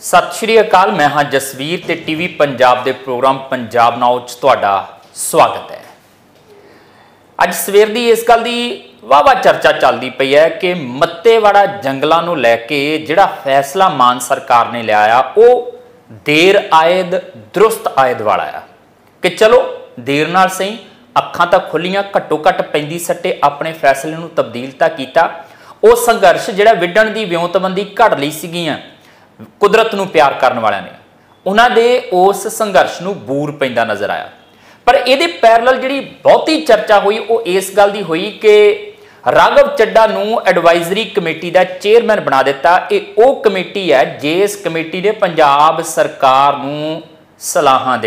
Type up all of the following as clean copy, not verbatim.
सत श्री अकाल। मैं हाँ जसवीर ते टीवी पंजाब के प्रोग्राम पंजाब नाउ च तुहाडा स्वागत है। अज सवेर की इस गल की वाहवा चर्चा चलती पई है कि मत्तेवाड़ा जंगलों नूं लैके जिहड़ा फैसला मान सरकार ने लिया वो देर आयद दुरुस्त आयद वाला है कि चलो देर नाल सही अखां तां खुलियां घट्टो घट्ट पैंदी सट्टे अपने फैसले नूं तब्दील तां कीता। वो संघर्ष जिहड़ा विढ़ण दी विਉਂਤਬੰਦੀ घड़ लई सीगीआं कुदरत नूं प्यार करन वालियां ने उन्हां दे उस संघर्ष नूं बूर पैंदा नज़र आया। पर इहदे पैरल जिहड़ी बहुती चर्चा हुई वो इस गल दी हुई कि राघव चड्ढा नूं एडवाइजरी कमेटी का चेयरमैन बना दिता। ये कमेटी है जिस कमेटी ने पंजाब सरकार नूं सलाहां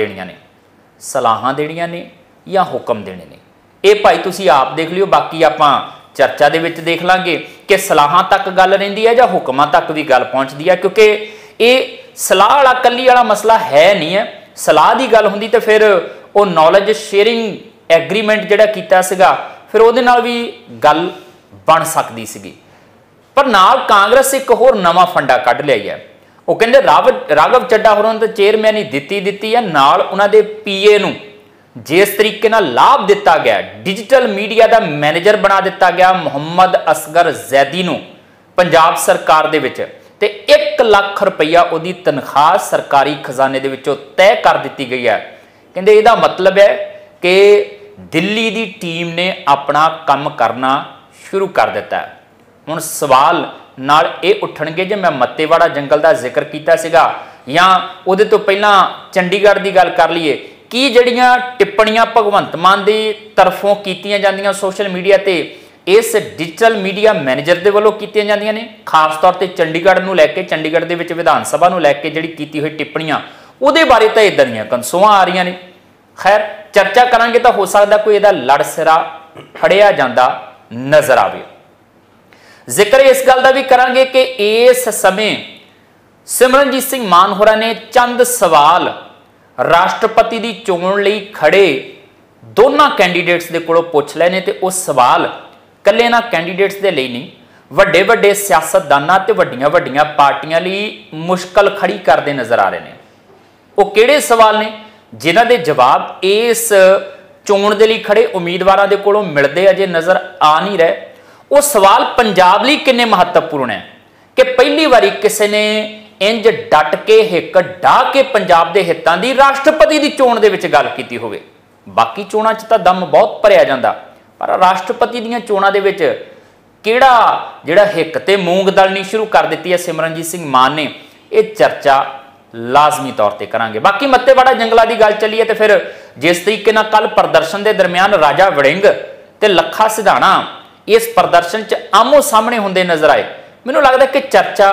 देणियां ने या हुक्म देने ने। ये भाई तुसीं आप देख लियो, बाकी आपां चर्चा दे विच देख लांगे कि सलाहां तक गल रहिंदी है या हुक्मां तक भी गल पहुंचती है, क्योंकि ये सलाह वाला कल्ली वाला मसला है नहीं है। सलाह की गल हुंदी तो फिर वो नॉलेज शेयरिंग एग्रीमेंट जिहड़ा कीता सीगा फिर उहदे नाल भी गल बन सकदी सीगी। पर नाल कांग्रेस एक होर नवां फंडा कढ लिया है। वो कहंदे राघव चड्ढा होरां नूं चेयरमैन ही दित्ती है, नाल उन्हां दे पीए नूं जिस तरीके नाल लाभ दिता गया, डिजिटल मीडिया का मैनेजर बना दिता गया मुहम्मद असगर जैदी नूं पंजाब सरकार दे विच ते 1 लाख रुपया उहदी तनख्वाह सरकारी खजाने दे विचों तय कर दी गई है। कहंदे इहदा मतलब है कि दिल्ली की टीम ने अपना काम करना शुरू कर दिता है। हुण सवाल नाल ये उठणगे जे मैं मत्तेवाड़ा जंगल का जिक्र किया सीगा या उहदे तो पहलां चंडीगढ़ की गल कर लईए कि जड़ियां टिप्पणियां भगवंत मान की तरफों कीतियां जांदियां सोशल मीडिया ते इस डिजिटल मीडिया मैनेजर के वलों कीतियां जांदियां ने, खास तौर पर चंडीगढ़ नूं लैके चंडीगढ़ दे विच विधान सभा नूं लैके जिहड़ी कीती हुई टिप्पणियां उहदे बारे तो इदां दीयां कंसोआं आ रहीआं ने। खैर चर्चा करांगे तो हो सकदा कोई इहदा लड़ सिरा फड़िया जांदा नज़र आवे। जिक्र इस गल दा भी करांगे कि इस समय सिमरनजीत सिंह मान होरां ने चंद सवाल राष्ट्रपति की चोण लई खड़े दोनों कैंडीडेट्स के कोलों पुछ लए ने। ते उस सवाल कल्ले इन्हां कैंडीडेट्स के लिए नहीं, वड्डे वड्डे सियासतदानां ते वड्डियां वड्डियां पार्टियां लई मुश्किल खड़ी करते नज़र आ रहे हैं। वो किहड़े सवाल ने जिन्हां दे जवाब इस चोण दे लई खड़े उम्मीदवारां दे कोलों मिलदे अजे नज़र आ नहीं रहे। वो सवाल पंजाब लई किन्ने महत्वपूर्ण है कि पहली बारी किसी ने इंज डट के हिक डाह के पंजाब के हितों की राष्ट्रपति की चोण दे विच गल कीती होवे। बाकी चोणां च तां दम बहुत भरिया जांदा, पर राष्ट्रपति दीयां चोणां दे विच किहड़ा जिहड़ा हिक ते मूंग दलनी शुरू कर दित्ती है सिमरनजीत सिंह मान ने, ये चर्चा लाजमी तौर पर करांगे। बाकी मत्तेवाड़ा जंगलों की गल चली है तो फिर जिस तरीके नाल कल प्रदर्शन के दरमियान राजा वड़िंग ते लखा सिधाणा इस प्रदर्शन च आमो सामने होंदे नजर आए, मैनूं लगदा कि चर्चा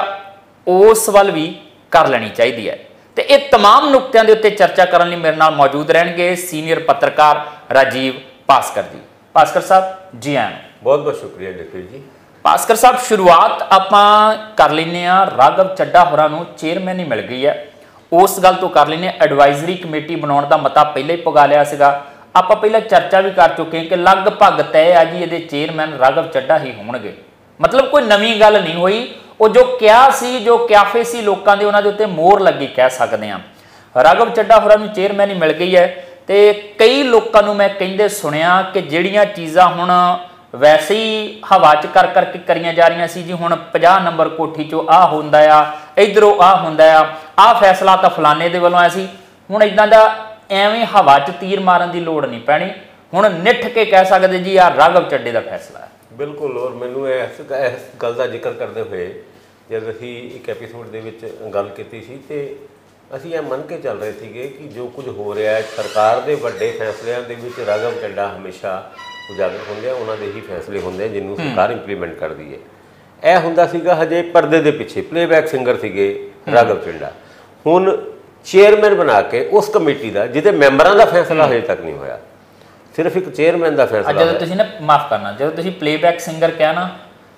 उस वाल भी कर लेनी चाहिए है। तो ये तमाम नुकतियां दे उत्ते चर्चा करने लई मेरे नाल मौजूद रहेंगे सीनियर पत्रकार राजीव भास्कर जी। भास्कर साहब जी आए, बहुत बहुत शुक्रिया जसवीर जी। भास्कर साहब शुरुआत आपां कर लैंदे आ, राघव चड्ढा होरां नूं चेयरमैन ही मिल गई है, उस गल तो कर लैंदे। एडवाइजरी कमेटी बनाउण दा मता पहले ही पुगा लिया सीगा, आपां पहले चर्चा भी कर चुके हैं कि लगभग तय है जी इहदे चेयरमैन राघव चड्ढा ही होणगे। मतलब कोई नवीं गल नहीं हुई, वो जो क्या सी जो क्याफे सी लोगों के उन्होंने उत्ते मोहर लगी कह सकते हैं। राघव चड्ढा होरां नूं चेयरमैन ही मिल गई है। तो कई लोगों मैं कहते सुनिया कि जिहड़ियां चीज़ां हुण वैसे ही हवा च कर करके करियां जा रही सी जी, हुण 50 नंबर कोठी चो आ हुंदा आ, इधरों आ हुंदा आ फैसला तो फलाने दे वल्लों आया सी, हुण इदां दा एवें हवा च तीर मारन की लोड़ नहीं पैनी, हुण निठ के कह सकते जी आ राघव चड्ढे का फैसला है। बिल्कुल। और मैनू इस गल का जिक्र करते हुए जब असी एक एपीसोड के गल की सी ते असी यह मन के चल रहे थे कि जो कुछ हो रहा है सरकार के वड्डे फैसलों के राघव चड्ढा हमेशा उजागर होंगे, उन्होंने ही फैसले होंगे जिन्होंने सरकार इंप्लीमेंट कर दी है। यह होंदा सीगा हजे परदे के पिछे प्लेबैक सिंगर थे राघव चड्ढा, हुण चेयरमैन बना के उस कमेटी का जिहदे मैंबरां दा फैसला हजे तक नहीं होया, सिर्फ एक चेयरमैन का फैसला। जो तुसीं ना माफ करना, जो तुसीं प्लेबैक सिंगर कहा ना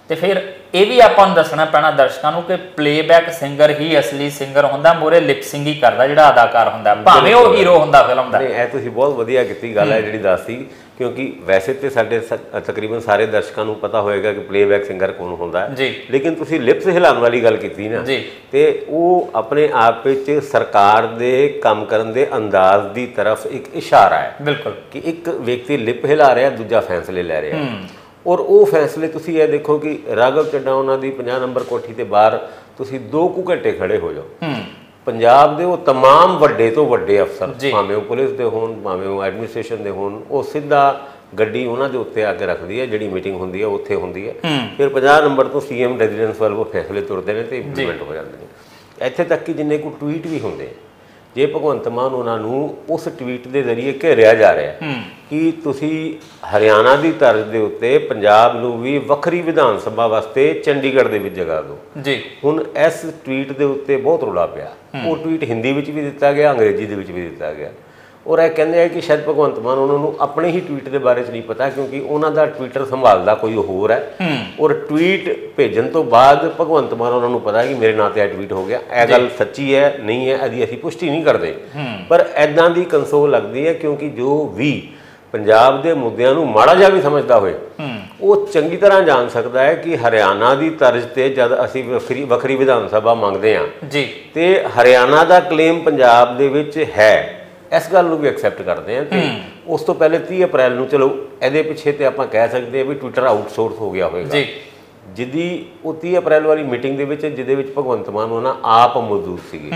ਤੇ ਫਿਰ ਇਹ ਵੀ ਆਪਾਂ ਨੂੰ ਦੱਸਣਾ ਪੈਣਾ ਦਰਸ਼ਕਾਂ ਨੂੰ ਕਿ ਪਲੇਬੈਕ ਸਿੰਗਰ ਹੀ ਅਸਲੀ ਸਿੰਗਰ ਹੁੰਦਾ, ਮੋਰੇ ਲਿਪਸਿੰਗ ਹੀ ਕਰਦਾ ਜਿਹੜਾ ਅਦਾਕਾਰ ਹੁੰਦਾ, ਭਾਵੇਂ ਉਹ ਹੀਰੋ ਹੁੰਦਾ ਫਿਲਮ ਦਾ। ਨਹੀਂ, ਇਹ ਤੁਸੀਂ ਬਹੁਤ ਵਧੀਆ ਕੀਤੀ ਗੱਲ ਹੈ ਜਿਹੜੀ ਦੱਸੀ, ਕਿਉਂਕਿ ਵੈਸੇ ਤੇ ਸਾਡੇ ਤਕਰੀਬਨ ਸਾਰੇ ਦਰਸ਼ਕਾਂ ਨੂੰ ਪਤਾ ਹੋਏਗਾ ਕਿ ਪਲੇਬੈਕ ਸਿੰਗਰ ਕੌਣ ਹੁੰਦਾ ਹੈ, ਲੇਕਿਨ ਤੁਸੀਂ ਲਿਪਸ ਹਿਲਾਉਣ ਵਾਲੀ ਗੱਲ ਕੀਤੀ ਨਾ, ਤੇ ਉਹ ਆਪਣੇ ਆਪ ਵਿੱਚ ਸਰਕਾਰ ਦੇ ਕੰਮ ਕਰਨ ਦੇ ਅੰਦਾਜ਼ ਦੀ ਤਰਫ ਇੱਕ ਇਸ਼ਾਰਾ ਹੈ। ਬਿਲਕੁਲ, ਕਿ ਇੱਕ ਵਿਅਕਤੀ ਲਿਪ ਹਿਲਾ ਰਿਹਾ, ਦੂਜਾ ਫੈਸਲੇ ਲੈ ਰਿਹਾ, ਔਰ ਉਹ ਫੈਸਲੇ ਤੁਸੀਂ ਇਹ ਦੇਖੋ ਕਿ ਰਾਘਵ ਚੱਡਾ ਉਹਨਾਂ ਦੀ 50 ਨੰਬਰ ਕੋਠੀ ਤੇ ਬਾਹਰ ਤੁਸੀਂ 2 ਕੁ ਘੰਟੇ ਖੜੇ ਹੋ ਜਾਓ, ਪੰਜਾਬ ਦੇ ਉਹ ਤਮਾਮ ਵੱਡੇ ਤੋਂ ਵੱਡੇ ਅਫਸਰ, ਭਾਵੇਂ ਉਹ ਪੁਲਿਸ ਦੇ ਹੋਣ, ਭਾਵੇਂ ਉਹ ਐਡਮਿਨਿਸਟ੍ਰੇਸ਼ਨ ਦੇ ਹੋਣ, ਉਹ ਸਿੱਧਾ ਗੱਡੀ ਉਹਨਾਂ ਦੇ ਉੱਤੇ ਆ ਕੇ ਰੱਖਦੀ ਹੈ, ਜਿਹੜੀ ਮੀਟਿੰਗ ਹੁੰਦੀ ਹੈ ਉੱਥੇ ਹੁੰਦੀ ਹੈ, ਫਿਰ 50 ਨੰਬਰ ਤੋਂ CM ਰੈਜ਼ੀਡੈਂਸ ਵੱਲ ਉਹ ਫੈਸਲੇ ਤੁਰਦੇ ਨੇ ਤੇ ਇੰਪਲੀਮੈਂਟ ਹੋ ਜਾਂਦੇ ਨੇ। ਇੱਥੇ ਤੱਕ ਕਿ ਜਿੰਨੇ ਕੋਈ ਟਵੀਟ ਵੀ ਹੁੰਦੇ, ਜੇ ਭਗਵੰਤ ਮਾਨ ਉਹਨਾਂ ਨੂੰ ਉਸ ਟਵੀਟ ਦੇ ਜ਼ਰੀਏ ਘੇਰਿਆ ਜਾ ਰਿਹਾ ਕਿ ਤੁਸੀਂ ਹਰਿਆਣਾ ਦੀ ਤਰਜ਼ ਦੇ ਉੱਤੇ ਪੰਜਾਬ ਨੂੰ ਵੀ ਵੱਖਰੀ ਵਿਧਾਨ ਸਭਾ ਵਾਸਤੇ ਚੰਡੀਗੜ੍ਹ ਦੇ ਵਿੱਚ ਜਗ੍ਹਾ ਦਿਓ ਜੀ। ਹੁਣ ਇਸ ਟਵੀਟ ਦੇ ਉੱਤੇ ਬਹੁਤ ਰੌਲਾ ਪਿਆ, ਉਹ ਟਵੀਟ ਹਿੰਦੀ ਵਿੱਚ ਵੀ ਦਿੱਤਾ ਗਿਆ, ਅੰਗਰੇਜ਼ੀ ਦੇ ਵਿੱਚ ਵੀ ਦਿੱਤਾ ਗਿਆ, ਔਰ ਇਹ ਕਹਿੰਦੇ ਆ ਕਿ ਸ਼ਾਇਦ ਭਗਵੰਤ ਮਾਨ ਉਹਨਾਂ ਨੂੰ ਆਪਣੇ ਹੀ ਟਵੀਟ ਦੇ ਬਾਰੇ 'ਚ ਨਹੀਂ ਪਤਾ, ਕਿਉਂਕਿ ਉਹਨਾਂ ਦਾ ਟਵਿੱਟਰ ਸੰਭਾਲਦਾ ਕੋਈ ਹੋਰ ਹੈ, ਔਰ ਟਵੀਟ ਭੇਜਣ ਤੋਂ ਬਾਅਦ ਭਗਵੰਤ ਮਾਨ ਉਹਨਾਂ ਨੂੰ ਪਤਾ ਕਿ ਮੇਰੇ ਨਾਂ ਤੇ ਇਹ ਟਵੀਟ ਹੋ ਗਿਆ। ਇਹ ਗੱਲ ਸੱਚੀ ਹੈ ਨਹੀਂ ਹੈ ਇਹਦੀ ਅਸੀਂ ਪੁਸ਼ਟੀ ਨਹੀਂ ਕਰਦੇ, ਪਰ ਐਦਾਂ ਦੀ ਕੰਸੋਲ ਲੱਗਦੀ ਹੈ, ਕਿਉਂਕਿ ਜੋ ਵੀ ਪੰਜਾਬ ਦੇ ਮੁੱਦਿਆਂ ਨੂੰ ਮਾੜਾ ਜਿਹਾ ਵੀ ਸਮਝਦਾ ਹੋਏ ਉਹ ਚੰਗੀ ਤਰ੍ਹਾਂ ਜਾਣ ਸਕਦਾ ਹੈ ਕਿ ਹਰਿਆਣਾ ਦੀ ਤਰਜ਼ ਤੇ ਜਦ ਅਸੀਂ ਵੱਖਰੀ ਵਿਧਾਨ ਸਭਾ ਮੰਗਦੇ ਹਾਂ ਤੇ ਹਰਿਆਣਾ ਦਾ ਕਲੇਮ ਪੰਜਾਬ ਦੇ ਵਿੱਚ ਹੈ, ਇਸ ਗੱਲ ਨੂੰ ਵੀ ਐਕਸੈਪਟ ਕਰਦੇ ਹਾਂ। ਤੇ ਉਸ ਤੋਂ ਪਹਿਲੇ 30 ਅਪ੍ਰੈਲ ਨੂੰ, ਚਲੋ ਇਹਦੇ ਪਿੱਛੇ ਤੇ ਆਪਾਂ ਕਹਿ ਸਕਦੇ ਹਾਂ ਵੀ ਟਵਿੱਟਰ ਆਊਟਸੋਰਸ ਹੋ ਗਿਆ ਹੋਵੇਗਾ, ਜਿਹਦੀ ਉਹ 30 ਅਪ੍ਰੈਲ ਵਾਲੀ ਮੀਟਿੰਗ ਦੇ ਵਿੱਚ, ਜਿਹਦੇ ਵਿੱਚ ਭਗਵੰਤ ਮਾਨ ਉਹਨਾਂ ਆਪ ਮੌਜੂਦ ਸੀਗੇ,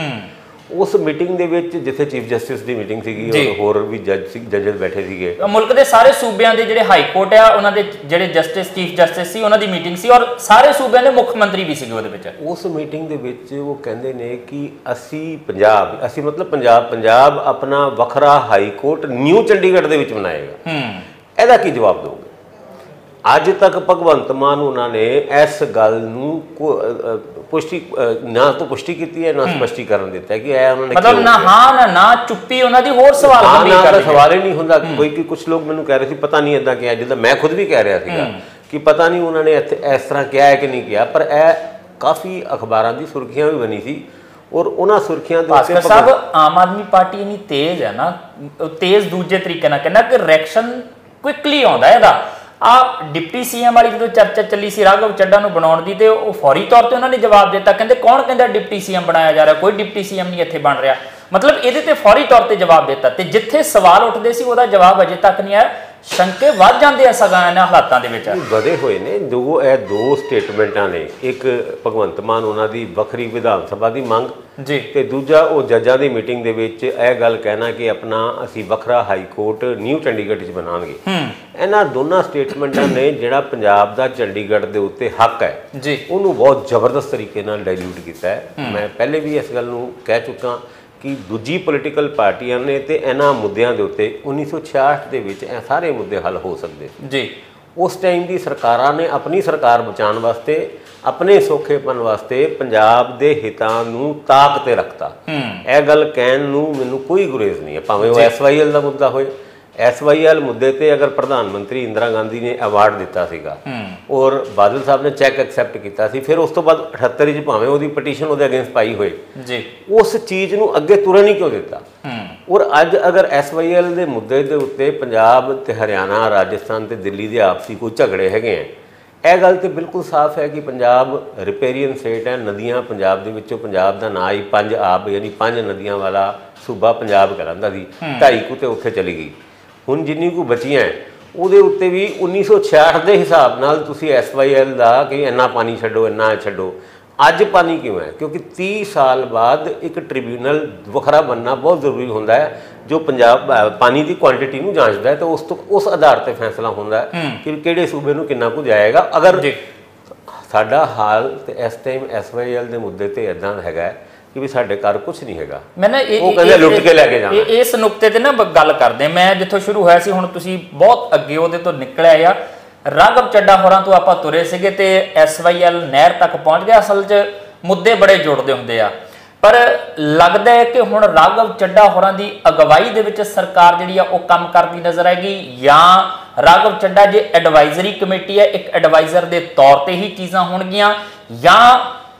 ਉਸ ਮੀਟਿੰਗ ਦੇ ਵਿੱਚ ਜਿੱਥੇ ਚੀਫ ਜਸਟਿਸ ਦੀ ਮੀਟਿੰਗ ਸੀਗੀ ਔਰ ਹੋਰ ਵੀ ਜੱਜਸ ਬੈਠੇ ਸੀਗੇ, ਮੁਲਕ ਦੇ ਸਾਰੇ ਸੂਬਿਆਂ ਦੇ ਜਿਹੜੇ ਹਾਈ ਕੋਰਟ ਆ ਉਹਨਾਂ ਦੇ ਜਿਹੜੇ ਚੀਫ ਜਸਟਿਸ ਸੀ ਉਹਨਾਂ ਦੀ ਮੀਟਿੰਗ ਸੀ, ਔਰ ਸਾਰੇ ਸੂਬਿਆਂ ਦੇ ਮੁੱਖ ਮੰਤਰੀ ਵੀ ਸੀਗੇ ਉਹਦੇ ਵਿੱਚ। ਉਸ ਮੀਟਿੰਗ ਦੇ ਵਿੱਚ ਉਹ ਕਹਿੰਦੇ ਨੇ ਕਿ ਅਸੀਂ ਮਤਲਬ ਪੰਜਾਬ ਆਪਣਾ ਵੱਖਰਾ ਹਾਈ ਕੋਰਟ ਨਿਊ ਚੰਡੀਗੜ੍ਹ ਦੇ ਵਿੱਚ ਬਣਾਏਗਾ। ਇਹਦਾ ਕੀ ਜਵਾਬ ਦਿਓਗੇ? ਅੱਜ ਤੱਕ ਭਗਵੰਤ ਮਾਨ ਉਹਨਾਂ ਨੇ ਇਸ ਗੱਲ ਨੂੰ ਪੁਸ਼ਟੀ ਕੀਤੀ ਹੈ, ਨਾ ਸਪਸ਼ਟੀਕਰਨ ਦਿੱਤਾ ਕਿ ਇਹ ਉਹਨਾਂ ਨੇ ਮਤਲਬ ਨਾ ਹਾਂ ਨਾ ਚੁੱਪੀ ਉਹਨਾਂ ਦੀ ਹੋਰ ਸਵਾਲ ਸਵਾਲ ਹੀ ਨਹੀਂ ਹੁੰਦਾ। ਕੋਈ ਕਿ ਕੁਝ ਲੋਕ ਮੈਨੂੰ ਕਹਿ ਰਹੇ ਸੀ ਪਤਾ ਨਹੀਂ ਇਦਾਂ ਕਿਹਾ, ਜਿੱਦਾਂ ਮੈਂ ਖੁਦ ਵੀ ਕਹਿ ਰਿਹਾ ਸੀਗਾ ਕਿ ਪਤਾ ਨਹੀਂ ਉਹਨਾਂ ਨੇ ਇੱਥੇ ਇਸ ਤਰ੍ਹਾਂ ਕਿਹਾ ਹੈ ਕਿ ਨਹੀਂ ਕਿਹਾ, ਪਰ ਇਹ ਕਾਫੀ ਅਖਬਾਰਾਂ ਦੀ ਸੁਰਖੀਆਂ ਵੀ ਬਣੀ ਸੀ, ਔਰ ਉਹਨਾਂ ਸੁਰਖੀਆਂ ਦੇ ਉੱਤੇ ਸਭ ਆਮ ਆਦਮੀ ਪਾਰਟੀ ਇੰਨੀ ਤੇਜ਼ ਹੈ ਨਾ, ਤੇਜ਼ ਦੂਜੇ ਤਰੀਕੇ ਨਾਲ ਕਹਿੰਦਾ ਕਿ ਰਿਐਕਸ਼ਨ ਕੁਇਕਲੀ ਆਉਂਦਾ ਇਹਦਾ। ਆ ਡਿਪਟੀ CM ਵਾਲੀ ਜਦੋਂ ਚਰਚਾ ਚੱਲੀ ਸੀ ਰਾਘਵ ਚੱਡਾ ਨੂੰ ਬਣਾਉਣ ਦੀ, ਤੇ ਉਹ ਫੌਰੀ ਤੌਰ ਤੇ ਉਹਨਾਂ ਨੇ ਜਵਾਬ ਦਿੱਤਾ, ਕਹਿੰਦੇ ਕੌਣ ਕਹਿੰਦਾ ਡਿਪਟੀ CM ਬਣਾਇਆ ਜਾ ਰਿਹਾ, ਕੋਈ ਡਿਪਟੀ CM ਨਹੀਂ ਇੱਥੇ ਬਣ ਰਿਹਾ। ਮਤਲਬ ਇਹਦੇ ਤੇ ਫੌਰੀ ਤੌਰ ਤੇ ਜਵਾਬ ਦਿੱਤਾ, ਤੇ ਜਿੱਥੇ ਸਵਾਲ ਉੱਠਦੇ ਸੀ ਉਹਦਾ ਜਵਾਬ ਅਜੇ ਤੱਕ ਨਹੀਂ ਆਇਆ। ਸ਼ੰਕੇ ਵੱਧ ਜਾਂਦੇ ਆ ਸਗਾਂ ਇਹਨਾਂ ਹਾਲਾਤਾਂ ਦੇ ਵਿੱਚ, ਵਧੇ ਹੋਏ ਨੇ। ਇਹ ਦੋ ਸਟੇਟਮੈਂਟਾਂ ਨੇ, ਇੱਕ ਭਗਵੰਤ ਮਾਨ ਉਹਨਾਂ ਦੀ ਵੱਖਰੀ ਵਿਧਾਨ ਸਭਾ ਦੀ ਮੰਗ ਜੀ, ਤੇ ਦੂਜਾ ਉਹ ਜੱਜਾਂ ਦੀ ਮੀਟਿੰਗ ਦੇ ਵਿੱਚ ਇਹ ਗੱਲ ਕਹਿਣਾ ਕਿ ਆਪਣਾ ਅਸੀਂ ਵੱਖਰਾ ਹਾਈ ਕੋਰਟ ਨਿਊ ਚੰਡੀਗੜ੍ਹ 'ਚ ਬਣਾਉਣਗੇ। ਇਹਨਾਂ ਦੋਨਾਂ ਸਟੇਟਮੈਂਟਾਂ ਨੇ ਜਿਹੜਾ ਪੰਜਾਬ ਦਾ ਚੰਡੀਗੜ੍ਹ ਦੇ ਉੱਤੇ ਹੱਕ ਹੈ ਜੀ, ਉਹਨੂੰ ਬਹੁਤ ਜ਼ਬਰਦਸਤ ਤਰੀਕੇ ਨਾਲ ਡਾਇਲੂਟ ਕੀਤਾ ਹੈ। ਮੈਂ ਪਹਿਲੇ ਵੀ ਇਸ ਗੱਲ ਨੂੰ ਕਹਿ ਚੁੱਕਾ ਕਿ ਦੂਜੀ ਪੋਲੀਟੀਕਲ ਪਾਰਟੀਆਂ ਨੇ ਤੇ ਇਹਨਾਂ ਮੁੱਦਿਆਂ ਦੇ ਉੱਤੇ 1966 ਦੇ ਵਿੱਚ ਇਹ ਸਾਰੇ ਮੁੱਦੇ ਹੱਲ ਹੋ ਸਕਦੇ ਜੀ। ਉਸ ਟਾਈਮ ਦੀ ਸਰਕਾਰਾਂ ਨੇ ਆਪਣੀ ਸਰਕਾਰ ਬਚਾਉਣ ਵਾਸਤੇ, ਆਪਣੇ ਸੌਖੇਪਨ ਵਾਸਤੇ ਪੰਜਾਬ ਦੇ ਹਿੱਤਾਂ ਨੂੰ ਤਾਕ ਤੇ ਰੱਖਤਾ। ਇਹ ਗੱਲ ਕਹਿਣ ਨੂੰ ਮੈਨੂੰ ਕੋਈ ਗੁਰੇਜ਼ ਨਹੀਂ ਹੈ, ਭਾਵੇਂ ਉਹ SYL ਦਾ ਮੁੱਦਾ ਹੋਏ। SYL ਮੁੱਦੇ ਤੇ ਅਗਰ ਪ੍ਰਧਾਨ ਮੰਤਰੀ ਇੰਦਰਾ ਗਾਂਧੀ ਨੇ ਅਵਾਰਡ ਦਿੱਤਾ ਸੀਗਾ ਔਰ ਬਾਦਲ ਸਾਹਿਬ ਨੇ ਚੈੱਕ ਐਕਸੈਪਟ ਕੀਤਾ ਸੀ, ਫਿਰ ਉਸ ਤੋਂ ਬਾਅਦ 78 'ਚ ਭਾਵੇਂ ਉਹਦੀ ਪਟੀਸ਼ਨ ਉਹਦੇ ਅਗੇਂਸਟ ਪਾਈ ਹੋਏ ਜੀ, ਉਸ ਚੀਜ਼ ਨੂੰ ਅੱਗੇ ਤੁਰਨ ਹੀ ਕਿਉਂ ਦਿੱਤਾ? ਔਰ ਅੱਜ ਅਗਰ SYL ਦੇ ਮੁੱਦੇ ਦੇ ਉੱਤੇ ਪੰਜਾਬ ਤੇ ਹਰਿਆਣਾ, ਰਾਜਸਥਾਨ ਤੇ ਦਿੱਲੀ ਦੇ ਆਪਸੀ ਕੋਈ ਝਗੜੇ ਹੈਗੇ ਆ, ਇਹ ਗੱਲ ਤੇ ਬਿਲਕੁਲ ਸਾਫ਼ ਹੈ ਕਿ ਪੰਜਾਬ ਰਿਪੇਰੀਅਨ ਸਟੇਟ ਹੈ। ਨਦੀਆਂ ਪੰਜਾਬ ਦੇ ਵਿੱਚੋਂ ਪੰਜਾਬ ਦਾ ਨਾਂ ਹੀ 5 ਆਬ ਯਾਨੀ 5 ਨਦੀਆਂ ਵਾਲਾ ਸੂਬਾ ਪੰਜਾਬ ਕਹਿੰਦਾ ਸੀ, 2.5 ਕੁ ਤੇ ਉੱਥੇ ਚਲੀ ਗਈ। ਹੁਣ ਜਿੰਨੀ ਕੁ ਬਚੀਆਂ ਉਹਦੇ ਉੱਤੇ ਵੀ 1966 ਦੇ ਹਿਸਾਬ ਨਾਲ ਤੁਸੀਂ SYL ਦਾ ਕਿ ਇੰਨਾ ਪਾਣੀ ਛੱਡੋ, ਇੰਨਾ ਛੱਡੋ। ਅੱਜ ਪਾਣੀ ਕਿਉਂ ਹੈ? ਕਿਉਂਕਿ 30 ਸਾਲ ਬਾਅਦ ਇੱਕ ਟ੍ਰਿਬਿਊਨਲ ਵੱਖਰਾ ਬਣਨਾ ਬਹੁਤ ਜ਼ਰੂਰੀ ਹੁੰਦਾ ਹੈ ਜੋ ਪੰਜਾਬ ਪਾਣੀ ਦੀ ਕੁਆਂਟੀਟੀ ਨੂੰ ਜਾਂਚਦਾ ਹੈ, ਤੇ ਉਸ ਆਧਾਰ ਤੇ ਫੈਸਲਾ ਹੁੰਦਾ ਹੈ ਕਿ ਕਿਹੜੇ ਸੂਬੇ ਨੂੰ ਕਿੰਨਾ ਕੁ ਜਾਏਗਾ। ਅਗਰ ਸਾਡਾ ਹਾਲ ਤੇ ਇਸ ਟਾਈਮ SYL ਦੇ ਮੁੱਦੇ ਤੇ ਇਦਾਂ ਹੈਗਾ ਕਿ ਵੀ ਸਾਡੇ ਘਰ ਕੁਝ ਨਹੀਂ ਹੈਗਾ, ਮੈਂ ਨਾ ਉਹ ਕਹਿੰਦੇ ਲੁੱਟ ਕੇ ਲੈ ਕੇ ਜਾਣਾ। ਇਸ ਨੁਕਤੇ ਤੇ ਨਾ ਗੱਲ ਕਰਦੇ, ਮੈਂ ਜਿੱਥੋਂ ਸ਼ੁਰੂ ਹੋਇਆ ਸੀ ਹੁਣ ਤੁਸੀਂ ਬਹੁਤ ਅੱਗੇ ਉਹਦੇ ਤੋਂ ਨਿਕਲਿਆ ਆ। ਰਾਘਵ ਚੱਡਾ ਹੋਰਾਂ ਤੋਂ ਆਪਾਂ ਤੁਰੇ ਸੀਗੇ ਤੇ SYL ਨਹਿਰ ਤੱਕ ਪਹੁੰਚ ਗਿਆ। ਅਸਲ 'ਚ ਮੁੱਦੇ ਬੜੇ ਜੁੜਦੇ ਹੁੰਦੇ ਆ, ਪਰ ਲੱਗਦਾ ਹੈ ਕਿ ਹੁਣ ਰਾਘਵ ਚੱਡਾ ਹੋਰਾਂ ਦੀ ਅਗਵਾਈ ਦੇ ਵਿੱਚ ਸਰਕਾਰ ਜਿਹੜੀ ਆ ਉਹ ਕੰਮ ਕਰਦੀ ਨਜ਼ਰ ਆਏਗੀ, ਜਾਂ ਰਾਘਵ ਚੱਡਾ ਜੇ ਐਡਵਾਈਜ਼ਰੀ ਕਮੇਟੀ ਹੈ, ਇੱਕ ਐਡਵਾਈਜ਼ਰ ਦੇ ਤੌਰ ਤੇ ਹੀ ਚੀਜ਼ਾਂ ਹੋਣਗੀਆਂ ਜਾਂ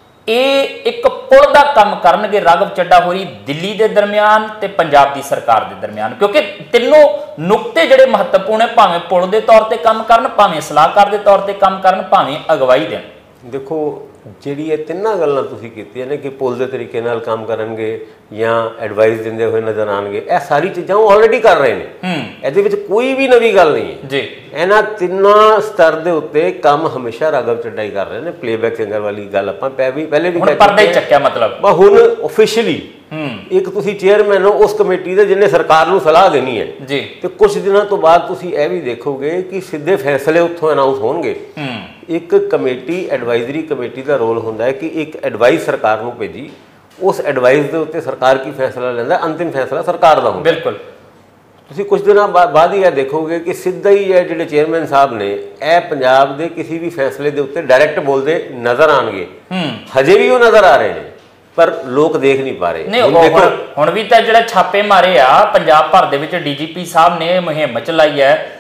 ਇਹ ਇੱਕ ਪੁਲ ਦਾ ਕੰਮ ਕਰਨਗੇ ਰਾਘਵ ਚੱਡਾ ਹੋਰੀ ਦਿੱਲੀ ਦੇ ਦਰਮਿਆਨ ਤੇ ਪੰਜਾਬ ਦੀ ਸਰਕਾਰ ਦੇ ਦਰਮਿਆਨ? ਕਿਉਂਕਿ ਤਿੰਨੋਂ ਨੁਕਤੇ ਜਿਹੜੇ ਮਹੱਤਵਪੂਰਨ ਹੈ, ਭਾਵੇਂ ਪੁਲ ਦੇ ਤੌਰ ਤੇ ਕੰਮ ਕਰਨ, ਭਾਵੇਂ ਸਲਾਹਕਾਰ ਦੇ ਤੌਰ ਤੇ ਕੰਮ ਕਰਨ, ਭਾਵੇਂ ਅਗਵਾਈ ਦੇਣ। ਦੇਖੋ, ਜਿਹੜੀ ਇਹ ਤਿੰਨਾਂ ਗੱਲਾਂ ਤੁਸੀਂ ਕੀਤੀਆਂ ਨੇ ਕਿ ਪੁਲ ਦੇ ਤਰੀਕੇ ਨਾਲ ਕੰਮ ਕਰਨਗੇ ਜਾਂ ਐਡਵਾਈਸ ਦਿੰਦੇ ਹੋਏ ਨਜ਼ਰ ਆਉਣਗੇ, ਇਹ ਸਾਰੀ ਚੀਜ਼ਾਂ ਉਹ ਆਲਰੇਡੀ ਕਰ ਰਹੇ ਨੇ। ਇਹਦੇ ਵਿੱਚ ਕੋਈ ਵੀ ਨਵੀਂ ਗੱਲ ਨਹੀਂ ਹੈ ਜੀ। ਇਹਨਾਂ ਤਿੰਨਾਂ ਸਤਰ ਦੇ ਉੱਤੇ ਕੰਮ ਹਮੇਸ਼ਾ ਰਾਘਵ ਚੱਡਾ ਹੀ ਕਰ ਰਹੇ ਨੇ। ਪਲੇਬੈਕ ਸਿੰਗਰ ਵਾਲੀ ਗੱਲ ਆਪਾਂ ਪਹਿਲੇ ਵੀ ਪਰਦਾ ਹੀ ਚੱਕਿਆ, ਮਤਲਬ ਹੁਣ ਆਫੀਸ਼ੀਅਲੀ ਇੱਕ ਤੁਸੀਂ ਚੇਅਰਮੈਨ ਹੋ ਉਸ ਕਮੇਟੀ ਦੇ ਜਿਹਨੇ ਸਰਕਾਰ ਨੂੰ ਸਲਾਹ ਦੇਣੀ ਹੈ ਜੀ, ਤੇ ਕੁਝ ਦਿਨਾਂ ਤੋਂ ਬਾਅਦ ਤੁਸੀਂ ਇਹ ਵੀ ਦੇਖੋਗੇ ਕਿ ਸਿੱਧੇ ਫੈਸਲੇ ਉੱਥੋਂ ਅਨਾਉਂਸ ਹੋਣਗੇ। ਇੱਕ ਕਮੇਟੀ, ਐਡਵਾਈਜ਼ਰੀ ਕਮੇਟੀ ਦਾ ਰੋਲ ਹੁੰਦਾ ਹੈ ਕਿ ਇੱਕ ਐਡਵਾਈਸ ਸਰਕਾਰ ਨੂੰ ਭੇਜੀ, ਉਸ ਐਡਵਾਈਸ ਦੇ ਉੱਤੇ ਸਰਕਾਰ ਕੀ ਫੈਸਲਾ ਲੈਂਦਾ, ਅੰਤਿਮ ਫੈਸਲਾ ਸਰਕਾਰ ਦਾ ਹੁੰਦਾ। ਬਿਲਕੁਲ। ਤੁਸੀਂ ਕੁਝ ਦਿਨਾਂ ਬਾਅਦ ਹੀ ਇਹ ਦੇਖੋਗੇ ਕਿ ਸਿੱਧਾ ਹੀ ਇਹ ਜਿਹੜੇ ਚੇਅਰਮੈਨ ਸਾਹਿਬ ਨੇ ਇਹ ਪੰਜਾਬ ਦੇ ਕਿਸੇ ਵੀ ਫੈਸਲੇ ਦੇ ਉੱਤੇ ਡਾਇਰੈਕਟ ਬੋਲਦੇ ਨਜ਼ਰ ਆਣਗੇ। ਹਜੇ ਵੀ ਉਹ ਨਜ਼ਰ ਆ ਰਹੇ ਨੇ ਪਰ ਲੋਕ ਦੇਖ ਨਹੀਂ ਪਾ ਰਹੇ। ਹੁਣ ਵੀ ਤਾਂ ਜਿਹੜਾ ਛਾਪੇ ਮਾਰੇ ਆ ਪੰਜਾਬ ਭਰ ਦੇ ਵਿੱਚ, ਡੀਜੀਪੀ ਸਾਹਿਬ ਨੇ ਮੁਹਿੰਮ ਚਲਾਈ ਹੈ,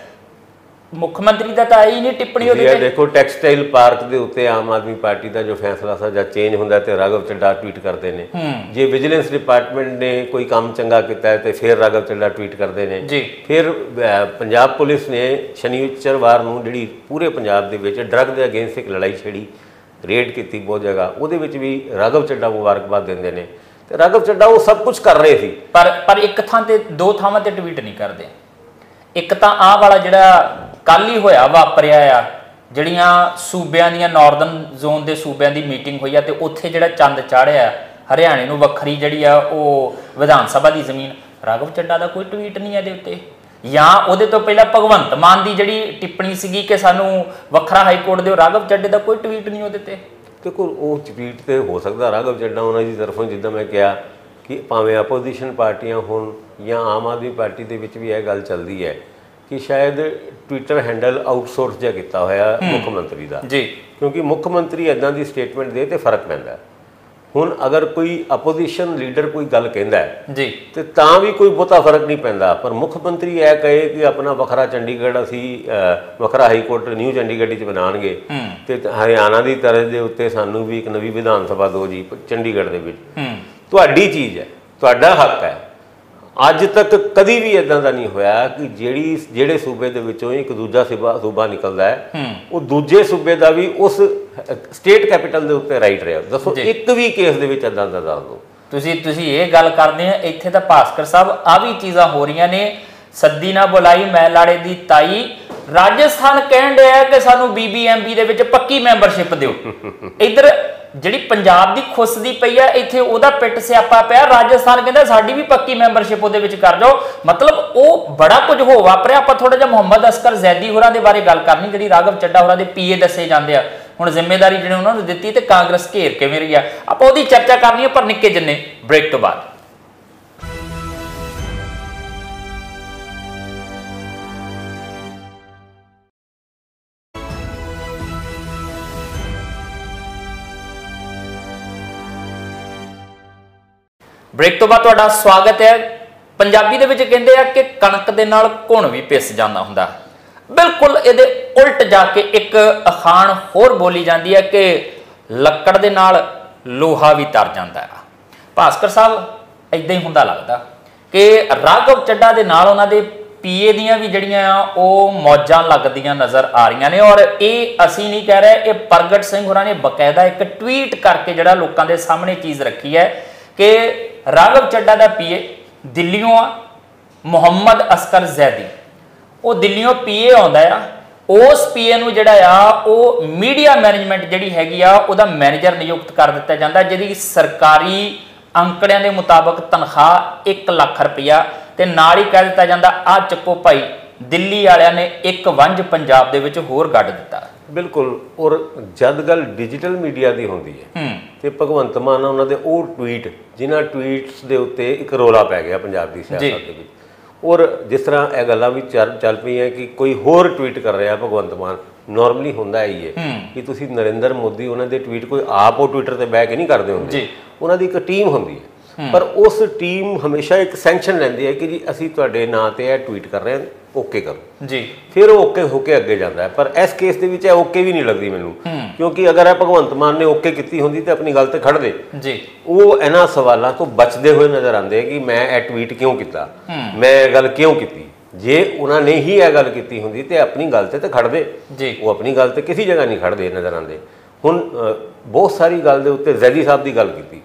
ਮੁੱਖ ਮੰਤਰੀ ਦਾ ਤਾਂ ਆਈ ਨਹੀਂ ਟਿੱਪਣੀ ਉਹਦੇ ਤੇ। ਦੇਖੋ, ਟੈਕਸਟਾਈਲ ਪਾਰਕ ਦੇ ਉੱਤੇ ਆਮ ਆਦਮੀ ਪਾਰਟੀ ਦਾ ਜੋ ਫੈਸਲਾ ਸੀ ਜਾਂ ਚੇਂਜ ਹੁੰਦਾ ਤੇ ਰਾਘਵ ਚੱਡਾ ਟਵੀਟ ਕਰਦੇ ਨੇ। ਜੇ ਵਿਜੀਲੈਂਸ ਡਿਪਾਰਟਮੈਂਟ ਨੇ ਕੋਈ ਕੰਮ ਚੰਗਾ ਕੀਤਾ ਹੈ ਤੇ ਫਿਰ ਰਾਘਵ ਚੱਡਾ ਟਵੀਟ ਕਰਦੇ ਨੇ ਜੀ। ਫਿਰ ਪੰਜਾਬ ਪੁਲਿਸ ਨੇ ਸ਼ਨੀਚਰਵਾਰ ਨੂੰ ਜਿਹੜੀ ਪੂਰੇ ਪੰਜਾਬ ਦੇ ਵਿੱਚ ਡਰੱਗ ਦੇ ਅਗੇਂਸਟ ਇੱਕ ਲੜਾਈ ਛੇੜੀ, ਰੇਡ ਕੀਤੀ ਬਹੁਤ ਜਗ੍ਹਾ, ਉਹਦੇ ਵਿੱਚ ਵੀ ਰਾਘਵ ਚੱਡਾ ਮੁਬਾਰਕਬਾਦ ਦਿੰਦੇ ਨੇ। ਤੇ ਰਾਘਵ ਚੱਡਾ ਉਹ ਸਭ ਕੁਝ ਕਰ ਰਹੇ ਸੀ ਪਰ ਇੱਕ ਥਾਂ ਤੇ, ਦੋ ਥਾਵਾਂ ਤੇ ਟਵੀਟ ਨਹੀਂ ਕਰਦੇ। ਇੱਕ ਤਾਂ ਆਹ ਵਾਲਾ ਜਿਹੜਾ ਕੱਲ ਹੀ ਹੋਇਆ ਵਾਪਰਿਆ ਆ, ਜਿਹੜੀਆਂ ਸੂਬਿਆਂ ਦੀਆਂ ਨਾਰਦਰਨ ਜ਼ੋਨ ਦੇ ਸੂਬਿਆਂ ਦੀ ਮੀਟਿੰਗ ਹੋਈ ਆ ਤੇ ਉੱਥੇ ਜਿਹੜਾ ਚੰਦ ਚਾੜਿਆ ਹਰਿਆਣੇ ਨੂੰ ਵੱਖਰੀ ਜਿਹੜੀ ਆ ਉਹ ਵਿਧਾਨ ਸਭਾ ਦੀ ਜ਼ਮੀਨ, ਰਾਘਵ ਚੱਡਾ ਦਾ ਕੋਈ ਟਵੀਟ ਨਹੀਂ ਇਹਦੇ ਉੱਤੇ। ਜਾਂ ਉਹਦੇ ਤੋਂ ਪਹਿਲਾਂ ਭਗਵੰਤ ਮਾਨ ਦੀ ਜਿਹੜੀ ਟਿੱਪਣੀ ਸੀਗੀ ਕਿ ਸਾਨੂੰ ਵੱਖਰਾ ਹਾਈ ਕੋਰਟ ਦਿਓ, ਰਾਘਵ ਚੱਡੇ ਦਾ ਕੋਈ ਟਵੀਟ ਨਹੀਂ ਉਹਦੇ ਤੇ। ਦੇਖੋ, ਉਹ ਟਵੀਟ ਤੇ ਹੋ ਸਕਦਾ ਰਾਘਵ ਚੱਡਾ ਉਹਨਾਂ ਦੀ ਤਰਫੋਂ, ਜਿੱਦਾਂ ਮੈਂ ਕਿਹਾ ਕਿ ਭਾਵੇਂ ਆਪੋਜੀਸ਼ਨ ਪਾਰਟੀਆਂ ਹੋਣ ਜਾਂ ਆਮ ਆਦਮੀ ਪਾਰਟੀ ਦੇ ਵਿੱਚ ਵੀ ਇਹ ਗੱਲ ਚੱਲਦੀ ਹੈ ਕਿ ਸ਼ਾਇਦ ਟਵਿੱਟਰ ਹੈਂਡਲ ਆਊਟਸੋਰਸ ਜਿਹਾ ਕੀਤਾ ਹੋਇਆ ਮੁੱਖ ਮੰਤਰੀ ਦਾ ਜੀ, ਕਿਉਂਕਿ ਮੁੱਖ ਮੰਤਰੀ ਇੱਦਾਂ ਦੀ ਸਟੇਟਮੈਂਟ ਦੇ ਤੇ ਫਰਕ ਪੈਂਦਾ। ਹੁਣ ਅਗਰ ਕੋਈ ਆਪੋਜੀਸ਼ਨ ਲੀਡਰ ਕੋਈ ਗੱਲ ਕਹਿੰਦਾ ਜੀ ਤੇ ਤਾਂ ਵੀ ਕੋਈ ਬਹੁਤਾ ਫਰਕ ਨਹੀਂ ਪੈਂਦਾ, ਪਰ ਮੁੱਖ ਮੰਤਰੀ ਇਹ ਕਹੇ ਕਿ ਆਪਣਾ ਵੱਖਰਾ ਚੰਡੀਗੜ੍ਹ ਅਸੀਂ ਵੱਖਰਾ ਹਾਈ ਕੋਰਟ ਨਿਊ ਚੰਡੀਗੜ੍ਹ 'ਚ ਬਣਾਉਣਗੇ ਤੇ ਹਰਿਆਣਾ ਦੀ ਤਰਜ਼ ਦੇ ਉੱਤੇ ਸਾਨੂੰ ਵੀ ਇੱਕ ਨਵੀਂ ਵਿਧਾਨ ਸਭਾ ਦਿਓ ਜੀ ਚੰਡੀਗੜ੍ਹ ਦੇ ਵਿੱਚ, ਤੁਹਾਡੀ ਚੀਜ਼ ਹੈ, ਤੁਹਾਡਾ ਹੱਕ ਹੈ। ਅੱਜ ਤੱਕ ਕਦੀ ਵੀ ਇਦਾਂ ਦਾ ਨਹੀਂ ਹੋਇਆ ਕਿ ਜਿਹੜੇ ਸੂਬੇ ਦੇ ਵਿੱਚੋਂ ਇੱਕ ਦੂਜਾ ਸੂਬਾ ਨਿਕਲਦਾ ਹੈ ਉਹ ਦੂਜੇ ਸੂਬੇ ਦਾ ਵੀ ਉਸ ਸਟੇਟ ਕੈਪੀਟਲ ਦੇ ਉੱਤੇ ਰਾਈਟ ਰਿਹਾ। ਦੱਸੋ ਇੱਕ ਵੀ ਕੇਸ ਦੇ ਵਿੱਚ ਇਦਾਂ ਦਾ ਦੱਸ ਦਿਓ। ਤੁਸੀਂ ਇਹ ਗੱਲ ਕਰਦੇ ਆ, ਇੱਥੇ ਤਾਂ ਭਾਸਕਰ ਸਾਹਿਬ ਆ ਵੀ ਚੀਜ਼ਾਂ ਹੋ ਰਹੀਆਂ ਨੇ। ਸੱਦੀ ਨਾ ਬੁਲਾਈ ਮੈਂ ਲਾੜੇ ਦੀ ਤਾਈ, ਰਾਜਸਥਾਨ ਕਹਿਣ ਡਿਆ ਕਿ ਸਾਨੂੰ BBMP ਦੇ ਵਿੱਚ ਪੱਕੀ ਮੈਂਬਰਸ਼ਿਪ ਦਿਓ। ਇੱਧਰ ਜਿਹੜੀ ਪੰਜਾਬ ਦੀ ਖੁੱਸਦੀ ਪਈ ਆ, ਇੱਥੇ ਉਹਦਾ ਪਿੱਟ ਸਿਆਪਾ ਪਿਆ, ਰਾਜਸਥਾਨ ਕਹਿੰਦਾ ਸਾਡੀ ਵੀ ਪੱਕੀ ਮੈਂਬਰਸ਼ਿਪ ਉਹਦੇ ਵਿੱਚ ਕਰ ਜਾਓ। ਮਤਲਬ ਉਹ ਬੜਾ ਕੁਝ ਹੋ ਵਾਪਰਿਆ। ਆਪਾਂ ਥੋੜਾ ਜਿਹਾ ਮੁਹੰਮਦ ਅਸਕਰ ਜ਼ੈਦੀ ਹੋਰਾਂ ਦੇ ਬਾਰੇ ਗੱਲ ਕਰਨੀ, ਜਿਹੜੀ ਰਾਘਵ ਚੱਡਾ ਹੋਰਾਂ ਦੇ PA ਦੱਸੇ ਜਾਂਦੇ ਆ। ਹੁਣ ਜ਼ਿੰਮੇਵਾਰੀ ਜਿਹੜੇ ਉਹਨਾਂ ਨੂੰ ਦਿੱਤੀ ਤੇ ਕਾਂਗਰਸ ਘੇਰ ਕਿਵੇਂ ਰਹੀ ਆ, ਆਪਾਂ ਉਹਦੀ ਚਰਚਾ ਕਰਨੀ ਹੈ ਪਰ ਨਿੱਕੇ ਜਿੰਨੇ ਬ੍ਰੇਕ ਤੋਂ ਬਾਅਦ। ਬ੍ਰੇਕ ਤੋਂ ਬਾਅਦ ਤੁਹਾਡਾ ਸਵਾਗਤ ਹੈ। ਪੰਜਾਬੀ ਦੇ ਵਿੱਚ ਕਹਿੰਦੇ ਆ ਕਿ ਕਣਕ ਦੇ ਨਾਲ ਘੁਣ ਵੀ ਪਿਸ ਜਾਂਦਾ ਹੁੰਦਾ। ਬਿਲਕੁਲ ਇਹਦੇ ਉਲਟ ਜਾ ਕੇ ਇੱਕ ਅਖਾਣ ਹੋਰ ਬੋਲੀ ਜਾਂਦੀ ਹੈ ਕਿ ਲੱਕੜ ਦੇ ਨਾਲ ਲੋਹਾ ਵੀ ਤਰ ਜਾਂਦਾ ਹੈ। ਭਾਸਕਰ ਸਾਹਿਬ, ਇਦਾਂ ਹੀ ਹੁੰਦਾ ਲੱਗਦਾ ਕਿ ਰਾਘਵ ਚੱਡਾ ਦੇ ਨਾਲ ਉਹਨਾਂ ਦੇ PA ਦੀਆਂ ਵੀ ਜਿਹੜੀਆਂ ਆ ਉਹ ਮੌਜਾਂ ਲੱਗਦੀਆਂ ਨਜ਼ਰ ਆ ਰਹੀਆਂ ਨੇ। ਔਰ ਇਹ ਅਸੀਂ ਨਹੀਂ ਕਹਿ ਰਹੇ, ਇਹ ਪ੍ਰਗਟ ਸਿੰਘ ਹੋਰਾਂ ਨੇ ਬਕਾਇਦਾ ਇੱਕ ਟਵੀਟ ਕਰਕੇ ਜਿਹੜਾ ਲੋਕਾਂ ਦੇ ਸਾਹਮਣੇ ਚੀਜ਼ ਰੱਖੀ ਹੈ ਕਿ ਰਾਘਵ ਚੱਡਾ ਦਾ PA ਦਿੱਲੀੋਂ ਆ, ਮੁਹੰਮਦ ਅਸਕਰ ਜ਼ੈਦੀ, ਉਹ ਦਿੱਲੀੋਂ PA ਆਉਂਦਾ ਆ। ਉਸ PA ਨੂੰ ਜਿਹੜਾ ਆ ਉਹ ਮੀਡੀਆ ਮੈਨੇਜਮੈਂਟ ਜਿਹੜੀ ਹੈਗੀ ਆ ਉਹਦਾ ਮੈਨੇਜਰ ਨਿਯੁਕਤ ਕਰ ਦਿੱਤਾ ਜਾਂਦਾ, ਜਿਹਦੀ ਸਰਕਾਰੀ ਅੰਕੜਿਆਂ ਦੇ ਮੁਤਾਬਕ ਤਨਖਾਹ 1 ਲੱਖ ਰੁਪਇਆ, ਤੇ ਨਾਲ ਹੀ ਕਹਿ ਦਿੱਤਾ ਜਾਂਦਾ ਆ ਚੱਕੋ ਭਾਈ, ਦਿੱਲੀ ਵਾਲਿਆਂ ਨੇ ਇੱਕ ਵੰਜ ਪੰਜਾਬ ਦੇ ਵਿੱਚ ਹੋਰ ਗੱਡ ਦਿੱਤਾ। ਬਿਲਕੁਲ। ਔਰ ਜਦ ਗੱਲ ਡਿਜੀਟਲ ਮੀਡੀਆ ਦੀ ਹੁੰਦੀ ਹੈ ਤੇ ਭਗਵੰਤ ਮਾਨ ਉਹਨਾਂ ਦੇ ਉਹ ਟਵੀਟ, ਜਿਨ੍ਹਾਂ ਟਵੀਟਸ ਦੇ ਉੱਤੇ ਇੱਕ ਰੌਲਾ ਪੈ ਗਿਆ ਪੰਜਾਬ ਦੀ ਸਿਆਸਤ ਦੇ ਵਿੱਚ। ਔਰ ਜਿਸ ਤਰ੍ਹਾਂ ਇਹ ਗੱਲਾਂ ਵੀ ਚੱਲ ਪਈਆਂ ਕਿ ਕੋਈ ਹੋਰ ਟਵੀਟ ਕਰ ਰਿਹਾ ਭਗਵੰਤ ਮਾਨ, ਨਾਰਮਲੀ ਹੁੰਦਾ ਹੀ ਹੈ ਕਿ ਤੁਸੀਂ ਨਰਿੰਦਰ ਮੋਦੀ ਉਹਨਾਂ ਦੇ ਟਵੀਟ ਕੋਈ ਆਪ ਉਹ ਟਵਿੱਟਰ ਤੇ ਬਹਿ ਕੇ ਨਹੀਂ ਕਰਦੇ ਹੁੰਦੇ, ਉਹਨਾਂ ਦੀ ਇੱਕ ਟੀਮ ਹੁੰਦੀ ਹੈ। ਪਰ ਉਸ ਟੀਮ ਹਮੇਸ਼ਾ ਇੱਕ ਸੈਂਕਸ਼ਨ ਲੈਂਦੀ ਹੈ ਕਿ ਜੀ ਅਸੀਂ ਤੁਹਾਡੇ ਨਾਂ ਤੇ ਇਹ ਟਵੀਟ ਕਰ ਰਹੇ ਹਾਂ ਓਕੇ ਕਰੋ ਜੀ, ਫਿਰ ਉਹ ਓਕੇ ਹੋ ਕੇ ਅੱਗੇ ਜਾਂਦਾ ਹੈ। ਪਰ ਇਸ ਕੇਸ ਦੇ ਵਿੱਚ ਇਹ ਓਕੇ ਵੀ ਨਹੀਂ ਲੱਗਦੀ ਮੈਨੂੰ, ਕਿਉਂਕਿ ਅਗਰ ਇਹ ਭਗਵੰਤ ਮਾਨ ਨੇ ਓਕੇ ਕੀਤੀ ਹੁੰਦੀ ਤੇ ਆਪਣੀ ਗੱਲ ਤੇ ਖੜਦੇ ਜੀ, ਉਹ ਇਹਨਾਂ ਸਵਾਲਾਂ ਤੋਂ ਬਚਦੇ ਹੋਏ ਨਜ਼ਰ ਆਉਂਦੇ ਕਿ ਮੈਂ ਇਹ ਟਵੀਟ ਕਿਉਂ ਕੀਤਾ, ਮੈਂ ਇਹ ਗੱਲ ਕਿਉਂ ਕੀਤੀ। ਜੇ ਉਹਨਾਂ ਨੇ ਹੀ ਇਹ ਗੱਲ ਕੀਤੀ ਹੁੰਦੀ ਤੇ ਆਪਣੀ ਗੱਲ ਤੇ ਖੜਦੇ ਜੀ, ਉਹ ਆਪਣੀ ਗੱਲ ਤੇ ਕਿਸੇ ਜਗ੍ਹਾ ਨਹੀਂ ਖੜਦੇ ਨਜ਼ਰ ਆਉਂਦੇ। ਹੁਣ ਬਹੁਤ ਸਾਰੀ ਗੱਲ ਦੇ ਉੱਤੇ ਜ਼ੈਦੀ ਸਾਹਿਬ ਦੀ ਗੱਲ ਕੀਤੀ,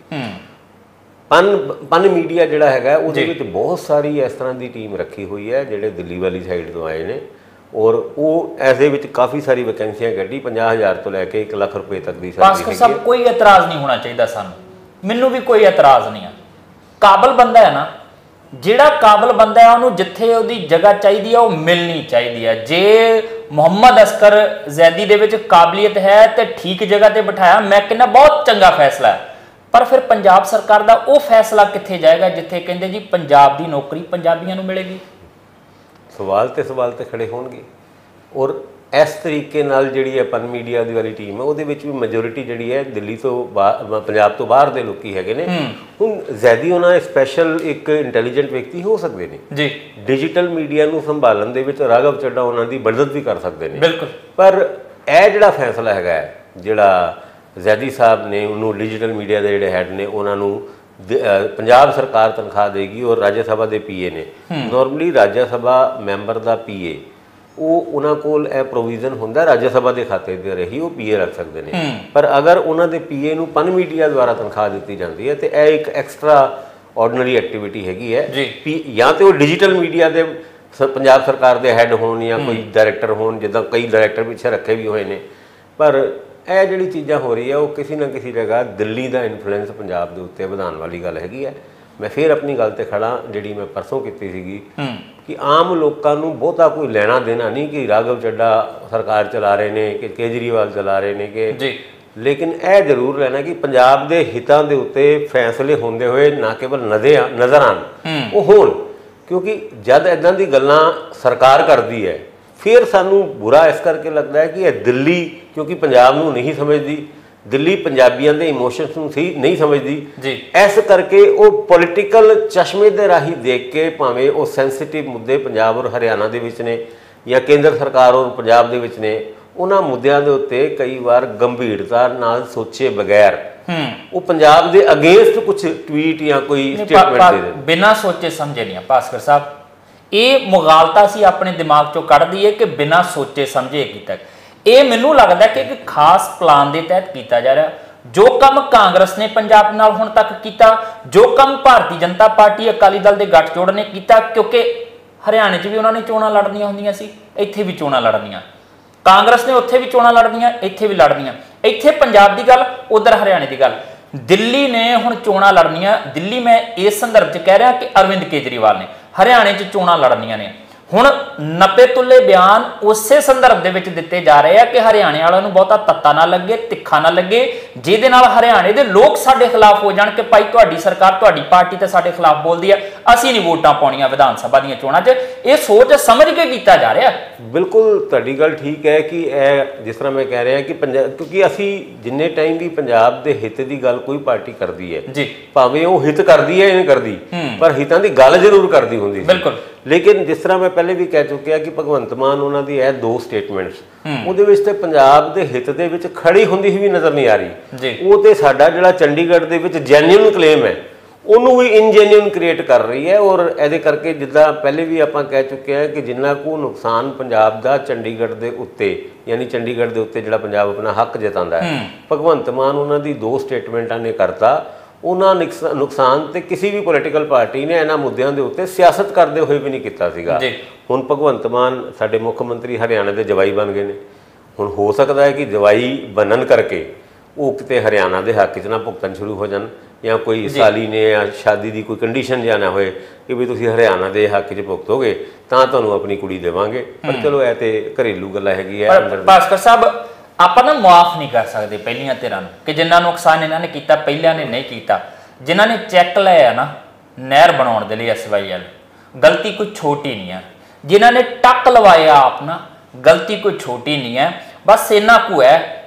ਪਨ ਮੀਡੀਆ ਜਿਹੜਾ ਹੈਗਾ ਉਹਦੇ ਵਿੱਚ ਬਹੁਤ ਸਾਰੀ ਇਸ ਤਰ੍ਹਾਂ ਦੀ ਟੀਮ ਰੱਖੀ ਹੋਈ ਹੈ ਜਿਹੜੇ ਦਿੱਲੀ ਵਾਲੀ ਸਾਈਡ ਤੋਂ ਆਏ ਨੇ, ਔਰ ਉਹ ਐਸੇ ਵਿੱਚ ਕਾਫੀ ਸਾਰੀ ਵੈਕੈਂਸੀਆਂ ਕੱਢੀ 50,000 ਤੋਂ ਲੈ ਕੇ 1 ਲੱਖ ਰੁਪਏ ਤੱਕ ਦੀ ਭਾਸਕਰ ਸਾਹਿਬ ਕੋਈ ਇਤਰਾਜ਼ ਨਹੀਂ ਹੋਣਾ ਚਾਹੀਦਾ ਸਾਨੂੰ, ਮੈਨੂੰ ਵੀ ਕੋਈ ਇਤਰਾਜ਼ ਨਹੀਂ ਆ। ਕਾਬਲ ਬੰਦਾ ਹੈ ਨਾ, ਜਿਹੜਾ ਕਾਬਲ ਬੰਦਾ ਹੈ ਉਹਨੂੰ ਜਿੱਥੇ ਉਹਦੀ ਜਗ੍ਹਾ ਚਾਹੀਦੀ ਹੈ ਉਹ ਮਿਲਣੀ ਚਾਹੀਦੀ ਹੈ। ਜੇ ਮੁਹੰਮਦ ਅਸਕਰ ਜ਼ੈਦੀ ਦੇ ਵਿੱਚ ਕਾਬਲੀਅਤ ਹੈ ਤੇ ਠੀਕ ਜਗ੍ਹਾ ਤੇ ਬਿਠਾਇਆ, ਮੈਂ ਕਹਿੰਦਾ ਬਹੁਤ ਚੰਗਾ ਫੈਸਲਾ ਹੈ। ਪਰ ਫਿਰ ਪੰਜਾਬ ਸਰਕਾਰ ਦਾ ਉਹ ਫੈਸਲਾ ਕਿੱਥੇ ਜਾਏਗਾ ਜਿੱਥੇ ਕਹਿੰਦੇ ਜੀ ਪੰਜਾਬ ਦੀ ਨੌਕਰੀ ਪੰਜਾਬੀਆਂ ਨੂੰ ਮਿਲੇਗੀ? ਸਵਾਲ ਤੇ ਖੜੇ ਹੋਣਗੇ। ਔਰ ਇਸ ਤਰੀਕੇ ਨਾਲ ਜਿਹੜੀ ਹੈ ਪਨ ਮੀਡੀਆ ਦੀ ਵਾਲੀ ਟੀਮ ਹੈ ਉਹਦੇ ਵਿੱਚ ਵੀ ਮੈਜੋਰਿਟੀ ਜਿਹੜੀ ਹੈ ਦਿੱਲੀ ਤੋਂ ਪੰਜਾਬ ਤੋਂ ਬਾਹਰ ਦੇ ਲੋਕੀ ਹੈਗੇ ਨੇ। ਹੁਣ ਜ਼ੈਦੀ ਉਹਨਾਂ ਸਪੈਸ਼ਲ ਇੱਕ ਇੰਟੈਲੀਜੈਂਟ ਵਿਅਕਤੀ ਹੋ ਸਕਦੇ ਨੇ ਜੀ, ਡਿਜੀਟਲ ਮੀਡੀਆ ਨੂੰ ਸੰਭਾਲਣ ਦੇ ਵਿੱਚ ਰਾਘਵ ਚੱਡਾ ਉਹਨਾਂ ਦੀ ਮਦਦ ਵੀ ਕਰ ਸਕਦੇ ਨੇ। ਬਿਲਕੁਲ। ਪਰ ਇਹ ਜਿਹੜਾ ਫੈਸਲਾ ਹੈਗਾ ਜਿਹੜਾ ਜ਼ੈਦੀ ਸਾਹਿਬ ਨੇ ਉਹਨੂੰ ਡਿਜੀਟਲ ਮੀਡੀਆ ਦੇ ਜਿਹੜੇ ਹੈਡ ਨੇ ਉਹਨਾਂ ਨੂੰ ਪੰਜਾਬ ਸਰਕਾਰ ਤਨਖਾਹ ਦੇਗੀ ਔਰ ਰਾਜ ਸਭਾ ਦੇ ਪੀਏ ਨੇ। ਨਾਰਮਲੀ ਰਾਜ ਸਭਾ ਮੈਂਬਰ ਦਾ ਪੀਏ ਉਹ ਉਹਨਾਂ ਕੋਲ ਇਹ ਪ੍ਰੋਵੀਜ਼ਨ ਹੁੰਦਾ ਰਾਜ ਸਭਾ ਦੇ ਖਾਤੇ ਦੇ ਰਹੀ ਉਹ ਪੀਏ ਰੱਖ ਸਕਦੇ ਨੇ। ਪਰ ਅਗਰ ਉਹਨਾਂ ਦੇ ਪੀਏ ਨੂੰ ਪਨ ਮੀਡੀਆ ਦੁਆਰਾ ਤਨਖਾਹ ਦਿੱਤੀ ਜਾਂਦੀ ਹੈ ਤੇ ਇਹ ਇੱਕ ਐਕਸਟਰਾ ਆਰਡੀਨਰੀ ਐਕਟੀਵਿਟੀ ਹੈਗੀ ਹੈ। ਜਾਂ ਤੇ ਉਹ ਡਿਜੀਟਲ ਮੀਡੀਆ ਦੇ ਪੰਜਾਬ ਸਰਕਾਰ ਦੇ ਹੈਡ ਹੋਣ ਜਾਂ ਕੋਈ ਡਾਇਰੈਕਟਰ ਹੋਣ, ਜਿੱਦਾਂ ਕਈ ਡਾਇਰੈਕਟਰ ਪਿੱਛੇ ਰੱਖੇ ਵੀ ਹੋਏ ਨੇ। ਪਰ ਇਹ ਜਿਹੜੀ ਚੀਜ਼ਾਂ ਹੋ ਰਹੀ ਹੈ ਉਹ ਕਿਸੇ ਨਾ ਕਿਸੇ ਜਗ੍ਹਾ ਦਿੱਲੀ ਦਾ ਇਨਫਲੂਐਂਸ ਪੰਜਾਬ ਦੇ ਉੱਤੇ ਵਧਾਉਣ ਵਾਲੀ ਗੱਲ ਹੈਗੀ ਹੈ। ਮੈਂ ਫਿਰ ਆਪਣੀ ਗੱਲ ਤੇ ਖੜਾ ਜਿਹੜੀ ਮੈਂ ਪਰਸੋਂ ਕੀਤੀ ਸੀਗੀ ਕਿ ਆਮ ਲੋਕਾਂ ਨੂੰ ਬਹੁਤਾ ਕੋਈ ਲੈਣਾ ਦੇਣਾ ਨਹੀਂ ਕਿ ਰਾਘਵ ਚੱਡਾ ਸਰਕਾਰ ਚਲਾ ਰਹੇ ਨੇ ਕਿ ਕੇਜਰੀਵਾਲ ਚਲਾ ਰਹੇ ਨੇ ਕਿ ਲੇਕਿਨ ਇਹ ਜ਼ਰੂਰ ਲੈਣਾ ਕਿ ਪੰਜਾਬ ਦੇ ਹਿੱਤਾਂ ਦੇ ਉੱਤੇ ਫੈਸਲੇ ਹੁੰਦੇ ਹੋਏ ਨਾ ਕੇਵਲ ਨਜ਼ਰ ਆਉਣ ਉਹ ਹੋਣ। ਕਿਉਂਕਿ ਜਦ ਇੱਦਾਂ ਦੀ ਗੱਲਾਂ ਸਰਕਾਰ ਕਰਦੀ ਹੈ ਫਿਰ ਸਾਨੂੰ ਬੁਰਾ ਇਸ ਕਰਕੇ ਲੱਗਦਾ ਹੈ ਕਿ ਇਹ ਦਿੱਲੀ ਕਿਉਂਕਿ ਪੰਜਾਬ ਨੂੰ ਨਹੀਂ ਸਮਝਦੀ, ਦਿੱਲੀ ਪੰਜਾਬੀਆਂ ਦੇ ਇਮੋਸ਼ਨਸ ਨੂੰ ਨਹੀਂ ਸਮਝਦੀ, ਇਸ ਕਰਕੇ ਉਹ ਪੋਲੀਟੀਕਲ ਚਸ਼ਮੇ ਦੇ ਰਾਹੀਂ ਦੇਖ ਕੇ ਭਾਵੇਂ ਉਹ ਸੈਂਸਿਟਿਵ ਮੁੱਦੇ ਪੰਜਾਬ ਔਰ ਹਰਿਆਣਾ ਦੇ ਵਿੱਚ ਨੇ ਜਾਂ ਕੇਂਦਰ ਸਰਕਾਰ ਔਰ ਪੰਜਾਬ ਦੇ ਵਿੱਚ ਨੇ, ਉਹਨਾਂ ਮੁੱਦਿਆਂ ਦੇ ਉੱਤੇ ਕਈ ਵਾਰ ਗੰਭੀਰਤਾ ਨਾਲ ਸੋਚੇ ਬਗੈਰ ਉਹ ਪੰਜਾਬ ਦੇ ਅਗੇਂਸਟ ਕੁਝ ਟਵੀਟ ਜਾਂ ਕੋਈ ਸਟੇਟਮੈਂਟ ਦੇ ਦਿੰਦੇ ਬਿਨਾਂ ਸੋਚੇ ਸਮਝੇ ਨਹੀਂ। ਭਾਸਕਰ ਸਾਹਿਬ ਇਹ ਮੁਗਾਲਤਾ ਸੀ ਆਪਣੇ ਦਿਮਾਗ ਚੋਂ ਕੱਢ ਦਈਏ ਕਿ ਬਿਨਾਂ ਸੋਚੇ ਸਮਝੇ ਕੀਤਾ। ਇਹ ਮੈਨੂੰ ਲੱਗਦਾ ਕਿ ਇੱਕ ਖਾਸ ਪਲਾਨ ਦੇ ਤਹਿਤ ਕੀਤਾ ਜਾ ਰਿਹਾ। ਜੋ ਕੰਮ ਕਾਂਗਰਸ ਨੇ ਪੰਜਾਬ ਨਾਲ ਹੁਣ ਤੱਕ ਕੀਤਾ, ਜੋ ਕੰਮ ਭਾਰਤੀ ਜਨਤਾ ਪਾਰਟੀ ਅਕਾਲੀ ਦਲ ਦੇ ਗੱਠਜੋੜ ਨੇ ਕੀਤਾ, ਕਿਉਂਕਿ ਹਰਿਆਣੇ 'ਚ ਵੀ ਉਹਨਾਂ ਨੇ ਚੋਣਾਂ ਲੜਨੀਆਂ ਹੁੰਦੀਆਂ ਸੀ, ਇੱਥੇ ਵੀ ਚੋਣਾਂ ਲੜਨੀਆਂ, ਕਾਂਗਰਸ ਨੇ ਉੱਥੇ ਵੀ ਚੋਣਾਂ ਲੜਨੀਆਂ, ਇੱਥੇ ਵੀ ਲੜਨੀਆਂ। ਇੱਥੇ ਪੰਜਾਬ ਦੀ ਗੱਲ, ਉਧਰ ਹਰਿਆਣੇ ਦੀ ਗੱਲ। ਦਿੱਲੀ ਨੇ ਹੁਣ ਚੋਣਾਂ ਲੜਨੀਆਂ। ਦਿੱਲੀ ਮੈਂ ਇਸ ਸੰਦਰਭ 'ਚ ਕਹਿ ਰਿਹਾ ਕਿ ਅਰਵਿੰਦ ਕੇਜਰੀਵਾਲ ਨੇ ਹਰਿਆਣੇ 'ਚ ਚੋਣਾਂ ਲੜਨੀਆਂ ਨੇ। ਹੁਣ 90 ਤੁੱਲੇ ਬਿਆਨ ਉਸੇ ਸੰਦਰਭ ਦੇ ਵਿੱਚ ਦਿੱਤੇ ਜਾ ਰਹੇ ਆ ਕਿ ਹਰਿਆਣੇ ਵਾਲਿਆਂ ਨੂੰ ਬਹੁਤਾ ਤੱਤਾ ਨਾ ਲੱਗੇ, ਤਿੱਖਾ ਨਾ ਲੱਗੇ, ਜਿਹਦੇ ਨਾਲ ਹਰਿਆਣੇ ਦੇ ਲੋਕ ਸਾਡੇ ਖਿਲਾਫ ਹੋ ਜਾਣ ਕਿ ਭਾਈ ਤੁਹਾਡੀ ਸਰਕਾਰ, ਤੁਹਾਡੀ ਪਾਰਟੀ ਤੇ ਸਾਡੇ ਖਿਲਾਫ ਬੋਲਦੀ ਆ, ਅਸੀਂ ਨਹੀਂ ਵੋਟਾਂ ਪਾਉਣੀਆਂ ਵਿਧਾਨ ਸਭਾ ਦੀਆਂ ਚੋਣਾਂ 'ਚ। ਇਹ ਸੋਚ ਸਮਝ ਕੇ ਕੀਤਾ ਜਾ ਰਿਹਾ। ਬਿਲਕੁਲ ਤੁਹਾਡੀ ਗੱਲ ਠੀਕ ਹੈ ਕਿ ਇਹ ਜਿਸ ਤਰ੍ਹਾਂ ਮੈਂ ਕਹਿ ਰਿਹਾ ਕਿ ਕਿਉਂਕਿ ਅਸੀਂ ਜਿੰਨੇ ਟਾਈਮ ਵੀ ਪੰਜਾਬ ਦੇ ਹਿੱਤ ਦੀ ਗੱਲ ਕੋਈ ਪਾਰਟੀ ਕਰਦੀ ਹੈ ਜੀ, ਭਾਵੇਂ ਉਹ ਹਿੱਤ ਕਰਦੀ ਹੈ ਜਾਂ ਨਹੀਂ ਕਰਦੀ, ਪਰ ਹਿੱਤਾਂ ਦੀ ਗੱਲ ਜ਼ਰੂਰ ਕਰਦੀ ਹੁੰਦੀ ਸੀ। ਬਿਲਕੁਲ। ਲੇਕਿਨ ਜਿਸ ਤਰ੍ਹਾਂ ਮੈਂ ਪਹਿਲੇ ਵੀ ਕਹਿ ਚੁੱਕਿਆ ਕਿ ਭਗਵੰਤ ਮਾਨ ਉਹਨਾਂ ਦੀ ਇਹ 2 ਸਟੇਟਮੈਂਟਸ ਉਹਦੇ ਵਿੱਚ ਤੇ ਪੰਜਾਬ ਦੇ ਹਿੱਤ ਦੇ ਵਿੱਚ ਖੜੀ ਹੁੰਦੀ ਹੀ ਵੀ ਨਜ਼ਰ ਨਹੀਂ ਆ ਰਹੀ। ਉਹ ਤੇ ਸਾਡਾ ਜਿਹੜਾ ਚੰਡੀਗੜ੍ਹ ਦੇ ਵਿੱਚ ਜੈਨੂਇਨ ਕਲੇਮ ਹੈ ਉਹਨੂੰ ਵੀ ਇਨਜੈਨੂਇਨ ਕ੍ਰੀਏਟ ਕਰ ਰਹੀ ਹੈ। ਔਰ ਇਹਦੇ ਕਰਕੇ ਜਿੱਦਾਂ ਪਹਿਲੇ ਵੀ ਆਪਾਂ ਕਹਿ ਚੁੱਕੇ ਹਾਂ ਕਿ ਜਿੰਨਾ ਕੁ ਨੁਕਸਾਨ ਪੰਜਾਬ ਦਾ ਚੰਡੀਗੜ੍ਹ ਦੇ ਉੱਤੇ ਯਾਨੀ ਚੰਡੀਗੜ੍ਹ ਦੇ ਉੱਤੇ ਜਿਹੜਾ ਪੰਜਾਬ ਆਪਣਾ ਹੱਕ ਜਤਾਉਂਦਾ ਹੈ, ਭਗਵੰਤ ਮਾਨ ਉਹਨਾਂ ਦੀ 2 ਸਟੇਟਮੈਂਟਾਂ ਨੇ ਕਰਤਾ। ਉਹਨਾਂ ਨੁਕਸਾਨ ਤੇ ਕਿਸੇ ਵੀ ਪੋਲੀਟੀਕਲ ਪਾਰਟੀ ਨੇ ਇਹਨਾਂ ਮੁੱਦਿਆਂ ਦੇ ਉੱਤੇ ਸਿਆਸਤ ਕਰਦੇ ਹੋਏ ਵੀ ਨਹੀਂ ਕੀਤਾ ਸੀਗਾ। ਹੁਣ ਭਗਵੰਤ ਮਾਨ ਸਾਡੇ ਮੁੱਖ ਮੰਤਰੀ ਹਰਿਆਣਾ ਦੇ ਜਵਾਈ ਬਣ ਗਏ ਨੇ। ਹੁਣ ਹੋ ਸਕਦਾ ਹੈ ਕਿ ਜਵਾਈ ਬਣਨ ਕਰਕੇ ਉਹ ਕਿਤੇ ਹਰਿਆਣਾ ਦੇ ਹੱਕ 'ਚ ਨਾ ਭੁਗਤਣ ਸ਼ੁਰੂ ਹੋ ਜਾਣ, ਜਾਂ ਕੋਈ ਸਾਲੀ ਨੇ ਜਾਂ ਸ਼ਾਦੀ ਦੀ ਕੋਈ ਕੰਡੀਸ਼ਨ ਜਾਂ ਨਾ ਹੋਏ ਕਿ ਵੀ ਤੁਸੀਂ ਹਰਿਆਣਾ ਦੇ ਹੱਕ 'ਚ ਭੁਗਤੋਗੇ ਤਾਂ ਤੁਹਾਨੂੰ ਆਪਣੀ ਕੁੜੀ ਦੇਵਾਂਗੇ। ਪਰ ਚਲੋ ਇਹ ਤੇ ਘਰੇਲੂ ਗੱਲਾਂ ਹੈਗੀ ਹੈ। ਭਾਸਕਰ ਸਾਹਿਬ ਆਪਾਂ ਨਾ ਮੁਆਫ ਨਹੀਂ ਕਰ ਸਕਦੇ ਪਹਿਲੀਆਂ ਧਿਰਾਂ ਨੂੰ ਕਿ ਜਿੰਨਾ ਨੁਕਸਾਨ ਇਹਨਾਂ ਨੇ ਕੀਤਾ ਪਹਿਲਿਆਂ ਨੇ ਨਹੀਂ ਕੀਤਾ। ਜਿਨ੍ਹਾਂ ਨੇ ਚੈੱਕ ਲਿਆ ਨਾ ਨਹਿਰ ਬਣਾਉਣ ਦੇ ਲਈ SYL, ਗਲਤੀ ਕੋਈ ਛੋਟੀ ਨਹੀਂ ਹੈ। ਜਿਨ੍ਹਾਂ ਨੇ ਟੱਕ ਲਵਾਇਆ ਆਪਣਾ, ਗਲਤੀ ਕੋਈ ਛੋਟੀ ਨਹੀਂ ਹੈ। ਬਸ ਇੰਨਾ ਕੁ ਹੈ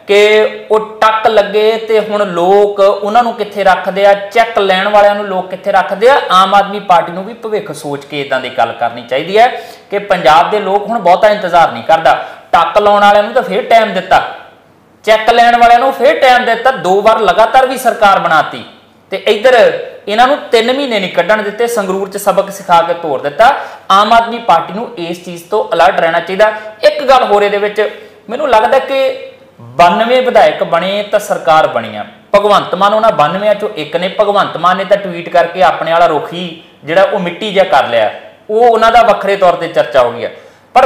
ਕਿ ਉਹ ਟੱਕ ਲੱਗੇ ਤੇ ਹੁਣ ਲੋਕ ਉਹਨਾਂ ਨੂੰ ਕਿੱਥੇ ਰੱਖਦੇ ਆ, ਚੈੱਕ ਲੈਣ ਵਾਲਿਆਂ ਨੂੰ ਲੋਕ ਕਿੱਥੇ ਰੱਖਦੇ ਆ। ਆਮ ਆਦਮੀ ਪਾਰਟੀ ਨੂੰ ਵੀ ਭਵਿੱਖ ਸੋਚ ਕੇ ਇਦਾਂ ਦੀ ਗੱਲ ਕਰਨੀ ਚਾਹੀਦੀ ਹੈ ਕਿ ਪੰਜਾਬ ਦੇ ਲੋਕ ਹੁਣ ਬਹੁਤਾ ਇੰਤਜ਼ਾਰ ਨਹੀਂ ਕਰਦਾ। ਟੱਕ ਲਾਉਣ ਵਾਲਿਆਂ ਨੂੰ ਤਾਂ ਫੇਰ ਟਾਈਮ ਦਿੱਤਾ, ਚੈੱਕ ਲੈਣ ਵਾਲਿਆਂ ਨੂੰ ਫੇਰ ਟਾਈਮ ਦਿੱਤਾ, 2 ਵਾਰ ਲਗਾਤਾਰ ਵੀ ਸਰਕਾਰ ਬਣਾਤੀ ਤੇ ਇੱਧਰ ਇਹਨਾਂ ਨੂੰ 3 ਮਹੀਨੇ ਨਹੀਂ ਕੱਢਣ ਦਿੱਤੇ, ਸੰਗਰੂਰ 'ਚ ਸਬਕ ਸਿਖਾ ਕੇ ਤੋੜ ਦਿੱਤਾ। ਆਮ ਆਦਮੀ ਪਾਰਟੀ ਨੂੰ ਇਸ ਚੀਜ਼ ਤੋਂ ਅਲਰਟ ਰਹਿਣਾ ਚਾਹੀਦਾ। ਇੱਕ ਗੱਲ ਹੋਰ ਇਹਦੇ ਵਿੱਚ ਮੈਨੂੰ ਲੱਗਦਾ ਕਿ 92 ਵਿਧਾਇਕ ਬਣੇ ਤਾਂ ਸਰਕਾਰ ਬਣੀ ਆ, ਭਗਵੰਤ ਮਾਨ ਉਹਨਾਂ 92 ਚੋਂ ਇੱਕ ਨੇ। ਭਗਵੰਤ ਮਾਨ ਨੇ ਤਾਂ ਟਵੀਟ ਕਰਕੇ ਆਪਣੇ ਵਾਲਾ ਰੁਖੀ ਜਿਹੜਾ ਉਹ ਮਿੱਟੀ ਜਿਹਾ ਕਰ ਲਿਆ, ਉਹ ਉਹਨਾਂ ਦਾ ਵੱਖਰੇ ਤੌਰ ਤੇ ਚਰਚਾ ਹੋ ਗਈ ਆ। ਪਰ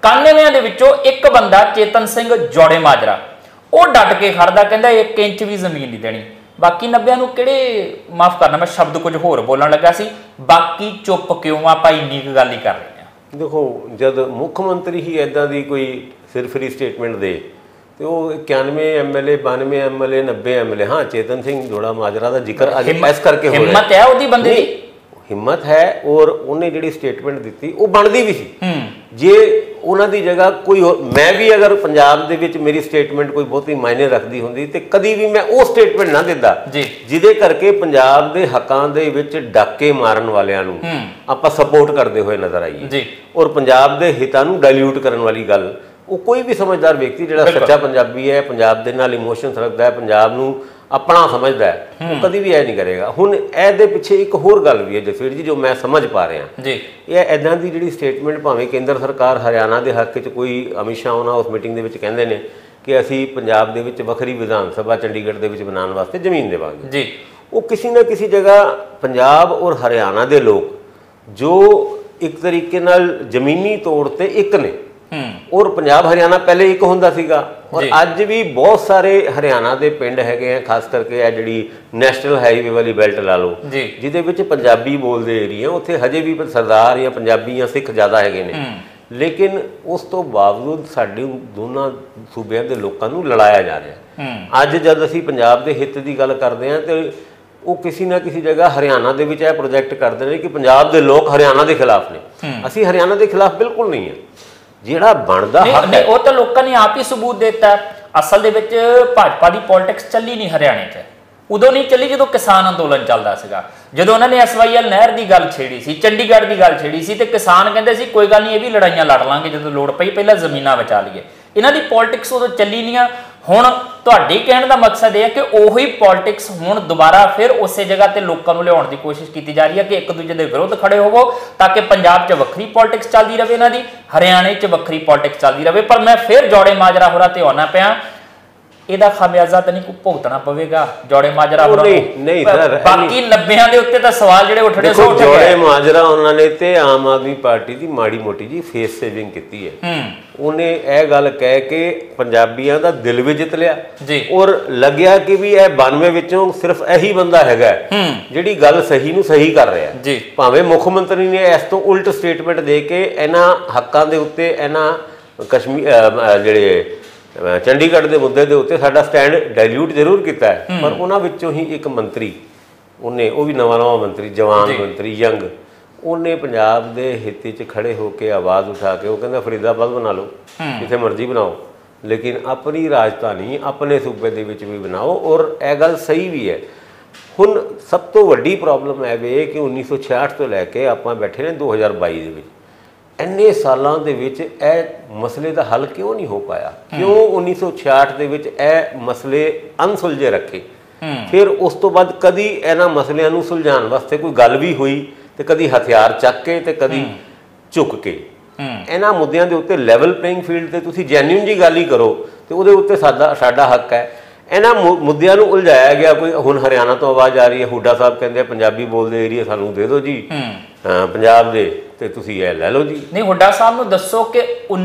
91 ਦੇ ਵਿੱਚੋਂ ਇੱਕ ਬੰਦਾ ਚੇਤਨ ਸਿੰਘ ਜੋੜੇ ਮਾਜਰਾ, ਉਹ ਡਟ ਕੇ ਖੜਦਾ, ਕਹਿੰਦਾ 1 ਇੰਚ ਵੀ ਜ਼ਮੀਨ ਨਹੀਂ ਦੇਣੀ। ਬਾਕੀ 90 ਨੂੰ ਕਿਹੜੇ, ਮਾਫ ਕਰਨਾ ਮੈਂ ਸ਼ਬਦ ਕੁਝ ਹੋਰ ਬੋਲਣ ਲੱਗਾ ਸੀ, ਬਾਕੀ ਚੁੱਪ ਕਿਉਂ, ਆਪਾਂ ਇੰਨੀ ਕੁ ਗੱਲ ਹੀ ਕਰ ਰਹੇ ਹਾਂ। ਦੇਖੋ, ਜਦ ਮੁੱਖ ਮੰਤਰੀ ਹੀ ਇੱਦਾਂ ਦੀ ਕੋਈ ਸਿਰਫਰੀ ਸਟੇਟਮੈਂਟ ਦੇ ਤੇ ਉਹ 91 ਐਮਐਲਏ, 92 ਐਮਐਲਏ, 90 ਐਮਐਲਏ, ਹਾਂ ਚੇਤਨ ਸਿੰਘ ਜੋੜਾ ਮਾਜਰਾ ਦਾ ਜ਼ਿਕਰ ਅੱਜ ਇਸ ਕਰਕੇ ਹੋ ਰਿਹਾ। ਹਿੰਮਤ ਹੈ ਉਹਦੀ ਬੰਦੇ ਦੀ, ਹਿੰਮਤ ਹੈ, ਔਰ ਉਹਨੇ ਜਿਹੜੀ ਸਟੇਟਮੈਂਟ ਦਿੱਤੀ ਉਹ ਬਣਦੀ ਵੀ ਸੀ। ਜੇ ਉਹਨਾਂ ਦੀ ਜਗ੍ਹਾ ਕੋਈ ਮੈਂ ਵੀ ਅਗਰ ਪੰਜਾਬ ਦੇ ਵਿੱਚ ਮੇਰੀ ਸਟੇਟਮੈਂਟ ਕੋਈ ਬਹੁਤੀ ਮਾਇਨੇ ਰੱਖਦੀ ਹੁੰਦੀ ਤੇ ਕਦੀ ਵੀ ਮੈਂ ਉਹ ਸਟੇਟਮੈਂਟ ਨਾ ਦਿੰਦਾ ਜਿਹਦੇ ਕਰਕੇ ਪੰਜਾਬ ਦੇ ਹੱਕਾਂ ਦੇ ਵਿੱਚ ਡਾਕੇ ਮਾਰਨ ਵਾਲਿਆਂ ਨੂੰ ਆਪਾਂ ਸਪੋਰਟ ਕਰਦੇ ਹੋਏ ਨਜ਼ਰ ਆਈਏ ਔਰ ਪੰਜਾਬ ਦੇ ਹਿੱਤਾਂ ਨੂੰ ਡਾਇਲੂਟ ਕਰਨ ਵਾਲੀ ਗੱਲ। ਉਹ ਕੋਈ ਵੀ ਸਮਝਦਾਰ ਵਿਅਕਤੀ ਜਿਹੜਾ ਸੱਚਾ ਪੰਜਾਬੀ ਹੈ, ਪੰਜਾਬ ਦੇ ਨਾਲ ਇਮੋਸ਼ਨਸ ਰੱਖਦਾ ਹੈ, ਪੰਜਾਬ ਨੂੰ ਆਪਣਾ ਸਮਝਦਾ ਹੈ, ਉਹ ਕਦੀ ਵੀ ਇਹ ਨਹੀਂ ਕਰੇਗਾ। ਹੁਣ ਇਹਦੇ ਪਿੱਛੇ ਇੱਕ ਹੋਰ ਗੱਲ ਵੀ ਹੈ ਜਸਵੀਰ ਜੀ, ਜੋ ਮੈਂ ਸਮਝ ਪਾ ਰਿਹਾ ਇਹ ਇੱਦਾਂ ਦੀ ਜਿਹੜੀ ਸਟੇਟਮੈਂਟ ਭਾਵੇਂ ਕੇਂਦਰ ਸਰਕਾਰ ਹਰਿਆਣਾ ਦੇ ਹੱਕ 'ਚ ਕੋਈ ਅਮਿਤ ਸ਼ਾਹ ਉਹਨਾਂ ਉਸ ਮੀਟਿੰਗ ਦੇ ਵਿੱਚ ਕਹਿੰਦੇ ਨੇ ਕਿ ਅਸੀਂ ਪੰਜਾਬ ਦੇ ਵਿੱਚ ਵੱਖਰੀ ਵਿਧਾਨ ਸਭਾ ਚੰਡੀਗੜ੍ਹ ਦੇ ਵਿੱਚ ਬਣਾਉਣ ਵਾਸਤੇ ਜ਼ਮੀਨ ਦੇਵਾਂਗੇ, ਉਹ ਕਿਸੇ ਨਾ ਕਿਸੇ ਜਗ੍ਹਾ ਪੰਜਾਬ ਔਰ ਹਰਿਆਣਾ ਦੇ ਲੋਕ ਜੋ ਇੱਕ ਤਰੀਕੇ ਨਾਲ ਜ਼ਮੀਨੀ ਤੌਰ ਤੇ ਇੱਕ ਨੇ, ਔਰ ਪੰਜਾਬ ਹਰਿਆਣਾ ਪਹਿਲੇ ਇੱਕ ਹੁੰਦਾ ਸੀਗਾ ਔਰ ਅੱਜ ਵੀ ਬਹੁਤ ਸਾਰੇ ਹਰਿਆਣਾ ਦੇ ਪਿੰਡ ਹੈਗੇ ਆ, ਖਾਸ ਕਰਕੇ ਇਹ ਜਿਹੜੀ ਨੈਸ਼ਨਲ ਹਾਈਵੇ ਵਾਲੀ ਬੈਲਟ ਲਾ ਲਓ ਜਿਹਦੇ ਵਿੱਚ ਪੰਜਾਬੀ ਬੋਲਦੇ ਏਰੀਆ, ਉੱਥੇ ਹਜੇ ਵੀ ਸਰਦਾਰ ਜਾਂ ਪੰਜਾਬੀ ਜਾਂ ਸਿੱਖ ਜ਼ਿਆਦਾ ਹੈਗੇ ਨੇ। ਲੇਕਿਨ ਉਸ ਤੋਂ ਬਾਵਜੂਦ ਸਾਡੇ ਦੋਨਾਂ ਸੂਬਿਆਂ ਦੇ ਲੋਕਾਂ ਨੂੰ ਲੜਾਇਆ ਜਾ ਰਿਹਾ। ਅੱਜ ਜਦ ਅਸੀਂ ਪੰਜਾਬ ਦੇ ਹਿੱਤ ਦੀ ਗੱਲ ਕਰਦੇ ਹਾਂ ਤੇ ਉਹ ਕਿਸੇ ਨਾ ਕਿਸੇ ਜਗ੍ਹਾ ਹਰਿਆਣਾ ਦੇ ਵਿੱਚ ਇਹ ਪ੍ਰੋਜੈਕਟ ਕਰਦੇ ਨੇ ਕਿ ਪੰਜਾਬ ਦੇ ਲੋਕ ਹਰਿਆਣਾ ਦੇ ਖਿਲਾਫ ਨੇ। ਅਸੀਂ ਹਰਿਆਣਾ ਦੇ ਖਿਲਾਫ ਬਿਲਕੁਲ ਨਹੀਂ ਹਾਂ। ਜਿਹੜਾ ਬਣਦਾ ਹੱਕ ਹੈ ਉਹ ਤਾਂ ਲੋਕਾਂ ਨੇ ਆਪ ਹੀ ਸਬੂਤ ਦਿੱਤਾ। ਅਸਲ ਦੇ ਵਿੱਚ ਭਾਜਪਾ ਦੀ ਪੋਲਿਟਿਕਸ ਚੱਲੀ ਨਹੀਂ ਹਰਿਆਣੇ 'ਚ, ਉਦੋਂ ਨਹੀਂ ਚੱਲੀ ਜਦੋਂ ਕਿਸਾਨ ਅੰਦੋਲਨ ਚੱਲਦਾ ਸੀਗਾ, ਜਦੋਂ ਉਹਨਾਂ ਨੇ SYL ਨਹਿਰ ਦੀ ਗੱਲ ਛੇੜੀ ਸੀ, ਚੰਡੀਗੜ੍ਹ ਦੀ ਗੱਲ ਛੇੜੀ ਸੀ ਤੇ ਕਿਸਾਨ ਕਹਿੰਦੇ ਸੀ ਕੋਈ ਗੱਲ ਨਹੀਂ ਇਹ ਵੀ ਲੜਾਈਆਂ ਲੜ ਲਾਂਗੇ ਜਦੋਂ ਲੋੜ ਪਈ, ਪਹਿਲਾਂ ਜ਼ਮੀਨਾਂ ਬਚਾ ਲਈਏ। ਇਹਨਾਂ ਦੀ ਪੋਲਿਟਿਕਸ ਉਦੋਂ ਚੱਲੀ ਨਹੀਂ ਆ। ਹੁਣ ਤੁਹਾਡੇ ਕਹਿਣ ਦਾ ਮਕਸਦ ਇਹ ਹੈ ਕਿ ਉਹੀ ਪੋਲਿਟਿਕਸ ਹੁਣ ਦੁਬਾਰਾ ਫਿਰ ਉਸੇ ਜਗ੍ਹਾ ਤੇ ਲੋਕਾਂ ਨੂੰ ਲਿਆਉਣ ਦੀ ਕੋਸ਼ਿਸ਼ ਕੀਤੀ ਜਾ ਰਹੀ ਹੈ ਕਿ ਇੱਕ ਦੂਜੇ ਦੇ ਵਿਰੁੱਧ ਖੜੇ ਹੋਵੋ ਤਾਂ ਕਿ ਪੰਜਾਬ 'ਚ ਵੱਖਰੀ ਪੋਲਿਟਿਕਸ ਚੱਲਦੀ ਰਹੇ, ਇਹਨਾਂ ਦੀ ਹਰਿਆਣੇ 'ਚ ਵੱਖਰੀ ਪੋਲਿਟਿਕਸ ਚੱਲਦੀ ਰਹੇ। ਪਰ ਮੈਂ ਫਿਰ ਜੋੜੇ ਮਾਜਰਾ ਹੋਰਾਂ ਤੇ ਆਉਣਾ ਪਿਆ, ਇਹਦਾ ਖਾਮਿਆਜ਼ਾ ਤਾਂ ਨਹੀਂ ਕੋਈ ਭੁਗਤਣਾ ਪਵੇਗਾ ਜੋੜੇ ਮਾਜਰਾ ਹੋਰਾਂ ਨੂੰ? ਨਹੀਂ ਸਰ, ਬਾਕੀ 90 ਦੇ ਉੱਤੇ ਤਾਂ ਸਵਾਲ ਜਿਹੜੇ ਉੱਠਦੇ ਸੋ ਜੋੜੇ ਮਾਜਰਾ ਉਹਨਾਂ ਨੇ ਤੇ ਆਮ ਆਦਮੀ ਪਾਰਟੀ ਦੀ ਮਾੜੀ ਮੋਟੀ ਜੀ ਫੇਸ ਸੇਵਿੰਗ ਕੀਤੀ ਹੈ। ਉਹਨੇ ਇਹ ਗੱਲ ਕਹਿ ਕੇ ਪੰਜਾਬੀਆਂ ਦਾ ਦਿਲ ਵੀ ਜਿੱਤ ਲਿਆ ਔਰ ਲੱਗਿਆ ਕਿ ਵੀ ਇਹ 92 ਵਿੱਚੋਂ ਸਿਰਫ ਇਹੀ ਬੰਦਾ ਹੈਗਾ ਜਿਹੜੀ ਗੱਲ ਸਹੀ ਨੂੰ ਸਹੀ ਕਰ ਰਿਹਾ। ਭਾਵੇਂ ਮੁੱਖ ਮੰਤਰੀ ਨੇ ਇਸ ਤੋਂ ਉਲਟ ਸਟੇਟਮੈਂਟ ਦੇ ਕੇ ਇਹਨਾਂ ਹੱਕਾਂ ਦੇ ਉੱਤੇ, ਇਹਨਾਂ ਕਸ਼ਮੀਰ ਜਿਹੜੇ ਚੰਡੀਗੜ੍ਹ ਦੇ ਮੁੱਦੇ ਦੇ ਉੱਤੇ ਸਾਡਾ ਸਟੈਂਡ ਡਾਇਲੂਟ ਜ਼ਰੂਰ ਕੀਤਾ ਹੈ, ਪਰ ਉਹਨਾਂ ਵਿੱਚੋਂ ਹੀ ਇੱਕ ਮੰਤਰੀ, ਉਹਨੇ ਉਹ ਵੀ ਨਵਾਂ ਮੰਤਰੀ, ਜਵਾਨ ਮੰਤਰੀ, ਯੰਗ, ਉਹਨੇ ਪੰਜਾਬ ਦੇ ਹਿੱਤ 'ਚ ਖੜੇ ਹੋ ਕੇ ਆਵਾਜ਼ ਉਠਾ ਕੇ ਉਹ ਕਹਿੰਦਾ ਫਰੀਦਾਬਾਦ ਬਣਾ ਲਓ, ਜਿੱਥੇ ਮਰਜ਼ੀ ਬਣਾਓ, ਲੇਕਿਨ ਆਪਣੀ ਰਾਜਧਾਨੀ ਆਪਣੇ ਸੂਬੇ ਦੇ ਵਿੱਚ ਵੀ ਬਣਾਓ। ਔਰ ਇਹ ਗੱਲ ਸਹੀ ਵੀ ਹੈ। ਹੁਣ ਸਭ ਤੋਂ ਵੱਡੀ ਪ੍ਰੋਬਲਮ ਇਹ ਵੇ ਕਿ 1966 ਤੋਂ ਲੈ ਕੇ ਆਪਾਂ ਬੈਠੇ ਨੇ 2022 ਦੇ ਵਿੱਚ, ਇੰਨੇ ਸਾਲਾਂ ਦੇ ਵਿੱਚ ਇਹ ਮਸਲੇ ਦਾ ਹੱਲ ਕਿਉਂ ਨਹੀਂ ਹੋ ਪਾਇਆ? ਕਿਉਂ 1966 ਦੇ ਵਿੱਚ ਇਹ ਮਸਲੇ ਅਣਸੁਲਝੇ ਰੱਖੇ? ਫਿਰ ਉਸ ਤੋਂ ਬਾਅਦ ਕਦੀ ਇਹਨਾਂ ਮਸਲਿਆਂ ਨੂੰ ਸੁਲਝਾਉਣ ਵਾਸਤੇ ਕੋਈ ਗੱਲ ਵੀ ਹੋਈ ਤੇ ਕਦੀ ਹਥਿਆਰ ਚੱਕ ਕੇ ਤੇ ਕਦੀ ਝੁਕ ਕੇ। ਇਹਨਾਂ ਮੁੱਦਿਆਂ ਦੇ ਉੱਤੇ ਲੈਵਲ ਪਲੇਇੰਗ ਫੀਲਡ ਤੇ ਤੁਸੀਂ ਜੈਨੂਇਨ ਜੀ ਗੱਲ ਹੀ ਕਰੋ ਤੇ ਉਹਦੇ ਉੱਤੇ ਸਾਡਾ ਹੱਕ ਹੈ। ਇਹਨਾਂ ਮੁੱਦਿਆਂ ਨੂੰ ਉਲਝਾਇਆ ਗਿਆ। ਕੋਈ ਹੁਣ ਹਰਿਆਣਾ ਤੋਂ ਆਵਾਜ਼ ਆ ਰਹੀ ਹੈ, ਹੁੱਡਾ ਸਾਹਿਬ ਕਹਿੰਦੇ ਪੰਜਾਬੀ ਬੋਲਦੇ ਏਰੀਆ ਸਾਨੂੰ ਦੇ ਦਿਓ ਜੀ ਪੰਜਾਬ ਦੇ, ਤੇ ਤੁਸੀਂ ਇਹ ਲੈ ਲਓ ਜੀ। ਨਹੀਂ, ਹੁੱਡਾ ਸਾਹਿਬ ਨੂੰ ਦੱਸੋ ਕਿ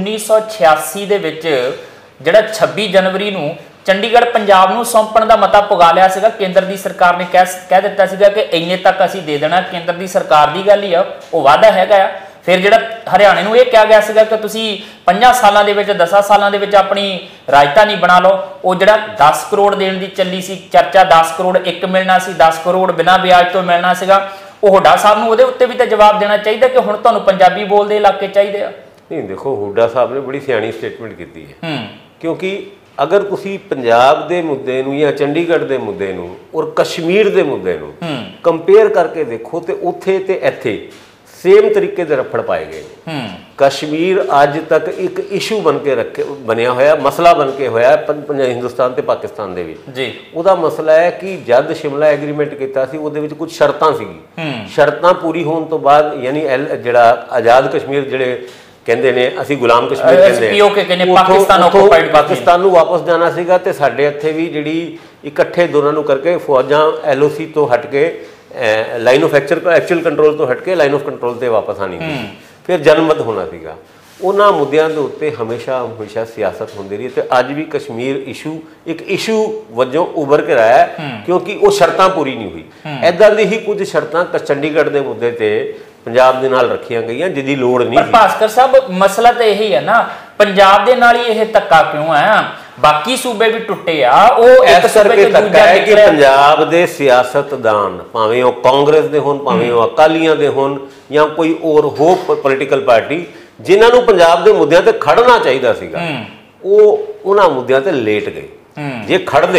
1986 ਦੇ ਵਿੱਚ ਜਿਹੜਾ 26 ਜਨਵਰੀ ਨੂੰ ਚੰਡੀਗੜ੍ਹ ਪੰਜਾਬ ਨੂੰ ਸੌਂਪਣ ਦਾ ਮਤਾ ਪੁਗਾ ਲਿਆ ਸੀਗਾ, ਕੇਂਦਰ ਦੀ ਸਰਕਾਰ ਨੇ ਕਹਿ ਦਿੱਤਾ ਸੀਗਾ ਕਿ ਇੰਨੇ ਤੱਕ ਅਸੀਂ ਦੇ ਦੇਣਾ। ਕੇਂਦਰ ਦੀ ਸਰਕਾਰ ਦੀ ਗੱਲ ਹੀ ਆ, ਉਹ ਵਾਅਦਾ ਹੈਗਾ ਆ। ਫਿਰ ਜਿਹੜਾ ਹਰਿਆਣੇ ਨੂੰ ਇਹ ਕਿਹਾ ਗਿਆ ਸੀਗਾ ਕਿ ਤੁਸੀਂ 5 ਸਾਲਾਂ ਦੇ ਵਿੱਚ, 10 ਸਾਲਾਂ ਦੇ ਵਿੱਚ ਆਪਣੀ ਰਾਜਧਾਨੀ ਬਣਾ ਲਓ। ਉਹ ਜਿਹੜਾ 10 ਕਰੋੜ ਦੇਣ ਦੀ ਚੱਲੀ ਸੀ ਚਰਚਾ, 10 ਕਰੋੜ ਇੱਕ ਮਿਲਣਾ ਸੀ, 10 ਕਰੋੜ ਬਿਨਾਂ ਵਿਆਜ ਤੋਂ ਮਿਲਣਾ ਸੀਗਾ, ਉਹ ਹੁੱਡਾ ਸਾਹਿਬ ਨੂੰ ਉਹਦੇ ਉੱਤੇ ਵੀ ਤਾਂ ਜਵਾਬ ਦੇਣਾ ਚਾਹੀਦਾ ਕਿ ਹੁਣ ਤੁਹਾਨੂੰ ਪੰਜਾਬੀ ਬੋਲਦੇ ਇਲਾਕੇ ਚਾਹੀਦੇ ਆ। ਨਹੀਂ ਦੇਖੋ, ਹੁੱਡਾ ਸਾਹਿਬ ਨੇ ਬੜੀ ਸਿਆਣੀ ਸਟੇਟਮੈਂਟ ਕੀਤੀ ਹੈ क्योंकि अगर तुसी पंजाब के मुद्दे नूं या चंडीगढ़ के मुद्दे नूं और कश्मीर के मुद्दे नूं कंपेयर करके देखो तो उत्थे ते इत्थे सेम तरीके दे रफड़ पाए गए। कश्मीर अज तक एक इशू बन के रखे बनया होया, मसला बन के होया हिंदुस्तान ते पाकिस्तान दे विच जी। उहदा मसला है कि जद शिमला एग्रीमेंट किया सी उहदे विच कुछ शर्तां सीगी, शर्तां पूरी होने तो बाद यानी जिहड़ा आज़ाद कश्मीर जिहड़े कहंदे ने असीं गुलाम कश्मीर कहंदे ने पाकिस्तान नूं वापस जाना सीगा ते साडे इत्थे भी जिहड़ी इकट्ठे दोनां नूं करके फौजां LOC तो हट के लाइन ऑफ एक्चुअल कंट्रोल तो हट के लाइन ऑफ कंट्रोल से वापस आनी थी, फिर जनमत होना सीगा। उन्हां मुद्दिआं दे उत्ते हमेशा हमेशा सियासत होंदी रही ते अज भी कश्मीर इशू एक इशू वजों उभर के आया क्योंकि वो शर्तां पूरी नहीं हुई। ऐदां दी ही कुछ शर्तां चंडीगढ़ के मुद्दे ते पंजाब दे नाल रखियां गईयां जिहदी लोड़ नहीं थी। भास्कर साहब मसला तो यही है ना, पंजाब दे नाल ही यह धक्का क्यों है, बाकी सूबे भी टुटे आ वो इस करके धक्का है कि पंजाब दे सियासतदान भावें वो कांग्रेस दे होण भावें वो अकालियां दे होण या कोई और हो पोलिटिकल पार्टी जिन्हां नूं पंजाब दे मुद्दिआं ते खड़ना चाहिदा सीगा वो उन्हां मुद्दिआं ते लेट गए। जे खड़दे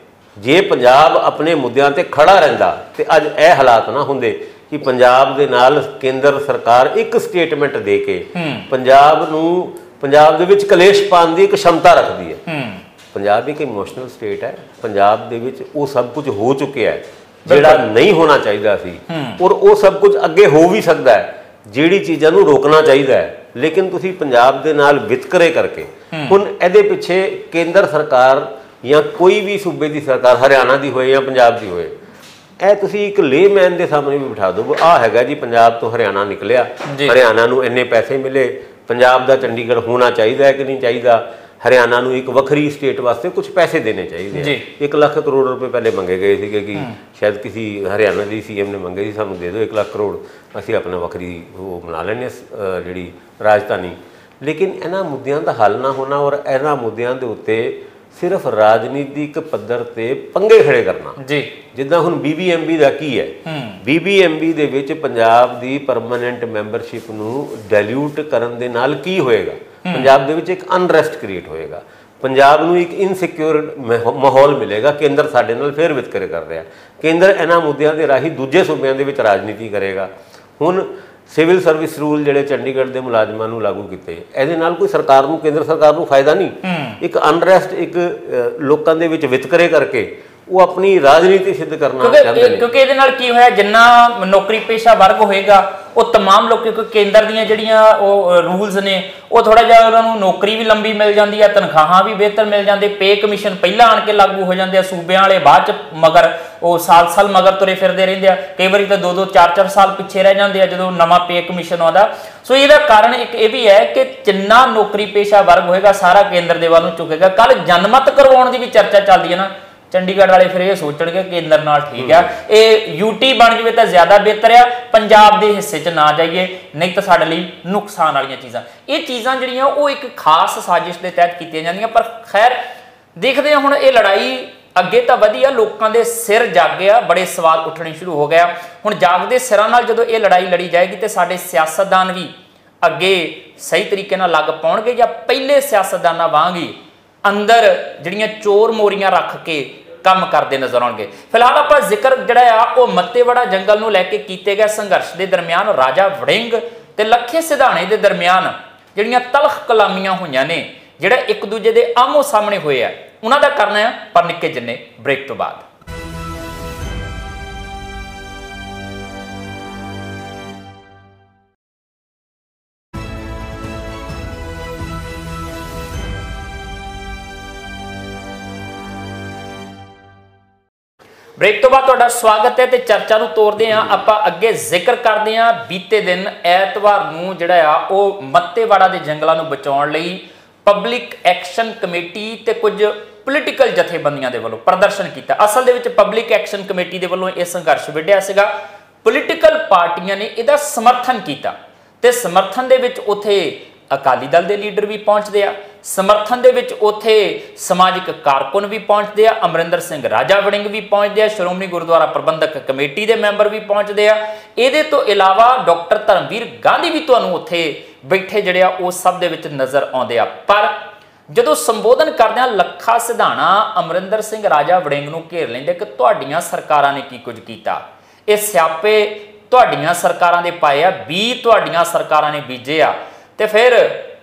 जे पंजाब अपने मुद्दिआं ते खड़ा रहिंदा ते अज इह हालात ना हुंदे कि पंजाब दे नाल केंद्र सरकार एक स्टेटमेंट दे के पंजाब नूं पंजाब दे विच कलेश पाउण दी एक क्षमता रखदी है। पंजाब एक इमोशनल स्टेट है, पंजाब दे विच वो सब कुछ हो चुकिया है जिहड़ा नहीं होना चाहिदा सी और वो सब कुछ अगे हो भी सकता है, जिहड़ी चीज़ां नूं रोकना चाहिदा है। लेकिन तुसीं पंजाब दे नाल वितकरे करके हुण इहदे पिछे केंद्र सरकार या कोई भी सूबे की सरकार हरियाणा की होए या पंजाब की होए ਇਹ ਤੁਸੀਂ ਇੱਕ ਲੇਮੈਨ ਦੇ ਸਾਹਮਣੇ ਵੀ ਬਿਠਾ ਦਿਓ ਆ ਹੈਗਾ ਜੀ ਪੰਜਾਬ ਤੋਂ ਹਰਿਆਣਾ ਨਿਕਲਿਆ, ਹਰਿਆਣਾ ਨੂੰ ਇੰਨੇ ਪੈਸੇ ਮਿਲੇ, ਪੰਜਾਬ ਦਾ ਚੰਡੀਗੜ੍ਹ ਹੋਣਾ ਚਾਹੀਦਾ ਹੈ ਕਿ ਨਹੀਂ ਚਾਹੀਦਾ, ਹਰਿਆਣਾ ਨੂੰ ਇੱਕ ਵੱਖਰੀ ਸਟੇਟ ਵਾਸਤੇ ਕੁਝ ਪੈਸੇ ਦੇਣੇ ਚਾਹੀਦੇ ਆ। 1 ਲੱਖ ਕਰੋੜ ਰੁਪਏ ਪਹਿਲੇ ਮੰਗੇ ਗਏ ਸੀਗੇ ਕਿ ਸ਼ਾਇਦ ਕਿਸੇ ਹਰਿਆਣਾ ਦੀ CM ਨੇ ਮੰਗੇ ਸੀ ਸਾਨੂੰ ਦੇ ਦਿਓ 1 ਲੱਖ ਕਰੋੜ ਅਸੀਂ ਆਪਣਾ ਵੱਖਰੀ ਉਹ ਬਣਾ ਲੈਣੇ ਜਿਹੜੀ ਰਾਜਧਾਨੀ। ਲੇਕਿਨ ਇਹਨਾਂ ਮੁੱਦਿਆਂ ਦਾ ਹੱਲ ਨਾ ਹੋਣਾ ਔਰ ਇਹਨਾਂ ਮੁੱਦਿਆਂ ਦੇ ਉੱਤੇ सिर्फ राजनीतिक पद्धर ते पंगे खड़े करना जी, जिद्दां हुण BBMB दा की है, BBMB दे विच पंजाब दी परमानेंट मैंबरशिप नूं डाइल्यूट करन दे नाल की होएगा, पंजाब दे विच एक अनरेस्ट क्रिएट होएगा, पंजाब नूं एक इनसिक्योर माहौल मिलेगा। केंद्र साडे नाल फिर वितकरे कर रहा, केंद्र इन्हां मुद्दिआं दे राही दूजे सूबिआं दे विच राजनीति करेगा। हुण सिविल सर्विस रूल जिहड़े चंडीगढ़ के मुलाजमान नूं लागू किए इहदे नाल कोई सरकार नूं केंद्र सरकार नूं फायदा नहीं, एक अनरेस्ट एक लोकां दे विच वितकरे करके वो अपनी राजनीति सिद्ध करना चाहते हैं। क्योंकि इहदे नाल की होया जिन्ना नौकरी पेशा वर्ग होएगा वो तमाम लोग क्योंकि केंद्र दीआं जिहड़ियां रूल्स ने वो थोड़ा जिहा उन्हां नूं नौकरी भी लंबी मिल जाती है, तनख्वाहां भी बेहतर मिल जाती, पे कमीशन पहला आण के लागू हो जाते हैं, सूबिआं वाले बाद च मगर वो साल साल मगर तुरे फिरदे रहिंदे आ, कई बारी तो 2-2 4-4 साल पिछे रह जाते हैं जदों नवां पे कमीशन आउंदा। सो इहदा कारण एक ये भी है कि जिन्ना नौकरी पेशा वर्ग होएगा सारा केंद्र दे वल नूं झुकेगा। कल जनमत करवाउण दी भी चर्चा चलदी है ना, चंडीगढ़ वाले फिर ये सोचणगे केंद्र नाल ठीक है ये UT बन जाए तो ज्यादा बेहतर है, पंजाब के हिस्से च ना जाइए नहीं तो साडे लई नुकसान वाली चीज़ां ये चीज़ां जिहड़ियां वो एक खास साजिश के तहत कीतियां जांदियां। पर खैर देखते हैं हुण ये लड़ाई अगे तो वधिया लोगों के सिर जागिया, बड़े सवाल उठने शुरू हो गया। हुण जागदे सिरां नाल जदों ये लड़ाई लड़ी जाएगी तो साडे सियासतदान भी अगे सही तरीके नाल लग पाउणगे या पहले सियासतदानां वांग ही अंदर जिहड़ियां चोर मोरियां रख के काम करते नजर आउणगे। फिलहाल आप जिक्र जिहड़ा मत्तेवाड़ा जंगल नूं लैके कीते गए संघर्ष के दरमियान राजा वड़िंग ते लखे सिधाणे के दरमियान जिहड़ियां तलख कलामियां होईयां ने, जिहड़ा एक दूजे के आमो सामने होए आ, उन्हां दा करना है पर निक्के जिन्ने ब्रेक तो बाद। ब्रेक तो बाद तुहाडा स्वागत है ते चर्चा नूं तोड़दे हां आपां अगे जिक्र करदे हां बीते दिन ऐतवार नूं जिहड़ा आ ओह मत्तेवाड़ा दे जंगलां नूं बचाउण लई पब्लिक एक्शन कमेटी ते कुछ पोलीटिकल जथेबंदियां दे वल्लों प्रदर्शन कीता। असल दे विच पब्लिक एक्शन कमेटी दे वल्लों इह संघर्ष विढ़िआ सीगा, पोलीटिकल पार्टियां ने इहदा समर्थन कीता ते समर्थन दे विच उत्थे अकाली दल के लीडर भी पहुंचते हैं, समर्थन दे विच उत्थे समाजिक कारकुन भी पहुंचते हैं, अमरिंदर सिंह राजा वड़िंग भी पहुंचते हैं, श्रोमणी गुरुद्वारा प्रबंधक कमेटी के मैंबर भी पहुंचते हैं। ये तो इलावा डॉक्टर धर्मवीर गांधी भी तुहानूं उत्थे बैठे जिहड़े आ उस सब दे विच नज़र आउंदे आ। पर ਜਦੋਂ ਸੰਬੋਧਨ ਕਰਦਿਆਂ ਲੱਖਾ ਸਿਧਾਣਾ ਅਮਰਿੰਦਰ ਸਿੰਘ ਰਾਜਾ ਵੜਿੰਗ ਨੂੰ ਘੇਰ ਲੈਂਦੇ ਕਿ ਤੁਹਾਡੀਆਂ ਸਰਕਾਰਾਂ ਨੇ ਕੀ ਕੁਝ ਕੀਤਾ, ਇਹ ਸਿਆਪੇ ਤੁਹਾਡੀਆਂ ਸਰਕਾਰਾਂ ਦੇ ਪਾਏ ਆ, ਵੀ ਤੁਹਾਡੀਆਂ ਸਰਕਾਰਾਂ ਨੇ ਬੀਜੇ ਆ, ਤੇ ਫਿਰ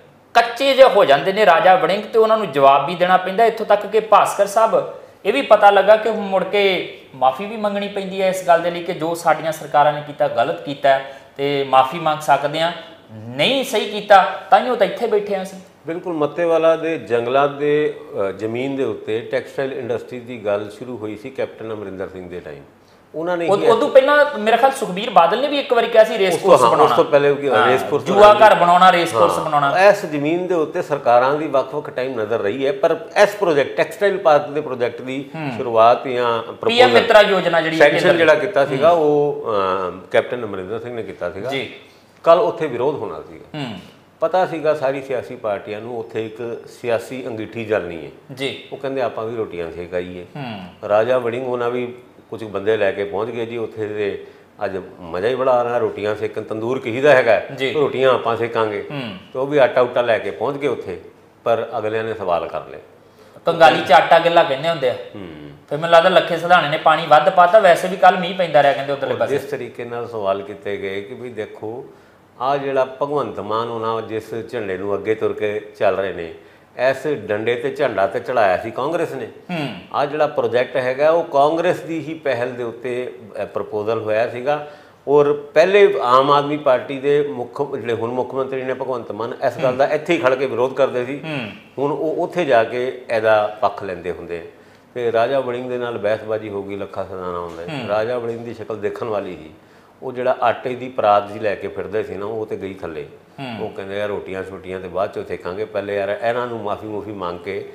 ਕੱਚੇ ਜਿਹੇ ਹੋ ਜਾਂਦੇ ਨੇ ਰਾਜਾ ਵੜਿੰਗ ਤੇ ਉਹਨਾਂ ਨੂੰ ਜਵਾਬ ਵੀ ਦੇਣਾ ਪੈਂਦਾ। ਇੱਥੋਂ ਤੱਕ ਕਿ ਭਾਸਕਰ ਸਾਹਿਬ ਇਹ ਵੀ ਪਤਾ ਲੱਗਾ ਕਿ ਮੁੜ ਕੇ ਮਾਫੀ ਵੀ ਮੰਗਣੀ ਪੈਂਦੀ ਹੈ ਇਸ ਗੱਲ ਦੇ ਲਈ ਕਿ ਜੋ ਸਾਡੀਆਂ ਸਰਕਾਰਾਂ ਨੇ ਕੀਤਾ ਗਲਤ ਕੀਤਾ ਤੇ ਮਾਫੀ ਮੰਗ ਸਕਦੇ ਆ, ਨਹੀਂ ਸਹੀ ਕੀਤਾ ਤਾਈਓ ਤਾਂ ਇੱਥੇ ਬੈਠੇ ਆ ਅਸੀਂ। ਬਿਲਕੁਲ, ਮੱਤੇਵਾਲਾ ਦੇ ਜੰਗਲਾਂ ਦੇ ਜ਼ਮੀਨ ਦੇ ਉੱਤੇ ਟੈਕਸਟਾਈਲ ਇੰਡਸਟਰੀ ਦੀ ਗੱਲ ਸ਼ੁਰੂ ਹੋਈ ਸੀ ਕੈਪਟਨ ਅਮਰਿੰਦਰ ਸਿੰਘ ਦੇ ਟਾਈਮ। ਉਹਨਾਂ ਨੇ ਉਦੋਂ ਪਹਿਲਾਂ ਮੇਰੇ ਖਿਆਲ ਸੁਖਬੀਰ ਬਾਦਲ ਨੇ ਵੀ ਇੱਕ ਵਾਰੀ ਕਿਹਾ ਸੀ ਰੇਸ ਕੋਰਸ ਬਣਾਉਣਾ, ਉਸ ਤੋਂ ਪਹਿਲੇ ਰੇਸ ਕੋਰਸ ਜੂਆ ਘਰ ਬਣਾਉਣਾ, ਰੇਸ ਕੋਰਸ ਬਣਾਉਣਾ। ਇਸ ਜ਼ਮੀਨ ਦੇ ਉੱਤੇ ਸਰਕਾਰਾਂ ਦੀ ਵੱਖ-ਵੱਖ ਟਾਈਮ ਨਜ਼ਰ ਰਹੀ ਹੈ, ਪਰ ਇਸ ਪ੍ਰੋਜੈਕਟ ਟੈਕਸਟਾਈਲ ਪਾਰਕ ਦੇ ਪ੍ਰੋਜੈਕਟ ਦੀ ਸ਼ੁਰੂਆਤ ਜਾਂ ਪੀਐਮ ਮਿੱਤਰਾ ਯੋਜਨਾ ਜਿਹੜੀ ਸੈਂਕਸ਼ਨ ਜਿਹੜਾ ਕੀਤਾ ਸੀਗਾ ਉਹ ਕੈਪਟਨ ਅਮਰਿੰਦਰ ਸਿੰਘ ਨੇ ਕੀਤਾ ਸੀਗਾ ਜੀ। ਕੱਲ ਉੱਥੇ ਵਿਰੋਧ ਹੋਣਾ ਸੀਗਾ, ਪਤਾ ਸੀਗਾ ਸਾਰੀ ਸਿਆਸੀ ਪਾਰਟੀਆਂ ਨੂੰ ਉੱਥੇ ਇੱਕ ਸਿਆਸੀ ਅੰਗੀਠੀ ਜਲਣੀ ਹੈ ਜੀ। ਉਹ ਕਹਿੰਦੇ ਆਪਾਂ ਵੀ ਰੋਟੀਆਂ ਸੇਕਾਈਏ। ਰਾਜਾ ਵੜਿੰਗ ਉਹਨਾਂ ਵੀ ਕੁਝ ਬੰਦੇ ਲੈ ਕੇ ਪਹੁੰਚ ਗਏ ਜੀ ਉੱਥੇ ਦੇ। ਅੱਜ ਮਜ਼ਾ ਹੀ ਬੜਾ ਆ ਰਿਹਾ, ਰੋਟੀਆਂ ਸੇਕਣ, ਤੰਦੂਰ ਕਿਹਦਾ ਹੈਗਾ, ਰੋਟੀਆਂ ਆਪਾਂ ਸੇਕਾਂਗੇ। ਤੇ ਉਹ ਵੀ ਆਟਾ ਉਟਾ ਲੈ ਕੇ ਪਹੁੰਚ ਗਏ ਉੱਥੇ, ਪਰ ਅਗਲਿਆਂ ਨੇ ਸਵਾਲ ਕਰ ਲਏ। ਕੰਗਾਲੀ ਚ ਆਟਾ ਗਿੱਲਾ ਕਹਿੰਦੇ ਹੁੰਦੇ ਆ। ਫਿਰ ਮੈਨੂੰ ਲੱਗਦਾ ਲੱਖੇ ਸਿਧਾਣੇ ਨੇ ਪਾਣੀ ਵੱਧ ਪਾਤਾ, ਵੈਸੇ ਵੀ ਕੱਲ ਮੀਂਹ ਪੈਂਦਾ ਰਿਹਾ ਕਹਿੰਦੇ ਉਧਰਲੇ ਪਾਸੇ। ਜਿਸ ਤਰੀਕੇ ਨਾਲ ਸਵਾਲ ਕੀਤੇ ਗਏ ਕਿ ਵੀ ਦੇਖੋ ਆਹ ਜਿਹੜਾ ਭਗਵੰਤ ਮਾਨ ਉਹਨਾਂ ਜਿਸ ਝੰਡੇ ਨੂੰ ਅੱਗੇ ਤੁਰ ਕੇ ਚੱਲ ਰਹੇ ਨੇ, ਇਸ ਡੰਡੇ ਤੇ ਝੰਡਾ ਤੇ ਚੜਾਇਆ ਸੀ ਕਾਂਗਰਸ ਨੇ। ਆਹ ਜਿਹੜਾ ਪ੍ਰੋਜੈਕਟ ਹੈਗਾ ਉਹ ਕਾਂਗਰਸ ਦੀ ਹੀ ਪਹਿਲ ਦੇ ਉੱਤੇ ਪ੍ਰਪੋਜ਼ਲ ਹੋਇਆ ਸੀਗਾ, ਔਰ ਪਹਿਲੇ ਆਮ ਆਦਮੀ ਪਾਰਟੀ ਦੇ ਜਿਹੜੇ ਹੁਣ ਮੁੱਖ ਮੰਤਰੀ ਨੇ ਭਗਵੰਤ ਮਾਨ ਇਸ ਗੱਲ ਦਾ ਇੱਥੇ ਹੀ ਖੜ ਕੇ ਵਿਰੋਧ ਕਰਦੇ ਸੀ। ਹੁਣ ਉਹ ਉੱਥੇ ਜਾ ਕੇ ਇਹਦਾ ਪੱਖ ਲੈਂਦੇ ਹੁੰਦੇ। ਤੇ ਰਾਜਾ ਵੜਿੰਗ ਦੇ ਨਾਲ ਬਹਿਸਬਾਜ਼ੀ ਹੋ ਗਈ, ਲੱਖਾ ਸਿਧਾਣਾ ਹੁੰਦਾ। ਰਾਜਾ ਵੜਿੰਗ ਦੀ ਸ਼ਕਲ ਦੇਖਣ ਵਾਲੀ ਸੀ, ਉਹ ਜਿਹੜਾ ਆਟੇ ਦੀ ਪਰਾਤ ਜੀ ਲੈ ਕੇ ਫਿਰਦੇ ਸੀ ਨਾ, ਉਹ ਤੇ ਗਈ ਥੱਲੇ। ਉਹ ਕਹਿੰਦੇ ਯਾਰ ਰੋਟੀਆਂ ਛੋਟੀਆਂ ਤੇ ਬਾਅਦ ਚੋਂ ਸੇਕਾਂਗੇ, ਪਹਿਲੇ ਯਾਰ ਇਹਨਾਂ ਨੂੰ ਮਾਫੀ ਮੰਗ ਕੇ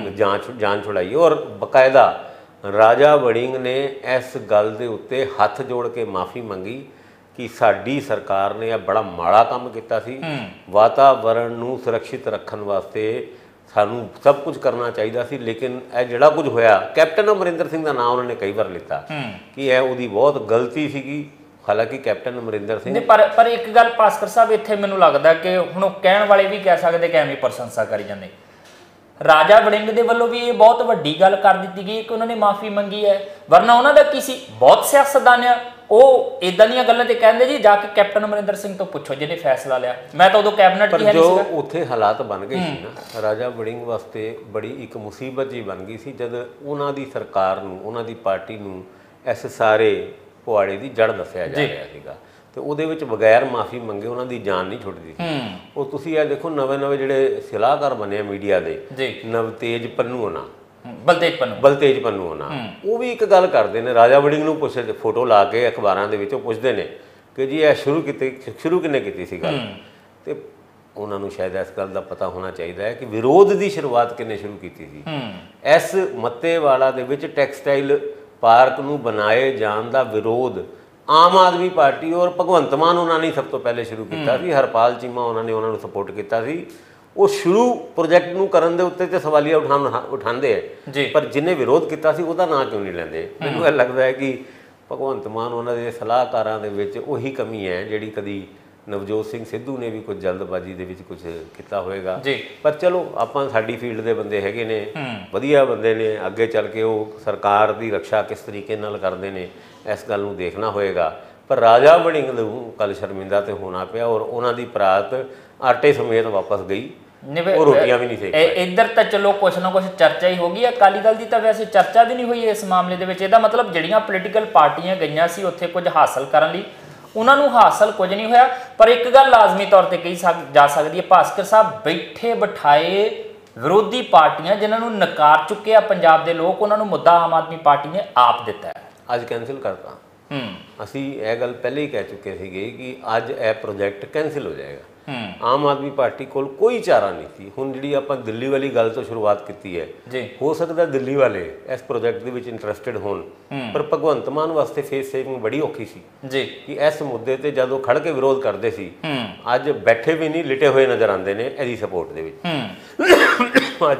ਜਾਨ ਛੁਡਾਈਏ। ਔਰ ਬਕਾਇਦਾ ਰਾਜਾ ਵੜਿੰਗ ਨੇ ਇਸ ਗੱਲ ਦੇ ਉੱਤੇ ਹੱਥ ਜੋੜ ਕੇ ਮਾਫੀ ਮੰਗੀ ਕਿ ਸਾਡੀ ਸਰਕਾਰ ਨੇ ਇਹ ਬੜਾ ਮਾੜਾ ਕੰਮ ਕੀਤਾ ਸੀ, ਵਾਤਾਵਰਣ ਨੂੰ ਸੁਰੱਖਿਅਤ ਰੱਖਣ ਵਾਸਤੇ ਸਾਨੂੰ ਸਭ ਕੁਝ ਕਰਨਾ ਚਾਹੀਦਾ ਸੀ, ਲੇਕਿਨ ਇਹ ਜਿਹੜਾ ਕੁਝ ਹੋਇਆ, ਕੈਪਟਨ ਅਮਰਿੰਦਰ ਸਿੰਘ ਦਾ ਨਾਮ ਉਹਨਾਂ ਨੇ ਕਈ ਵਾਰ ਲਿੱਤਾ ਕਿ ਇਹ ਉਹਦੀ ਬਹੁਤ ਗਲਤੀ ਸੀਗੀ। ਹਾਲਾਂਕਿ ਕੈਪਟਨ ਅਮਰਿੰਦਰ ਸਿੰਘ ਪਰ ਇੱਕ ਗੱਲ ਭਾਸਕਰ ਸਾਹਿਬ ਇੱਥੇ ਮੈਨੂੰ ਲੱਗਦਾ ਕਿ ਹੁਣ ਉਹ ਕਹਿਣ ਵਾਲੇ ਵੀ ਕਹਿ ਸਕਦੇ ਕਿ ਐਵੇਂ ਪ੍ਰਸ਼ੰਸਾ ਕਰੀ ਜਾਂਦੇ। ਰਾਜਾ ਵੜਿੰਗ ਦੇ ਵੱਲੋਂ ਵੀ ਇਹ ਬਹੁਤ ਵੱਡੀ ਗੱਲ ਕਰ ਦਿੱਤੀ ਗਈ ਕਿ ਉਹਨਾਂ ਨੇ ਮਾਫੀ ਮੰਗੀ ਹੈ, ਵਰਨਾ ਉਹਨਾਂ ਦਾ ਕੀ ਸੀ, ਬਹੁਤ ਸਿਆਸਤਦਾਨ ਆ ਉਹ ਇਦਾਂ ਦੀਆਂ ਗੱਲਾਂ ਤੇ ਕਹਿੰਦੇ ਜੀ ਜਾ ਕੇ ਕੈਪਟਨ ਅਮਰਿੰਦਰ ਸਿੰਘ ਤੋਂ ਪੁੱਛੋ ਜਿਹਨੇ ਫੈਸਲਾ ਲਿਆ। ਮੈਂ ਤਾਂ ਉਦੋਂ ਕੈਬਨਿਟ ਹੀ ਹੈ ਨਹੀਂ ਸੀਗਾ। ਜੋ ਉੱਥੇ ਹਾਲਾਤ ਬਣ ਗਏ ਸੀ ਨਾ, ਰਾਜਾ ਵੜਿੰਗ ਵਾਸਤੇ ਬੜੀ ਇੱਕ ਮੁਸੀਬਤ ਜੀ ਬਣ ਗਈ ਸੀ ਜਦ ਉਹਨਾਂ ਦੀ ਸਰਕਾਰ ਨੂੰ, ਉਹਨਾਂ ਦੀ ਪਾਰਟੀ ਨੂੰ ਇਸ ਸਾਰੇ ਪੁਆੜੇ ਦੀ ਜੜ ਦੱਸਿਆ ਜਾ ਰਿਹਾ ਸੀਗਾ, ਤੇ ਉਹਦੇ ਵਿੱਚ ਬਗੈਰ ਮਾਫੀ ਮੰਗੇ ਉਹਨਾਂ ਦੀ ਜਾਨ ਨਹੀਂ ਛੁੱਟਦੀ ਸੀ। ਉਹ ਤੁਸੀਂ ਇਹ ਦੇਖੋ ਨਵੇਂ ਜਿਹੜੇ ਸਲਾਹਕਾਰ ਬਣੇ ਮੀਡੀਆ ਦੇ, ਨਵਤੇਜ ਪੰਨੂ ਹੋਣਾ, ਬਲਤੇਜ ਪੰਨੂ ਹੋਣਾ, ਉਹ ਵੀ ਇੱਕ ਗੱਲ ਕਰਦੇ ਨੇ, ਰਾਜਾ ਵੜਿੰਗ ਨੂੰ ਪੁੱਛੇ ਫੋਟੋ ਲਾ ਕੇ ਅਖਬਾਰਾਂ ਦੇ ਵਿੱਚੋਂ ਪੁੱਛਦੇ ਨੇ ਕਿ ਜੀ ਇਹ ਸ਼ੁਰੂ ਕਿੰਨੇ ਕੀਤੀ ਸੀ ਗੱਲ। ਤੇ ਉਹਨਾਂ ਨੂੰ ਸ਼ਾਇਦ ਇਸ ਗੱਲ ਦਾ ਪਤਾ ਹੋਣਾ ਚਾਹੀਦਾ ਹੈ ਕਿ ਵਿਰੋਧ ਦੀ ਸ਼ੁਰੂਆਤ ਕਿੰਨੇ ਸ਼ੁਰੂ ਕੀਤੀ ਸੀ। ਇਸ ਮੱਤੇਵਾਲਾ ਦੇ ਵਿੱਚ ਟੈਕਸਟਾਈਲ ਪਾਰਕ ਨੂੰ ਬਣਾਏ ਜਾਣ ਦਾ ਵਿਰੋਧ ਆਮ ਆਦਮੀ ਪਾਰਟੀ ਔਰ ਭਗਵੰਤ ਮਾਨ ਉਹਨਾਂ ਨੇ ਸਭ ਤੋਂ ਪਹਿਲੇ ਸ਼ੁਰੂ ਕੀਤਾ ਸੀ। ਹਰਪਾਲ ਚੀਮਾ ਉਹਨਾਂ ਨੇ ਉਹਨਾਂ ਨੂੰ ਸਪੋਰਟ ਕੀਤਾ ਸੀ। ਉਹ ਸ਼ੁਰੂ ਪ੍ਰੋਜੈਕਟ ਨੂੰ ਕਰਨ ਦੇ ਉੱਤੇ ਤੇ ਸਵਾਲੀਆ ਉਠਾਉਂਦੇ ਹੈ, ਪਰ ਜਿਹਨੇ ਵਿਰੋਧ ਕੀਤਾ ਸੀ ਉਹਦਾ ਨਾਂ ਕਿਉਂ ਨਹੀਂ ਲੈਂਦੇ। ਮੈਨੂੰ ਇਹ ਲੱਗਦਾ ਹੈ ਕਿ ਭਗਵੰਤ ਮਾਨ ਉਹਨਾਂ ਦੇ ਸਲਾਹਕਾਰਾਂ ਦੇ ਵਿੱਚ ਉਹੀ ਕਮੀ ਹੈ ਜਿਹੜੀ ਕਦੀ ਨਵਜੋਤ ਸਿੰਘ ਸਿੱਧੂ ਨੇ ਵੀ ਕੁਝ ਜਲਦਬਾਜ਼ੀ ਦੇ ਵਿੱਚ ਕੁਝ ਕੀਤਾ ਹੋਏਗਾ। ਪਰ ਚਲੋ ਆਪਾਂ ਸਾਡੀ ਫੀਲਡ ਦੇ ਬੰਦੇ ਹੈਗੇ ਨੇ, ਵਧੀਆ ਬੰਦੇ ਨੇ, ਅੱਗੇ ਚੱਲ ਕੇ ਉਹ ਸਰਕਾਰ ਦੀ ਰੱਖਿਆ ਕਿਸ ਤਰੀਕੇ ਨਾਲ ਕਰਦੇ ਨੇ ਇਸ ਗੱਲ ਨੂੰ ਦੇਖਣਾ ਹੋਏਗਾ। ਪਰ ਰਾਜਾ ਵੜਿੰਗ ਨੂੰ ਕੱਲ ਸ਼ਰਮਿੰਦਾ ਤੇ ਹੋਣਾ ਪਿਆ, ਔਰ ਉਹਨਾਂ ਦੀ ਪਰਾਤ ਆਟੇ ਸਮੇਤ ਵਾਪਸ ਗਈ, ਉਹ ਰੋਟੀਆਂ ਵੀ ਨਹੀਂ ਸੇਕ ਪਾਏ। ਇੱਧਰ ਤਾਂ ਚਲੋ ਕੁਛ ਨਾ ਕੁਛ ਚਰਚਾ ਹੀ ਹੋ ਗਈ। ਅਕਾਲੀ ਦਲ ਦੀ ਤਾਂ ਵੈਸੇ ਚਰਚਾ ਵੀ ਨਹੀਂ ਹੋਈ ਇਸ ਮਾਮਲੇ ਦੇ ਵਿੱਚ। ਇਹਦਾ ਮਤਲਬ ਜਿਹੜੀਆਂ ਪੋਲੀਟੀਕਲ ਪਾਰਟੀਆਂ ਗਈਆਂ ਸੀ ਉੱਥੇ ਕੁਝ ਹਾਸਲ ਕਰਨ ਲਈ, ਉਹਨਾਂ ਨੂੰ ਹਾਸਲ ਕੁਝ ਨਹੀਂ ਹੋਇਆ। ਪਰ ਇੱਕ ਗੱਲ ਲਾਜ਼ਮੀ ਤੌਰ ਤੇ ਕਹੀ ਜਾ ਸਕਦੀ ਹੈ ਭਾਸਕਰ ਸਾਹਿਬ, ਬੈਠੇ ਬਿਠਾਏ ਵਿਰੋਧੀ ਪਾਰਟੀਆਂ ਜਿਨ੍ਹਾਂ ਨੂੰ ਨਕਾਰ ਚੁੱਕੇ ਆ ਪੰਜਾਬ ਦੇ ਲੋਕ, ਉਹਨਾਂ ਨੂੰ ਮੁੱਦਾ ਆਮ ਆਦਮੀ ਪਾਰਟੀ ਨੇ ਆਪ ਦਿੱਤਾ ਹੈ, ਅੱਜ ਕੈਂਸਲ ਕਰਤਾ। ਅਸੀਂ ਇਹ ਗੱਲ ਪਹਿਲੇ ਹੀ ਕਹਿ ਚੁੱਕੇ ਸੀਗੇ ਕਿ ਅੱਜ ਇਹ ਪ੍ਰੋਜੈਕਟ ਕੈਂਸਲ ਹੋ ਜਾਏਗਾ। ਆਮ ਆਦਮੀ ਪਾਰਟੀ ਕੋਲ ਕੋਈ ਚਾਰਾ ਨਹੀਂ ਸੀ। ਹੁਣ ਜਿਹੜੀ ਆਪਾਂ ਦਿੱਲੀ ਵਾਲੀ ਗੱਲ ਤੋਂ ਸ਼ੁਰੂਆਤ ਕੀਤੀ ਹੈ, ਹੋ ਸਕਦਾ ਦਿੱਲੀ ਵਾਲੇ ਇਸ ਪ੍ਰੋਜੈਕਟ ਦੇ ਵਿੱਚ ਇੰਟਰਸਟਿਡ ਹੋਣ, ਪਰ ਭਗਵੰਤ ਮਾਨ ਵਾਸਤੇ ਫੇਸ ਸੇਵਿੰਗ ਬੜੀ ਔਖੀ ਸੀ ਕਿ ਇਸ ਮੁੱਦੇ ਤੇ ਜਦੋਂ ਖੜ ਕੇ ਵਿਰੋਧ ਕਰਦੇ ਸੀ, ਅੱਜ ਬੈਠੇ ਵੀ ਨਹੀਂ ਲਿਟੇ ਹੋਏ ਨਜ਼ਰ ਆਉਂਦੇ ਨੇ ਇਹਦੀ ਸਪੋਰਟ ਦੇ ਵਿੱਚ। ਅੱਜ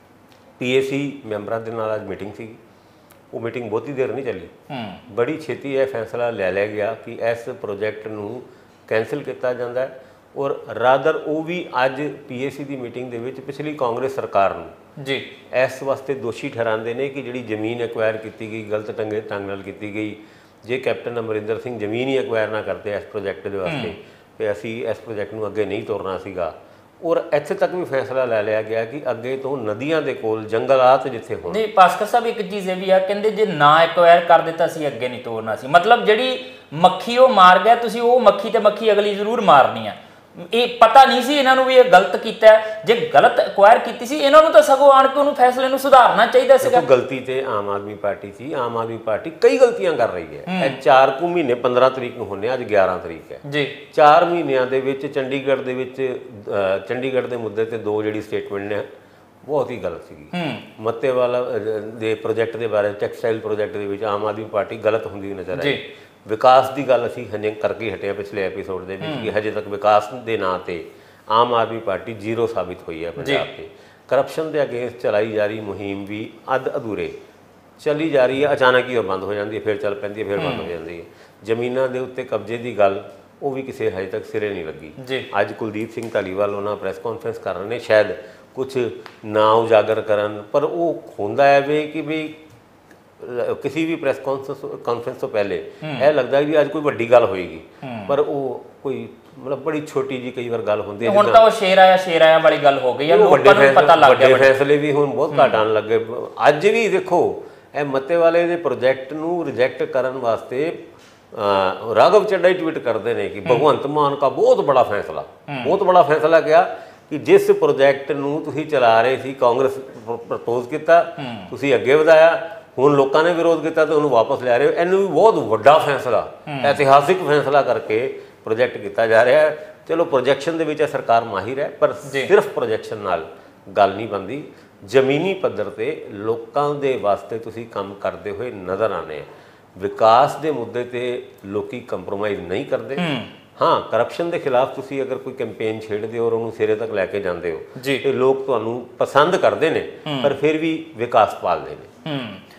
PAC ਮੈਂਬਰਾਂ ਦੇ ਨਾਲ ਅੱਜ ਮੀਟਿੰਗ ਸੀ, ਉਹ ਮੀਟਿੰਗ ਬਹੁਤੀ ਦੇਰ ਨਹੀਂ ਚੱਲੀ, ਬੜੀ ਛੇਤੀ ਇਹ ਫੈਸਲਾ ਲੈ ਲਿਆ ਗਿਆ ਕਿ ਇਸ ਪ੍ਰੋਜੈਕਟ ਨੂੰ ਕੈਂਸਲ ਕੀਤਾ ਜਾਂਦਾ ਹੈ। ਔਰ ਰਾਦਰ ਉਹ ਵੀ ਅੱਜ PAC ਦੀ ਮੀਟਿੰਗ ਦੇ ਵਿੱਚ ਪਿਛਲੀ ਕਾਂਗਰਸ ਸਰਕਾਰ ਨੂੰ ਜੀ ਇਸ ਵਾਸਤੇ ਦੋਸ਼ੀ ਠਹਿਰਾਉਂਦੇ ਨੇ ਕਿ ਜਿਹੜੀ ਜ਼ਮੀਨ ਐਕਵਾਇਰ ਕੀਤੀ ਗਈ ਗਲਤ ਢੰਗ ਨਾਲ ਕੀਤੀ ਗਈ। ਜੇ ਕੈਪਟਨ ਅਮਰਿੰਦਰ ਸਿੰਘ ਜ਼ਮੀਨ ਹੀ ਐਕਵਾਇਰ ਨਾ ਕਰਦੇ ਇਸ ਪ੍ਰੋਜੈਕਟ ਦੇ ਵਾਸਤੇ ਤੇ ਅਸੀਂ ਇਸ ਪ੍ਰੋਜੈਕਟ ਨੂੰ ਅੱਗੇ ਨਹੀਂ ਤੋਰਨਾ ਸੀਗਾ। ਔਰ ਇੱਥੇ ਤੱਕ ਵੀ ਫੈਸਲਾ ਲੈ ਲਿਆ ਗਿਆ ਕਿ ਅੱਗੇ ਤੋਂ ਨਦੀਆਂ ਦੇ ਕੋਲ ਜੰਗਲਾਤ ਜਿੱਥੇ ਹੋਣ। ਨਹੀਂ ਭਾਸਕਰ ਸਾਹਿਬ, ਇੱਕ ਚੀਜ਼ ਇਹ ਵੀ ਆ, ਕਹਿੰਦੇ ਜੇ ਨਾ ਐਕਵਾਇਰ ਕਰ ਦਿੱਤਾ ਸੀ ਅੱਗੇ ਨਹੀਂ ਤੋਰਨਾ ਸੀ। ਮਤਲਬ ਜਿਹੜੀ ਮੱਖੀ ਉਹ ਮਾਰ ਗਿਆ, ਤੁਸੀਂ ਉਹ ਮੱਖੀ ਤੇ ਮੱਖੀ ਅਗਲੀ ਜ਼ਰੂਰ ਮਾਰਨੀ ਆ। ਇਹ ਪਤਾ ਨਹੀਂ ਸੀ ਇਹਨਾਂ ਨੂੰ ਵੀ ਇਹ ਗਲਤ ਕੀਤਾ। ਜੇ ਗਲਤ ਐਕਵਾਇਰ ਕੀਤੀ ਸੀ ਇਹਨਾਂ ਨੂੰ ਤਾਂ ਸਗੋਂ ਆਣ ਕੇ ਉਹਨੂੰ ਫੈਸਲੇ ਨੂੰ ਸੁਧਾਰਨਾ ਚਾਹੀਦਾ ਸੀਗਾ। ਗਲਤੀ ਤੇ ਆਮ ਆਦਮੀ ਪਾਰਟੀ ਸੀ। ਆਮ ਆਦਮੀ ਪਾਰਟੀ ਕਈ ਗਲਤੀਆਂ ਕਰ ਰਹੀ ਹੈ। ਇਹ 4 ਕੁ ਮਹੀਨੇ 15 ਤਰੀਕ ਨੂੰ ਹੁੰਨੇ, ਅੱਜ 11 ਤਰੀਕ ਹੈ ਜੀ। 4 ਮਹੀਨਿਆਂ ਦੇ ਵਿੱਚ ਚੰਡੀਗੜ੍ਹ ਦੇ ਵਿੱਚ ਚੰਡੀਗੜ੍ਹ ਦੇ ਮੁੱਦੇ ਤੇ 2 ਜਿਹੜੀ ਸਟੇਟਮੈਂਟ ਨੇ ਬਹੁਤ ਹੀ ਗਲਤ ਸੀਗੀ। ਮੱਤੇਵਾਲਾ ਦੇ ਪ੍ਰੋਜੈਕਟ ਦੇ ਬਾਰੇ, ਟੈਕਸਟਾਈਲ ਪ੍ਰੋਜੈਕਟ ਦੇ ਵਿੱਚ ਆਮ ਆਦਮੀ ਪਾਰਟੀ ਗਲਤ ਹੁੰਦੀ ਨਜ਼ਰ ਆਈ। ਵਿਕਾਸ ਦੀ ਗੱਲ ਅਸੀਂ ਹਜੇ ਕਰਕੇ ਹਟੇ ਪਿਛਲੇ ਐਪੀਸੋਡ ਦੇ ਵਿੱਚ ਕਿ ਹਜੇ ਤੱਕ ਵਿਕਾਸ ਦੇ ਨਾਂ ਤੇ ਆਮ ਆਦਮੀ ਪਾਰਟੀ ਜ਼ੀਰੋ ਸਾਬਿਤ ਹੋਈ ਹੈ ਪੰਜਾਬ 'ਤੇ। ਕਰਪਸ਼ਨ ਦੇ ਅਗੇਂਸਟ ਚਲਾਈ ਜਾ ਰਹੀ ਮੁਹਿੰਮ ਵੀ ਅੱਧ ਅਧੂਰੇ ਚੱਲੀ ਜਾ ਰਹੀ ਹੈ। ਅਚਾਨਕ ਹੀ ਉਹ ਬੰਦ ਹੋ ਜਾਂਦੀ ਹੈ, ਫਿਰ ਚੱਲ ਪੈਂਦੀ ਹੈ, ਫਿਰ ਬੰਦ ਹੋ ਜਾਂਦੀ ਹੈ। ਜ਼ਮੀਨਾਂ ਦੇ ਉੱਤੇ ਕਬਜ਼ੇ ਦੀ ਗੱਲ ਉਹ ਵੀ ਕਿਸੇ ਹਜੇ ਤੱਕ ਸਿਰੇ ਨਹੀਂ ਲੱਗੀ। ਅੱਜ ਕੁਲਦੀਪ ਸਿੰਘ ਧਾਲੀਵਾਲ ਉਹਨਾਂ ਪ੍ਰੈਸ ਕਾਨਫਰੰਸ ਕਰ ਰਹੇ ਨੇ, ਸ਼ਾਇਦ ਕੁਛ ਨਾ ਉਜਾਗਰ ਕਰਨ, ਪਰ ਉਹ ਹੁੰਦਾ ਹੈ ਵੀ ਕਿ ਵੀ ਕਿਸੇ ਵੀ ਪ੍ਰੈਸ ਕਾਨਫਰੰਸ ਤੋਂ ਪਹਿਲੇ ਇਹ ਲੱਗਦਾ ਵੀ ਅੱਜ ਕੋਈ ਵੱਡੀ ਗੱਲ ਹੋਏਗੀ, ਪਰ ਉਹ ਕੋਈ ਮਤਲਬ ਬੜੀ ਛੋਟੀ ਜੀ ਕਈ ਵਾਰ ਗੱਲ ਹੁੰਦੀ ਹੈ। ਹੁਣ ਤਾਂ ਉਹ ਸ਼ੇਰ ਆਇਆ ਵਾਲੀ ਗੱਲ ਹੋ ਗਈ ਹੈ, ਲੋਕਾਂ ਨੂੰ ਪਤਾ ਲੱਗ ਗਿਆ। ਵੱਡੇ ਫੈਸਲੇ ਵੀ ਹੁਣ ਬਹੁਤ ਘੱਟ ਆਉਣ ਲੱਗੇ। ਅੱਜ ਵੀ ਦੇਖੋ ਇਹ ਮੱਤੇਵਾਲੇ ਦੇ ਪ੍ਰੋਜੈਕਟ ਨੂੰ ਰਿਜੈਕਟ ਕਰਨ ਵਾਸਤੇ ਰਾਘਵ ਚੱਡਾ ਹੀ ਟਵੀਟ ਕਰਦੇ ਨੇ ਕਿ ਭਗਵੰਤ ਮਾਨ ਦਾ ਬਹੁਤ ਬੜਾ ਫੈਸਲਾ ਕਿਹਾ ਕਿ ਜਿਸ ਪ੍ਰੋਜੈਕਟ ਨੂੰ ਤੁਸੀਂ ਚਲਾ ਰਹੇ ਸੀ, ਕਾਂਗਰਸ ਪ੍ਰਪੋਜ਼ ਕੀਤਾ, ਤੁਸੀਂ ਅੱਗੇ ਵਧਾਇਆ, ਹੁਣ ਲੋਕਾਂ ਨੇ ਵਿਰੋਧ ਕੀਤਾ ਤੇ ਉਹਨੂੰ ਵਾਪਸ ਲੈ ਰਹੇ ਹੋ। ਇਹਨੂੰ ਵੀ ਬਹੁਤ ਵੱਡਾ ਫੈਸਲਾ, ਇਤਿਹਾਸਿਕ ਫੈਸਲਾ ਕਰਕੇ ਪ੍ਰੋਜੈਕਟ ਕੀਤਾ ਜਾ ਰਿਹਾ ਹੈ। ਚਲੋ ਪ੍ਰੋਜੈਕਸ਼ਨ ਦੇ ਵਿੱਚ ਸਰਕਾਰ ਮਾਹਿਰ ਹੈ, ਪਰ ਸਿਰਫ ਪ੍ਰੋਜੈਕਸ਼ਨ ਨਾਲ ਗੱਲ ਨਹੀਂ ਬਣਦੀ। ਜ਼ਮੀਨੀ ਪੱਧਰ ਤੇ ਲੋਕਾਂ ਦੇ ਵਾਸਤੇ ਤੁਸੀਂ ਕੰਮ ਕਰਦੇ ਹੋਏ ਨਜ਼ਰ ਆਉਂਦੇ ਆ। ਵਿਕਾਸ ਦੇ ਮੁੱਦੇ ਤੇ ਲੋਕੀ ਕੰਪਰੋਮਾਈਜ਼ ਨਹੀਂ ਕਰਦੇ। ਹਾਂ, ਕਰਪਸ਼ਨ ਦੇ ਖਿਲਾਫ ਤੁਸੀਂ ਅਗਰ ਕੋਈ ਕੈਂਪੇਨ ਛੇੜਦੇ ਹੋ ਔਰ ਉਹਨੂੰ ਸਿਰੇ ਤੱਕ ਲੈ ਕੇ ਜਾਂਦੇ ਹੋ ਤੇ ਲੋਕ ਤੁਹਾਨੂੰ ਪਸੰਦ ਕਰਦੇ ਨੇ, ਪਰ ਫਿਰ ਵੀ ਵਿਕਾਸ ਭਾਲਦੇ ਨੇ।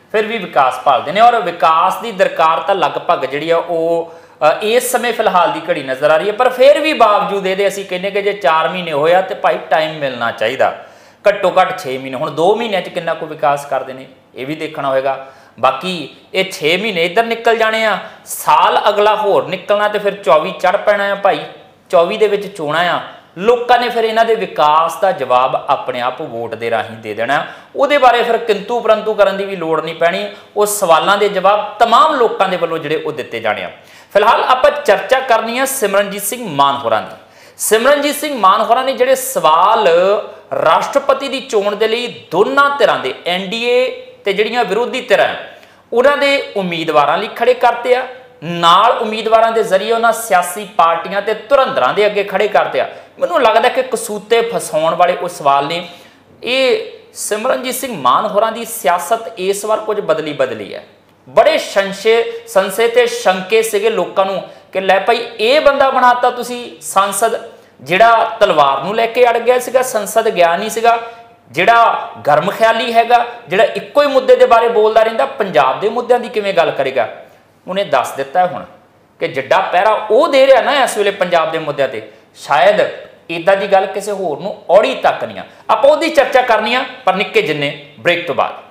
ਔਰ ਵਿਕਾਸ ਦੀ ਦਰਕਾਰ ਤਾਂ ਲਗਭਗ ਜਿਹੜੀ ਆ ਉਹ ਇਸ ਸਮੇਂ ਫਿਲਹਾਲ ਦੀ ਘੜੀ ਨਜ਼ਰ ਆ ਰਹੀ ਹੈ। ਪਰ ਫਿਰ ਵੀ ਬਾਵਜੂਦ ਇਹਦੇ ਅਸੀਂ ਕਹਿੰਦੇ ਕਿ ਜੇ 4 ਮਹੀਨੇ ਹੋਇਆ ਤੇ ਭਾਈ ਟਾਈਮ ਮਿਲਣਾ ਚਾਹੀਦਾ, ਘੱਟੋ ਘੱਟ 6 ਮਹੀਨੇ। ਹੁਣ 2 ਮਹੀਨਿਆਂ 'ਚ ਕਿੰਨਾ ਕੁ ਵਿਕਾਸ ਕਰਦੇ ਨੇ ਇਹ ਵੀ ਦੇਖਣਾ ਹੋਏਗਾ। ਬਾਕੀ ਇਹ 6 ਮਹੀਨੇ ਇੱਧਰ ਨਿਕਲ ਜਾਣੇ ਆ, ਸਾਲ ਅਗਲਾ ਹੋਰ ਨਿਕਲਣਾ ਤੇ ਫਿਰ 24 ਚੜ ਪੈਣਾ ਆ ਭਾਈ। 24 ਦੇ ਵਿੱਚ ਚੋਣਾਂ ਆ, ਲੋਕਾਂ ਨੇ ਫਿਰ ਇਹਨਾਂ ਦੇ ਵਿਕਾਸ ਦਾ ਜਵਾਬ ਆਪਣੇ ਆਪ ਵੋਟ ਦੇ ਰਾਹੀਂ ਦੇ ਦੇਣਾ। ਉਹਦੇ ਬਾਰੇ ਫਿਰ ਕਿੰਤੂ ਪਰੰਤੂ ਕਰਨ ਦੀ ਵੀ ਲੋੜ ਨਹੀਂ ਪੈਣੀ। ਉਹ ਸਵਾਲਾਂ ਦੇ ਜਵਾਬ ਤਮਾਮ ਲੋਕਾਂ ਦੇ ਵੱਲੋਂ ਜਿਹੜੇ ਉਹ ਦਿੱਤੇ ਜਾਣੇ ਆ। ਫਿਲਹਾਲ ਆਪਾਂ ਚਰਚਾ ਕਰਨੀ ਆ ਸਿਮਰਨਜੀਤ ਸਿੰਘ ਮਾਨ ਹੋਰਾਂ ਦੀ। ਸਿਮਰਨਜੀਤ ਸਿੰਘ ਮਾਨ ਹੋਰਾਂ ਨੇ ਜਿਹੜੇ ਸਵਾਲ ਰਾਸ਼ਟਰਪਤੀ ਦੀ ਚੋਣ ਦੇ ਲਈ ਦੋਨਾਂ ਧਿਰਾਂ ਦੇ, NDA ਤੇ ਜਿਹੜੀਆਂ ਵਿਰੋਧੀ ਧਿਰਾਂ ਉਹਨਾਂ ਦੇ ਉਮੀਦਵਾਰਾਂ ਲਈ ਖੜੇ ਕਰਤੇ ਆ, ਨਾਲ ਉਮੀਦਵਾਰਾਂ ਦੇ ਜ਼ਰੀਏ ਉਹਨਾਂ ਸਿਆਸੀ ਪਾਰਟੀਆਂ ਤੇ ਧੁਰੰਧਰਾਂ ਦੇ ਅੱਗੇ ਖੜੇ ਕਰਤੇ ਆ। ਮੈਨੂੰ ਲੱਗਦਾ ਕਿ ਕਸੂਤੇ ਫਸਾਉਣ ਵਾਲੇ ਉਹ ਸਵਾਲ ਨੇ। ਇਹ ਸਿਮਰਨਜੀਤ ਸਿੰਘ ਮਾਨ ਹੋਰਾਂ ਦੀ ਸਿਆਸਤ ਇਸ ਵਾਰ ਕੁਝ ਬਦਲੀ ਹੈ। ਬੜੇ ਸੰਸ਼ੇ ਤੇ ਸ਼ੰਕੇ ਸੀਗੇ ਲੋਕਾਂ ਨੂੰ ਕਿ ਲੈ ਭਾਈ ਇਹ ਬੰਦਾ ਬਣਾਤਾ ਤੁਸੀਂ ਸੰਸਦ, ਜਿਹੜਾ ਤਲਵਾਰ ਨੂੰ ਲੈ ਕੇ ਅੜ ਗਿਆ ਸੀਗਾ, ਸੰਸਦ ਗਿਆ ਨਹੀਂ ਸੀਗਾ, ਜਿਹੜਾ ਗਰਮ ਖਿਆਲੀ ਹੈਗਾ, ਜਿਹੜਾ ਇੱਕੋ ਹੀ ਮੁੱਦੇ ਦੇ ਬਾਰੇ ਬੋਲਦਾ ਰਹਿੰਦਾ, ਪੰਜਾਬ ਦੇ ਮੁੱਦਿਆਂ ਦੀ ਕਿਵੇਂ ਗੱਲ ਕਰੇਗਾ। ਉਹਨੇ ਦੱਸ ਦਿੱਤਾ ਹੁਣ ਕਿ ਜਿੱਡਾ ਪਹਿਰਾ ਉਹ ਦੇ ਰਿਹਾ ਨਾ ਇਸ ਵੇਲੇ ਪੰਜਾਬ ਦੇ ਮੁੱਦਿਆਂ ਤੇ, ਸ਼ਾਇਦ ਇਦਾਂ ਦੀ ਗੱਲ ਕਿਸੇ ਹੋਰ ਨੂੰ ਔੜੀ ਤੱਕ ਨਹੀਂ ਆ। ਆਪਾਂ ਉਹਦੀ ਚਰਚਾ ਕਰਨੀ ਆ, ਪਰ ਨਿੱਕੇ ਜਿੰਨੇ ਬ੍ਰੇਕ ਤੋਂ ਬਾਅਦ।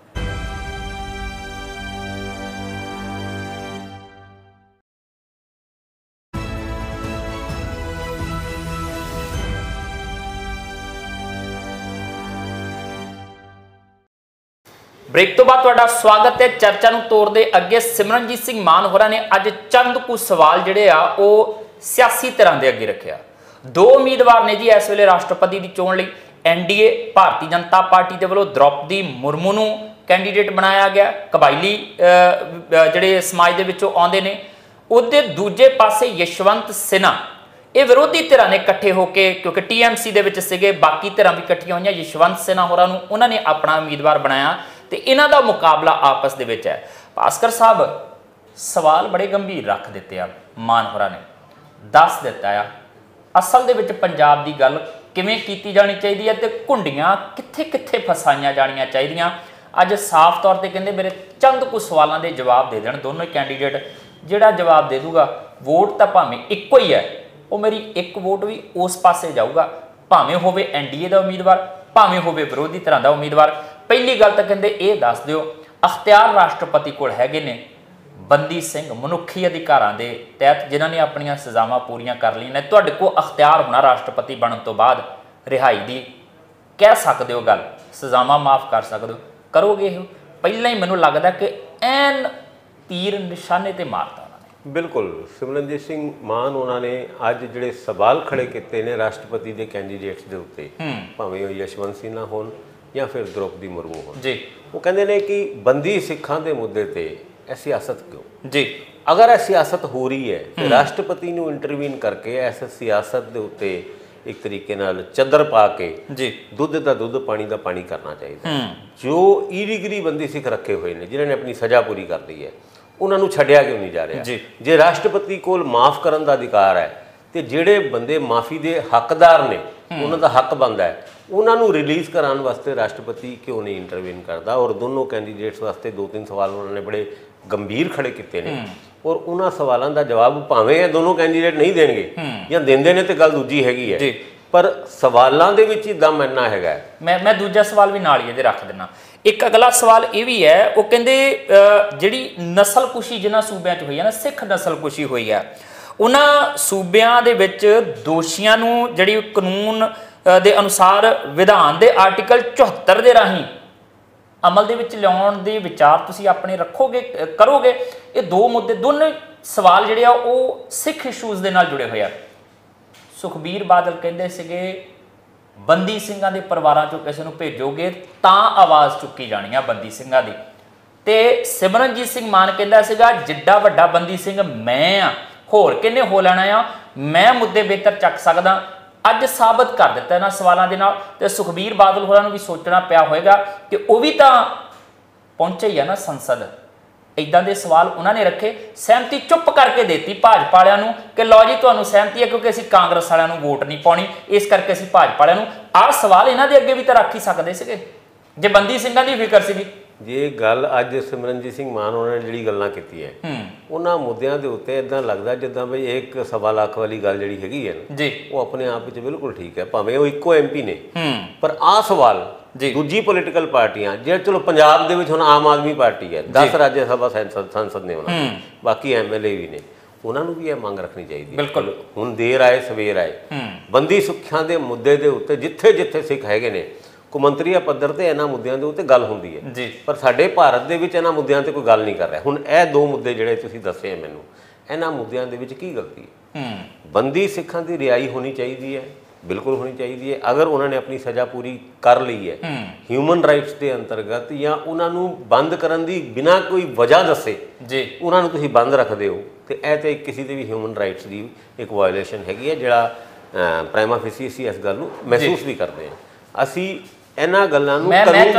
ਬ੍ਰੇਕ ਤੋਂ ਬਾਅਦ ਤੁਹਾਡਾ ਸਵਾਗਤ ਹੈ। ਚਰਚਾ ਨੂੰ ਤੋਰਦੇ ਅੱਗੇ ਸਿਮਰਨਜੀਤ ਸਿੰਘ ਮਾਨ ਹੋਰਾਂ ਨੇ ਅੱਜ ਚੰਦ ਕੁ ਸਵਾਲ ਜਿਹੜੇ ਆ ਉਹ ਸਿਆਸੀ ਧਿਰਾਂ ਦੇ ਅੱਗੇ ਰੱਖਿਆ। 2 ਉਮੀਦਵਾਰ ਨੇ ਜੀ ਇਸ ਵੇਲੇ ਰਾਸ਼ਟਰਪਤੀ ਦੀ ਚੋਣ ਲਈ। NDA ਭਾਰਤੀ ਜਨਤਾ ਪਾਰਟੀ ਦੇ ਵੱਲੋਂ ਦ੍ਰੌਪਦੀ ਮੁਰਮੂ ਨੂੰ ਕੈਂਡੀਡੇਟ ਬਣਾਇਆ ਗਿਆ, ਕਬਾਇਲੀ ਜਿਹੜੇ ਸਮਾਜ ਦੇ ਵਿੱਚੋਂ ਆਉਂਦੇ ਨੇ। ਉਹਦੇ ਦੂਜੇ ਪਾਸੇ ਯਸ਼ਵੰਤ ਸਿਨਹਾ, ਇਹ ਵਿਰੋਧੀ ਧਿਰਾਂ ਨੇ ਇਕੱਠੇ ਹੋ ਕੇ, ਕਿਉਂਕਿ TMC ਦੇ ਵਿੱਚ ਸੀਗੇ, ਬਾਕੀ ਧਿਰਾਂ ਵੀ ਇਕੱਠੀਆਂ ਹੋਈਆਂ, ਯਸ਼ਵੰਤ ਸਿਨਹਾ ਹੋਰਾਂ ਨੂੰ ਉਹਨਾਂ ਨੇ ਆਪਣਾ ਉਮੀਦਵਾਰ ਬਣਾਇਆ ਤੇ ਇਹਨਾਂ ਦਾ ਮੁਕਾਬਲਾ ਆਪਸ ਦੇ ਵਿੱਚ ਹੈ। ਭਾਸਕਰ ਸਾਹਿਬ ਸਵਾਲ ਬੜੇ ਗੰਭੀਰ ਰੱਖ ਦਿੱਤੇ ਆ ਮਾਨ ਹੋਰਾਂ ਨੇ, ਦੱਸ ਦਿੱਤਾ ਆ ਅਸਲ ਦੇ ਵਿੱਚ ਪੰਜਾਬ ਦੀ ਗੱਲ ਕਿਵੇਂ ਕੀਤੀ ਜਾਣੀ ਚਾਹੀਦੀ ਹੈ ਤੇ ਘੁੰਡੀਆਂ ਕਿੱਥੇ ਕਿੱਥੇ ਫਸਾਈਆਂ ਜਾਣੀਆਂ ਚਾਹੀਦੀਆਂ। ਅੱਜ ਸਾਫ਼ ਤੌਰ ਤੇ ਕਹਿੰਦੇ ਮੇਰੇ ਚੰਦ ਕੁ ਸਵਾਲਾਂ ਦੇ ਜਵਾਬ ਦੇ ਦੇਣ ਦੋਨੋਂ ਹੀ ਕੈਂਡੀਡੇਟ। ਜਿਹੜਾ ਜਵਾਬ ਦੇ ਦੂਗਾ, ਵੋਟ ਤਾਂ ਭਾਵੇਂ ਇੱਕੋ ਹੀ ਹੈ ਉਹ ਮੇਰੀ ਇੱਕ ਵੋਟ ਵੀ ਉਸ ਪਾਸੇ ਜਾਊਗਾ, ਭਾਵੇਂ ਹੋਵੇ NDA ਦਾ ਉਮੀਦਵਾਰ, ਭਾਵੇਂ ਹੋਵੇ ਵਿਰੋਧੀ ਧਿਰਾਂ ਦਾ ਉਮੀਦਵਾਰ। ਪਹਿਲੀ ਗੱਲ ਤਾਂ ਕਹਿੰਦੇ ਇਹ ਦੱਸ ਦਿਓ, ਅਖਤਿਆਰ ਰਾਸ਼ਟਰਪਤੀ ਕੋਲ ਹੈਗੇ ਨੇ ਬੰਦੀ ਸਿੰਘ ਮਨੁੱਖੀ ਅਧਿਕਾਰਾਂ ਦੇ ਤਹਿਤ ਜਿਨ੍ਹਾਂ ਨੇ ਆਪਣੀਆਂ ਸਜ਼ਾਵਾਂ ਪੂਰੀਆਂ ਕਰ ਲਈਆਂ ਨੇ, ਤੁਹਾਡੇ ਕੋਲ ਅਖਤਿਆਰ ਹੋਣਾ ਰਾਸ਼ਟਰਪਤੀ ਬਣਨ ਤੋਂ ਬਾਅਦ ਰਿਹਾਈ ਦੀ, ਕਹਿ ਸਕਦੇ ਹੋ ਗੱਲ, ਸਜ਼ਾਵਾਂ ਮਾਫ ਕਰ ਸਕਦੇ ਹੋ, ਕਰੋਗੇ ਇਹ? ਪਹਿਲਾਂ ਹੀ ਮੈਨੂੰ ਲੱਗਦਾ ਕਿ ਐਨ ਤੀਰ ਨਿਸ਼ਾਨੇ ਤੇ ਮਾਰਤਾ ਉਹਨਾਂ ਨੇ। ਬਿਲਕੁਲ, ਸਿਮਰਨਜੀਤ ਸਿੰਘ ਮਾਨ ਉਹਨਾਂ ਨੇ ਅੱਜ ਜਿਹੜੇ ਸਵਾਲ ਖੜੇ ਕੀਤੇ ਨੇ ਰਾਸ਼ਟਰਪਤੀ ਦੇ ਕੈਂਡੀਡੇਟਸ ਦੇ ਉੱਤੇ, ਭਾਵੇਂ ਉਹ ਯਸ਼ਵੰਤ ਸਿੰਨਹਾ ਹੋਣ ਜਾਂ ਫਿਰ ਦ੍ਰੋਪਦੀ ਮੁਰਮੂ ਹੋਣ ਜੀ, ਉਹ ਕਹਿੰਦੇ ਨੇ ਕਿ ਬੰਦੀ ਸਿੱਖਾਂ ਦੇ ਮੁੱਦੇ ਤੇ ਇਹ ਸਿਆਸਤ ਕਿਉਂ ਜੀ? ਅਗਰ ਇਹ ਸਿਆਸਤ ਹੋ ਰਹੀ ਹੈ ਤੇ ਰਾਸ਼ਟਰਪਤੀ ਨੂੰ ਇੰਟਰਵੀਨ ਕਰਕੇ ਇਸ ਸਿਆਸਤ ਦੇ ਉੱਤੇ ਇੱਕ ਤਰੀਕੇ ਨਾਲ ਚੱਦਰ ਪਾ ਕੇ ਜੀ ਦੁੱਧ ਦਾ ਦੁੱਧ ਪਾਣੀ ਦਾ ਪਾਣੀ ਕਰਨਾ ਚਾਹੀਦਾ। ਜੋ ਇਲੀਗਲੀ ਬੰਦੀ ਸਿੱਖ ਰੱਖੇ ਹੋਏ ਨੇ, ਜਿਨ੍ਹਾਂ ਨੇ ਆਪਣੀ ਸਜ਼ਾ ਪੂਰੀ ਕਰ ਲਈ ਹੈ, ਉਹਨਾਂ ਨੂੰ ਛੱਡਿਆ ਕਿਉਂ ਨਹੀਂ ਜਾ ਰਿਹਾ? ਜੇ ਰਾਸ਼ਟਰਪਤੀ ਕੋਲ ਮਾਫ ਕਰਨ ਦਾ ਅਧਿਕਾਰ ਹੈ ਤੇ ਜਿਹੜੇ ਬੰਦੇ ਮਾਫੀ ਦੇ ਹੱਕਦਾਰ ਨੇ, ਉਹਨਾਂ ਦਾ ਹੱਕ ਬਣਦਾ ਹੈ, ਉਹਨਾਂ ਨੂੰ ਰਿਲੀਜ਼ ਕਰਾਉਣ ਵਾਸਤੇ ਰਾਸ਼ਟਰਪਤੀ ਕਿਉਂ ਨਹੀਂ ਇੰਟਰਵੀਨ ਕਰਦਾ? ਔਰ ਦੋਨੋਂ ਕੈਂਡੀਡੇਟਸ ਵਾਸਤੇ 2-3 ਸਵਾਲ ਉਹਨਾਂ ਨੇ ਬੜੇ ਗੰਭੀਰ ਖੜੇ ਕੀਤੇ ਨੇ, ਔਰ ਉਹਨਾਂ ਸਵਾਲਾਂ ਦਾ ਜਵਾਬ ਭਾਵੇਂ ਇਹ ਦੋਨੋਂ ਕੈਂਡੀਡੇਟ ਨਹੀਂ ਦੇਣਗੇ ਜਾਂ ਦਿੰਦੇ ਨੇ ਤੇ ਗੱਲ ਦੂਜੀ ਹੈਗੀ ਹੈ, ਪਰ ਸਵਾਲਾਂ ਦੇ ਵਿੱਚ ਹੀ ਦਮ ਇੰਨਾ ਹੈਗਾ। ਮੈਂ ਦੂਜਾ ਸਵਾਲ ਵੀ ਨਾਲ ਹੀ ਇਹਦੇ ਰੱਖ ਦਿੰਦਾ। ਇੱਕ ਅਗਲਾ ਸਵਾਲ ਇਹ ਵੀ ਹੈ, ਉਹ ਕਹਿੰਦੇ ਜਿਹੜੀ ਨਸਲਕੁਸ਼ੀ ਜਿਨ੍ਹਾਂ ਸੂਬਿਆਂ 'ਚ ਹੋਈ ਹੈ ਨਾ, ਸਿੱਖ ਨਸਲਕੁਸ਼ੀ ਹੋਈ ਹੈ, ਉਹਨਾਂ ਸੂਬਿਆਂ ਦੇ ਵਿੱਚ ਦੋਸ਼ੀਆਂ ਨੂੰ ਜਿਹੜੀ ਕਾਨੂੰਨ ਦੇ ਅਨੁਸਾਰ ਵਿਧਾਨ ਦੇ ਆਰਟੀਕਲ 74 ਦੇ ਰਾਹੀਂ ਅਮਲ ਦੇ ਵਿੱਚ ਲਿਆਉਣ ਦੇ ਵਿਚਾਰ ਤੁਸੀਂ ਆਪਣੇ ਰੱਖੋਗੇ, ਕਰੋਗੇ? ਇਹ ਦੋ ਮੁੱਦੇ, ਦੋਨੇ ਸਵਾਲ ਜਿਹੜੇ ਆ ਉਹ ਸਿੱਖ ਇਸ਼ੂਜ਼ ਦੇ ਨਾਲ ਜੁੜੇ ਹੋਏ ਆ। ਸੁਖਬੀਰ ਬਾਦਲ ਕਹਿੰਦੇ ਸੀਗੇ ਬੰਦੀ ਸਿੰਘਾਂ ਦੇ ਪਰਿਵਾਰਾਂ ਚੋਂ ਕਿਸੇ ਨੂੰ ਭੇਜੋਗੇ ਤਾਂ ਆਵਾਜ਼ ਚੁੱਕੀ ਜਾਣੀ ਆ ਬੰਦੀ ਸਿੰਘਾਂ ਦੀ, ਤੇ ਸਿਮਰਨਜੀਤ ਸਿੰਘ ਮਾਨ ਕਹਿੰਦਾ ਸੀਗਾ ਜਿੱਡਾ ਵੱਡਾ ਬੰਦੀ ਸਿੰਘ ਮੈਂ ਆ, ਹੋਰ ਕਿਹਨੇ ਹੋ ਲੈਣਾ ਆ, ਮੈਂ ਮੁੱਦੇ ਬਿਹਤਰ ਚੱਕ ਸਕਦਾ। ਅੱਜ ਸਾਬਤ ਕਰ ਦਿੱਤਾ ਇਹਨਾਂ ਸਵਾਲਾਂ ਦੇ ਨਾਲ, ਤੇ ਸੁਖਬੀਰ ਬਾਦਲ ਹੋਰਾਂ ਨੂੰ ਵੀ ਸੋਚਣਾ ਪਿਆ ਹੋਏਗਾ ਕਿ ਉਹ ਵੀ ਤਾਂ ਪਹੁੰਚੇ ਹੀ ਆ ਨਾ ਸੰਸਦ। ਇੱਦਾਂ ਦੇ ਸਵਾਲ ਉਹਨਾਂ ਨੇ ਰੱਖੇ, ਸਹਿਮਤੀ ਚੁੱਪ ਕਰਕੇ ਦੇਤੀ ਭਾਜਪਾ ਵਾਲਿਆਂ ਨੂੰ ਕਿ ਲਓ ਜੀ ਤੁਹਾਨੂੰ ਸਹਿਮਤੀ ਹੈ ਕਿਉਂਕਿ ਅਸੀਂ ਕਾਂਗਰਸ ਵਾਲਿਆਂ ਨੂੰ ਵੋਟ ਨਹੀਂ ਪਾਉਣੀ, ਇਸ ਕਰਕੇ ਅਸੀਂ ਭਾਜਪਾ ਵਾਲਿਆਂ ਨੂੰ। ਆਹ ਸਵਾਲ ਇਹਨਾਂ ਦੇ ਅੱਗੇ ਵੀ ਤਾਂ ਰੱਖ ਹੀ ਸਕਦੇ ਸੀਗੇ ਜੇ ਬੰਦੀ ਸਿੰਘਾਂ ਦੀ ਫਿਕਰ ਸੀਗੀ। ਜੇ ਗੱਲ ਅੱਜ ਸਿਮਰਨਜੀਤ ਸਿੰਘ ਮਾਨ ਉਹਨਾਂ ਨੇ ਜਿਹੜੀ ਗੱਲਾਂ ਕੀਤੀ ਹੈ, ਉਹਨਾਂ ਮੁੱਦਿਆਂ ਦੇ ਉੱਤੇ ਇਦਾਂ ਲੱਗਦਾ ਜਿੱਦਾਂ ਬਈ 1.25 ਲੱਖ ਵਾਲੀ ਗੱਲ ਜਿਹੜੀ ਹੈਗੀ ਹੈ ਨਾ, ਉਹ ਆਪਣੇ ਆਪ ਵਿੱਚ ਬਿਲਕੁਲ ਠੀਕ ਹੈ, ਭਾਵੇਂ ਉਹ ਇੱਕੋ MP ਨੇ, ਪਰ ਆਹ ਸਵਾਲ ਦੂਜੀ ਪੋਲੀਟੀਕਲ ਪਾਰਟੀਆਂ, ਜੇ ਚਲੋ ਪੰਜਾਬ ਦੇ ਵਿੱਚ ਹੁਣ ਆਮ ਆਦਮੀ ਪਾਰਟੀ ਹੈ, 10 ਰਾਜ ਸਭਾ ਸੰਸਦ ਨੇ ਉਹਨਾਂ, ਬਾਕੀ MLA ਵੀ ਨੇ, ਉਹਨਾਂ ਨੂੰ ਵੀ ਇਹ ਮੰਗ ਰੱਖਣੀ ਚਾਹੀਦੀ। ਬਿਲਕੁਲ, ਹੁਣ ਦੇਰ ਆਏ ਸਵੇਰ ਆਏ, ਬੰਦੀ ਸਿੱਖਾਂ ਦੇ ਮੁੱਦੇ ਦੇ ਉੱਤੇ ਜਿੱਥੇ ਜਿੱਥੇ ਸਿੱਖ ਹੈਗੇ ਨੇ, ਕੌਮਾਂਤਰੀ ਪੱਧਰ ਤੇ ਇਹਨਾਂ ਮੁੱਦਿਆਂ ਦੇ ਉੱਤੇ ਗੱਲ ਹੁੰਦੀ ਹੈ, ਪਰ ਸਾਡੇ ਭਾਰਤ ਦੇ ਵਿੱਚ ਇਹਨਾਂ ਮੁੱਦਿਆਂ ਤੇ ਕੋਈ ਗੱਲ ਨਹੀਂ ਕਰ ਰਿਹਾ। ਹੁਣ ਇਹ ਦੋ ਮੁੱਦੇ ਜਿਹੜੇ ਤੁਸੀਂ ਦੱਸੇ ਮੈਨੂੰ, ਇਹਨਾਂ ਮੁੱਦਿਆਂ ਦੇ ਵਿੱਚ ਕੀ ਗਲਤੀ ਹੈ? ਬੰਦੀ ਸਿੱਖਾਂ ਦੀ ਰਿਹਾਈ ਹੋਣੀ ਚਾਹੀਦੀ ਹੈ, ਬਿਲਕੁਲ ਹੋਣੀ ਚਾਹੀਦੀ ਹੈ। ਅਗਰ ਉਹਨਾਂ ਨੇ ਆਪਣੀ ਸਜ਼ਾ ਪੂਰੀ ਕਰ ਲਈ ਹੈ ਹਿਊਮਨ ਰਾਈਟਸ ਦੇ ਅੰਤਰਗਤ, ਜਾਂ ਉਹਨਾਂ ਨੂੰ ਬੰਦ ਕਰਨ ਦੀ ਬਿਨਾਂ ਕੋਈ ਵਜ੍ਹਾ ਦੱਸੇ ਉਹਨਾਂ ਨੂੰ ਤੁਸੀਂ ਬੰਦ ਰੱਖਦੇ ਹੋ, ਤੇ ਇਹ ਤੇ ਕਿਸੇ ਦੇ ਵੀ ਹਿਊਮਨ ਰਾਈਟਸ ਦੀ ਇੱਕ ਵਾਇਓਲੇਸ਼ਨ ਹੈਗੀ ਹੈ, ਜਿਹੜਾ ਪ੍ਰਾਈਮਾ ਫੇਸੀ ਅਸੀਂ ਇਸ ਗੱਲ ਨੂੰ ਮਹਿਸੂਸ ਵੀ ਕਰਦੇ ਹਾਂ। ਅਸੀਂ ਇਹਨਾਂ ਗੱਲਾਂ ਨੂੰ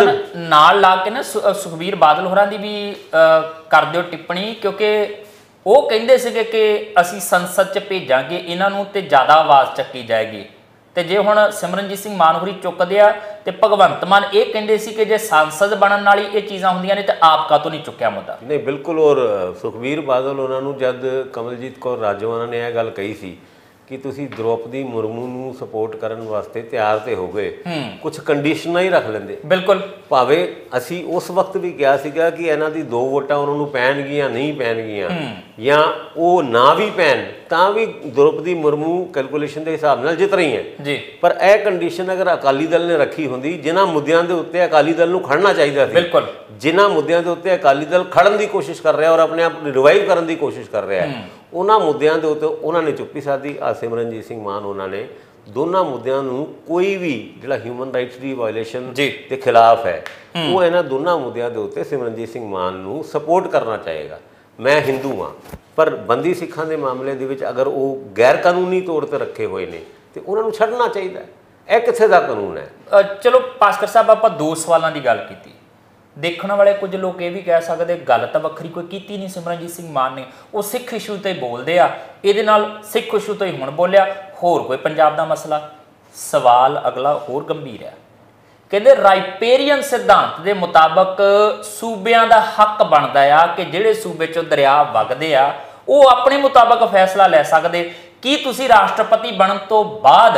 ਨਾਲ ਲਾ ਕੇ ਨਾ ਸੁਖਬੀਰ ਬਾਦਲ ਹੋਰਾਂ ਦੀ ਵੀ ਕਰ ਦਿਓ ਟਿੱਪਣੀ, ਕਿਉਂਕਿ ਉਹ ਕਹਿੰਦੇ ਸੀਗੇ ਕਿ ਅਸੀਂ ਸੰਸਦ 'ਚ ਭੇਜਾਂਗੇ ਇਹਨਾਂ ਨੂੰ ਤੇ ਜ਼ਿਆਦਾ ਆਵਾਜ਼ ਚੱਕੀ ਜਾਏਗੀ, ਤੇ ਜੇ ਹੁਣ ਸਿਮਰਨਜੀਤ ਸਿੰਘ ਮਾਨ ਹੋਰੀ ਚੁੱਕਦੇ ਆ ਤੇ ਭਗਵੰਤ ਮਾਨ ਇਹ ਕਹਿੰਦੇ ਸੀ ਕਿ ਜੇ ਸੰਸਦ ਬਣਨ ਨਾਲ ਹੀ ਇਹ ਚੀਜ਼ਾਂ ਹੁੰਦੀਆਂ ਨੇ ਤੇ ਆਪ ਕਾਹਤੋਂ ਨਹੀਂ ਚੁੱਕਿਆ ਮੁੱਦਾ? ਨਹੀਂ, ਬਿਲਕੁਲ। ਔਰ ਸੁਖਬੀਰ ਬਾਦਲ ਉਹਨਾਂ ਨੂੰ ਜਦ ਕਮਲਜੀਤ ਕੌਰ ਰਾਜੋਆਣਾ ਨੇ ਇਹ ਗੱਲ ਕਹੀ ਸੀ ਕਿ ਤੁਸੀਂ ਦ੍ਰੋਪਦੀ ਮੁਰਮੂ ਨੂੰ ਸਪੋਰਟ ਕਰਨ ਵਾਸਤੇ ਤਿਆਰ ਤੇ ਹੋ ਗਏ, ਕੁਝ ਕੰਡੀਸ਼ਨਾਂ ਹੀ ਰੱਖ ਲੈਂਦੇ। ਬਿਲਕੁਲ, ਭਾਵੇਂ ਅਸੀਂ ਉਸ ਵਕਤ ਵੀ ਕਿਹਾ ਸੀਗਾ ਕਿ ਇਹਨਾਂ ਦੀ 2 ਵੋਟਾਂ ਉਹਨਾਂ ਨੂੰ ਪੈਣਗੀਆਂ, ਨਹੀਂ ਪੈਣਗੀਆਂ, ਜਾਂ ਉਹ ਨਾ ਵੀ ਪੈਣ ਤਾਂ ਵੀ ਦ੍ਰੋਪਦੀ ਮੁਰਮੂ ਕੈਲਕੂਲੇਸ਼ਨ ਦੇ ਹਿਸਾਬ ਨਾਲ ਜਿੱਤ ਰਹੀ ਹੈ। ਪਰ ਇਹ ਕੰਡੀਸ਼ਨ ਅਗਰ ਅਕਾਲੀ ਦਲ ਨੇ ਰੱਖੀ ਹੁੰਦੀ, ਜਿਨ੍ਹਾਂ ਮੁੱਦਿਆਂ ਦੇ ਉੱਤੇ ਅਕਾਲੀ ਦਲ ਨੂੰ ਖੜਨਾ ਚਾਹੀਦਾ ਸੀ, ਬਿਲਕੁਲ ਜਿਨ੍ਹਾਂ ਮੁੱਦਿਆਂ ਦੇ ਉੱਤੇ ਅਕਾਲੀ ਦਲ ਖੜਨ ਦੀ ਕੋਸ਼ਿਸ਼ ਕਰ ਰਿਹਾ ਔਰ ਆਪਣੇ ਆਪ ਨੂੰ ਰਿਵਾਈਵ ਕਰਨ ਦੀ ਕੋਸ਼ਿਸ਼ ਕਰ ਰਿਹਾ, ਉਹਨਾਂ ਮੁੱਦਿਆਂ ਦੇ ਉੱਤੇ ਉਹਨਾਂ ਨੇ ਚੁੱਪੀ ਸਾਧੀ। ਸਿਮਰਨਜੀਤ ਸਿੰਘ ਮਾਨ ਉਹਨਾਂ ਨੇ ਦੋਨਾਂ ਮੁੱਦਿਆਂ ਨੂੰ, ਕੋਈ ਵੀ ਜਿਹੜਾ ਹਿਊਮਨ ਰਾਈਟਸ ਦੀ ਵਾਇਓਲੇਸ਼ਨ ਦੇ ਖਿਲਾਫ ਹੈ, ਉਹ ਇਹਨਾਂ ਦੋਨਾਂ ਮੁੱਦਿਆਂ ਦੇ ਉੱਤੇ ਸਿਮਰਨਜੀਤ ਸਿੰਘ ਮਾਨ ਨੂੰ ਸਪੋਰਟ ਕਰਨਾ ਚਾਹੇਗਾ। ਮੈਂ ਹਿੰਦੂ ਹਾਂ, ਪਰ ਬੰਦੀ ਸਿੱਖਾਂ ਦੇ ਮਾਮਲੇ ਦੇ ਵਿੱਚ ਅਗਰ ਉਹ ਗੈਰ ਕਾਨੂੰਨੀ ਤੌਰ ਤੇ ਰੱਖੇ ਹੋਏ ਨੇ ਤੇ ਉਹਨਾਂ ਨੂੰ ਛੱਡਣਾ ਚਾਹੀਦਾ। ਇਹ ਕਿੱਥੇ ਦਾ ਕਾਨੂੰਨ ਹੈ? ਚਲੋ ਭਾਸਕਰ ਸਾਹਿਬ, ਆਪਾਂ 2 ਸਵਾਲਾਂ ਦੀ ਗੱਲ ਕੀਤੀ। ਦੇਖਣ ਵਾਲੇ ਕੁਝ ਲੋਕ ਇਹ ਵੀ ਕਹਿ ਸਕਦੇ ਗੱਲ ਤਾਂ ਵੱਖਰੀ ਕੋਈ ਕੀਤੀ ਨਹੀਂ ਸਿਮਰਨਜੀਤ ਸਿੰਘ ਮਾਨ ਨੇ, ਉਹ ਸਿੱਖ ਇਸ਼ੂ ਤੇ ਬੋਲਦੇ ਆ, ਇਹਦੇ ਨਾਲ ਸਿੱਖ ਇਸ਼ੂ ਤੋਂ ਹੀ ਹੁਣ ਬੋਲਿਆ, ਹੋਰ ਕੋਈ ਪੰਜਾਬ ਦਾ ਮਸਲਾ? ਸਵਾਲ ਅਗਲਾ ਹੋਰ ਗੰਭੀਰ ਹੈ। ਕਹਿੰਦੇ ਰਾਈਪੇਰੀਅਨ ਸਿਧਾਂਤ ਦੇ ਮੁਤਾਬਕ ਸੂਬਿਆਂ ਦਾ ਹੱਕ ਬਣਦਾ ਆ ਕਿ ਜਿਹੜੇ ਸੂਬੇ 'ਚੋਂ ਦਰਿਆ ਵਗਦੇ ਆ ਉਹ ਆਪਣੇ ਮੁਤਾਬਕ ਫੈਸਲਾ ਲੈ ਸਕਦੇ ਕੀ ਤੁਸੀਂ ਰਾਸ਼ਟਰਪਤੀ ਬਣਨ ਤੋਂ ਬਾਅਦ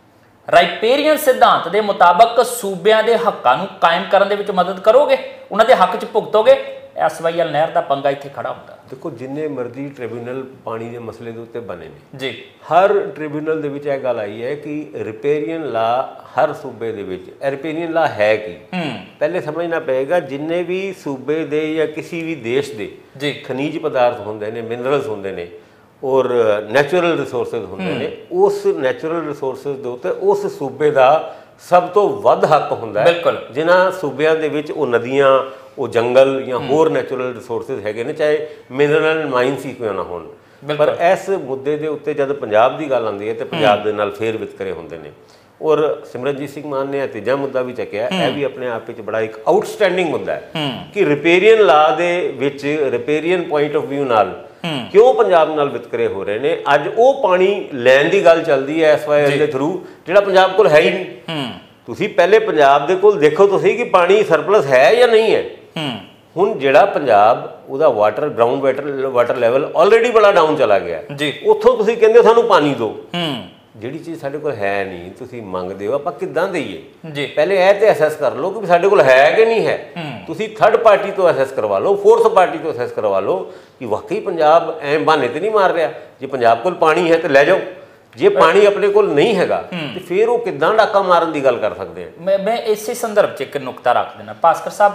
ਰਾਈਪੇਰੀਅਨ ਸਿਧਾਂਤ ਦੇ ਮੁਤਾਬਕ ਸੂਬਿਆਂ ਦੇ ਹੱਕਾਂ ਨੂੰ ਕਾਇਮ ਕਰਨ ਦੇ ਵਿੱਚ ਮਦਦ ਕਰੋਗੇ, ਉਹਨਾਂ ਦੇ ਹੱਕ 'ਚ ਭੁਗਤੋਗੇ? SYL ਨਹਿਰ ਦਾ ਪੰਗਾ ਇੱਥੇ ਖੜਾ ਹੁੰਦਾ। ਦੇਖੋ, ਜਿੰਨੇ ਮਰਜ਼ੀ ਟ੍ਰਿਬਿਊਨਲ ਪਾਣੀ ਦੇ ਮਸਲੇ ਦੇ ਉੱਤੇ ਬਣੇ ਨੇ ਜੀ, ਹਰ ਟ੍ਰਿਬਿਊਨਲ ਦੇ ਵਿੱਚ ਇਹ ਗੱਲ ਆਈ ਹੈ ਕਿ ਰਿਪੇਰੀਅਨ ਲਾ ਹਰ ਸੂਬੇ ਦੇ ਵਿੱਚ ਰਿਪੇਰੀਅਨ ਲਾ ਹੈ ਕੀ ਪਹਿਲੇ ਸਮਝਣਾ ਪਏਗਾ। ਜਿੰਨੇ ਵੀ ਸੂਬੇ ਦੇ ਜਾਂ ਕਿਸੇ ਵੀ ਦੇਸ਼ ਦੇ ਜੀ ਖਣਿਜ ਪਦਾਰਥ ਹੁੰਦੇ ਨੇ, ਮਿਨਰਲਸ ਹੁੰਦੇ ਨੇ ਔਰ ਨੈਚੁਰਲ ਰਿਸੋਰਸਿਸ ਹੁੰਦੇ ਨੇ, ਉਸ ਨੈਚੁਰਲ ਰਿਸੋਰਸਿਸ ਦੇ ਉੱਤੇ ਉਸ ਸੂਬੇ ਦਾ ਸਭ ਤੋਂ ਵੱਧ ਹੱਕ ਹੁੰਦਾ ਹੈ। ਜਿਨ੍ਹਾਂ ਸੂਬਿਆਂ ਦੇ ਵਿੱਚ ਉਹ ਨਦੀਆਂ, ਉਹ ਜੰਗਲ ਜਾਂ ਹੋਰ ਨੈਚੁਰਲ ਰਿਸੋਰਸਿਸ ਹੈਗੇ ਨੇ, ਚਾਹੇ ਮਿਨਰਲ ਮਾਈਨਸ ਹੀ ਕਿਉਂ ਨਾ ਹੋਣ। ਪਰ ਇਸ ਮੁੱਦੇ ਦੇ ਉੱਤੇ ਜਦ ਪੰਜਾਬ ਦੀ ਗੱਲ ਆਉਂਦੀ ਹੈ ਤੇ ਪੰਜਾਬ ਦੇ ਨਾਲ ਫੇਰ ਵਿਤਕਰੇ ਹੁੰਦੇ ਨੇ। ਔਰ ਸਿਮਰਨਜੀਤ ਸਿੰਘ ਮਾਨ ਨੇ ਤੀਜਾ ਮੁੱਦਾ ਵੀ ਚੱਕਿਆ, ਇਹ ਵੀ ਆਪਣੇ ਆਪ ਵਿੱਚ ਬੜਾ ਇੱਕ ਆਊਟਸਟੈਂਡਿੰਗ ਮੁੱਦਾ ਹੈ ਕਿ ਰਿਪੇਰੀਅਨ ਲਾ ਦੇ ਵਿੱਚ ਰਿਪੇਰੀਅਨ ਪੁਆਇੰਟ ਆਫ ਵਿਊ ਨਾਲ ਕਿਉਂ ਪੰਜਾਬ ਨਾਲ ਵਿਤਕਰੇ ਹੋ ਰਹੇ ਨੇ। ਅੱਜ ਉਹ ਪਾਣੀ ਲੈਣ ਦੀ ਗੱਲ ਚੱਲਦੀ ਹੈ SYL ਦੇ ਥਰੂ, ਜਿਹੜਾ ਪੰਜਾਬ ਕੋਲ ਹੈ ਹੀ ਨਹੀਂ। ਤੁਸੀਂ ਪਹਿਲੇ ਪੰਜਾਬ ਦੇ ਕੋਲ ਦੇਖੋ ਤੁਸੀਂ ਕਿ ਪਾਣੀ ਸਰਪਲਸ ਹੈ ਜਾਂ ਨਹੀਂ ਹੈ। ਹੁਣ ਜਿਹੜਾ ਪੰਜਾਬ ਉਹਦਾ ਗਰਾਊਂਡ ਵਾਟਰ ਲੈਵਲ ਆਲਰੇਡੀ ਬੜਾ ਡਾਊਨ ਚਲਾ ਗਿਆ, ਉੱਥੋਂ ਤੁਸੀਂ ਕਹਿੰਦੇ ਹੋ ਸਾਨੂੰ ਪਾਣੀ ਦਿਓ। ਜਿਹੜੀ ਚੀਜ਼ ਸਾਡੇ ਕੋਲ ਹੈ ਨਹੀਂ, ਤੁਸੀਂ ਮੰਗਦੇ ਹੋ, ਆਪਾਂ ਕਿੱਦਾਂ ਦੇਈਏ? ਪਹਿਲੇ ਇਹ ਤੇ ਅਸੈਸ ਕਰ ਲਓ ਕਿ ਸਾਡੇ ਕੋਲ ਹੈ ਕਿ ਨਹੀਂ ਹੈ। ਤੁਸੀਂ ਥਰਡ ਪਾਰਟੀ ਤੋਂ ਅਸੈਸ ਕਰਵਾ ਲਓ, ਫੋਰਥ ਪਾਰਟੀ ਤੋਂ ਅਸੈਸ ਕਰਵਾ ਲਓ ਕਿ ਵਾਕਈ ਪੰਜਾਬ ਐਂ ਬਹਾਨੇ ਤੇ ਨਹੀਂ ਮਾਰ ਰਿਹਾ। ਜੇ ਪੰਜਾਬ ਕੋਲ ਪਾਣੀ ਹੈ ਤੇ ਲੈ ਜਾਓ, ਜੇ ਪਾਣੀ ਆਪਣੇ ਕੋਲ ਨਹੀਂ ਹੈਗਾ ਤੇ ਫਿਰ ਉਹ ਕਿੱਦਾਂ ਡਾਕਾ ਮਾਰਨ ਦੀ ਗੱਲ ਕਰ ਸਕਦੇ ਆ। ਮੈਂ ਇਸੇ ਸੰਦਰਭ 'ਚ ਇੱਕ ਨੁਕਤਾ ਰੱਖ ਦੇਣਾ ਭਾਸਕਰ ਸਾਹਿਬ,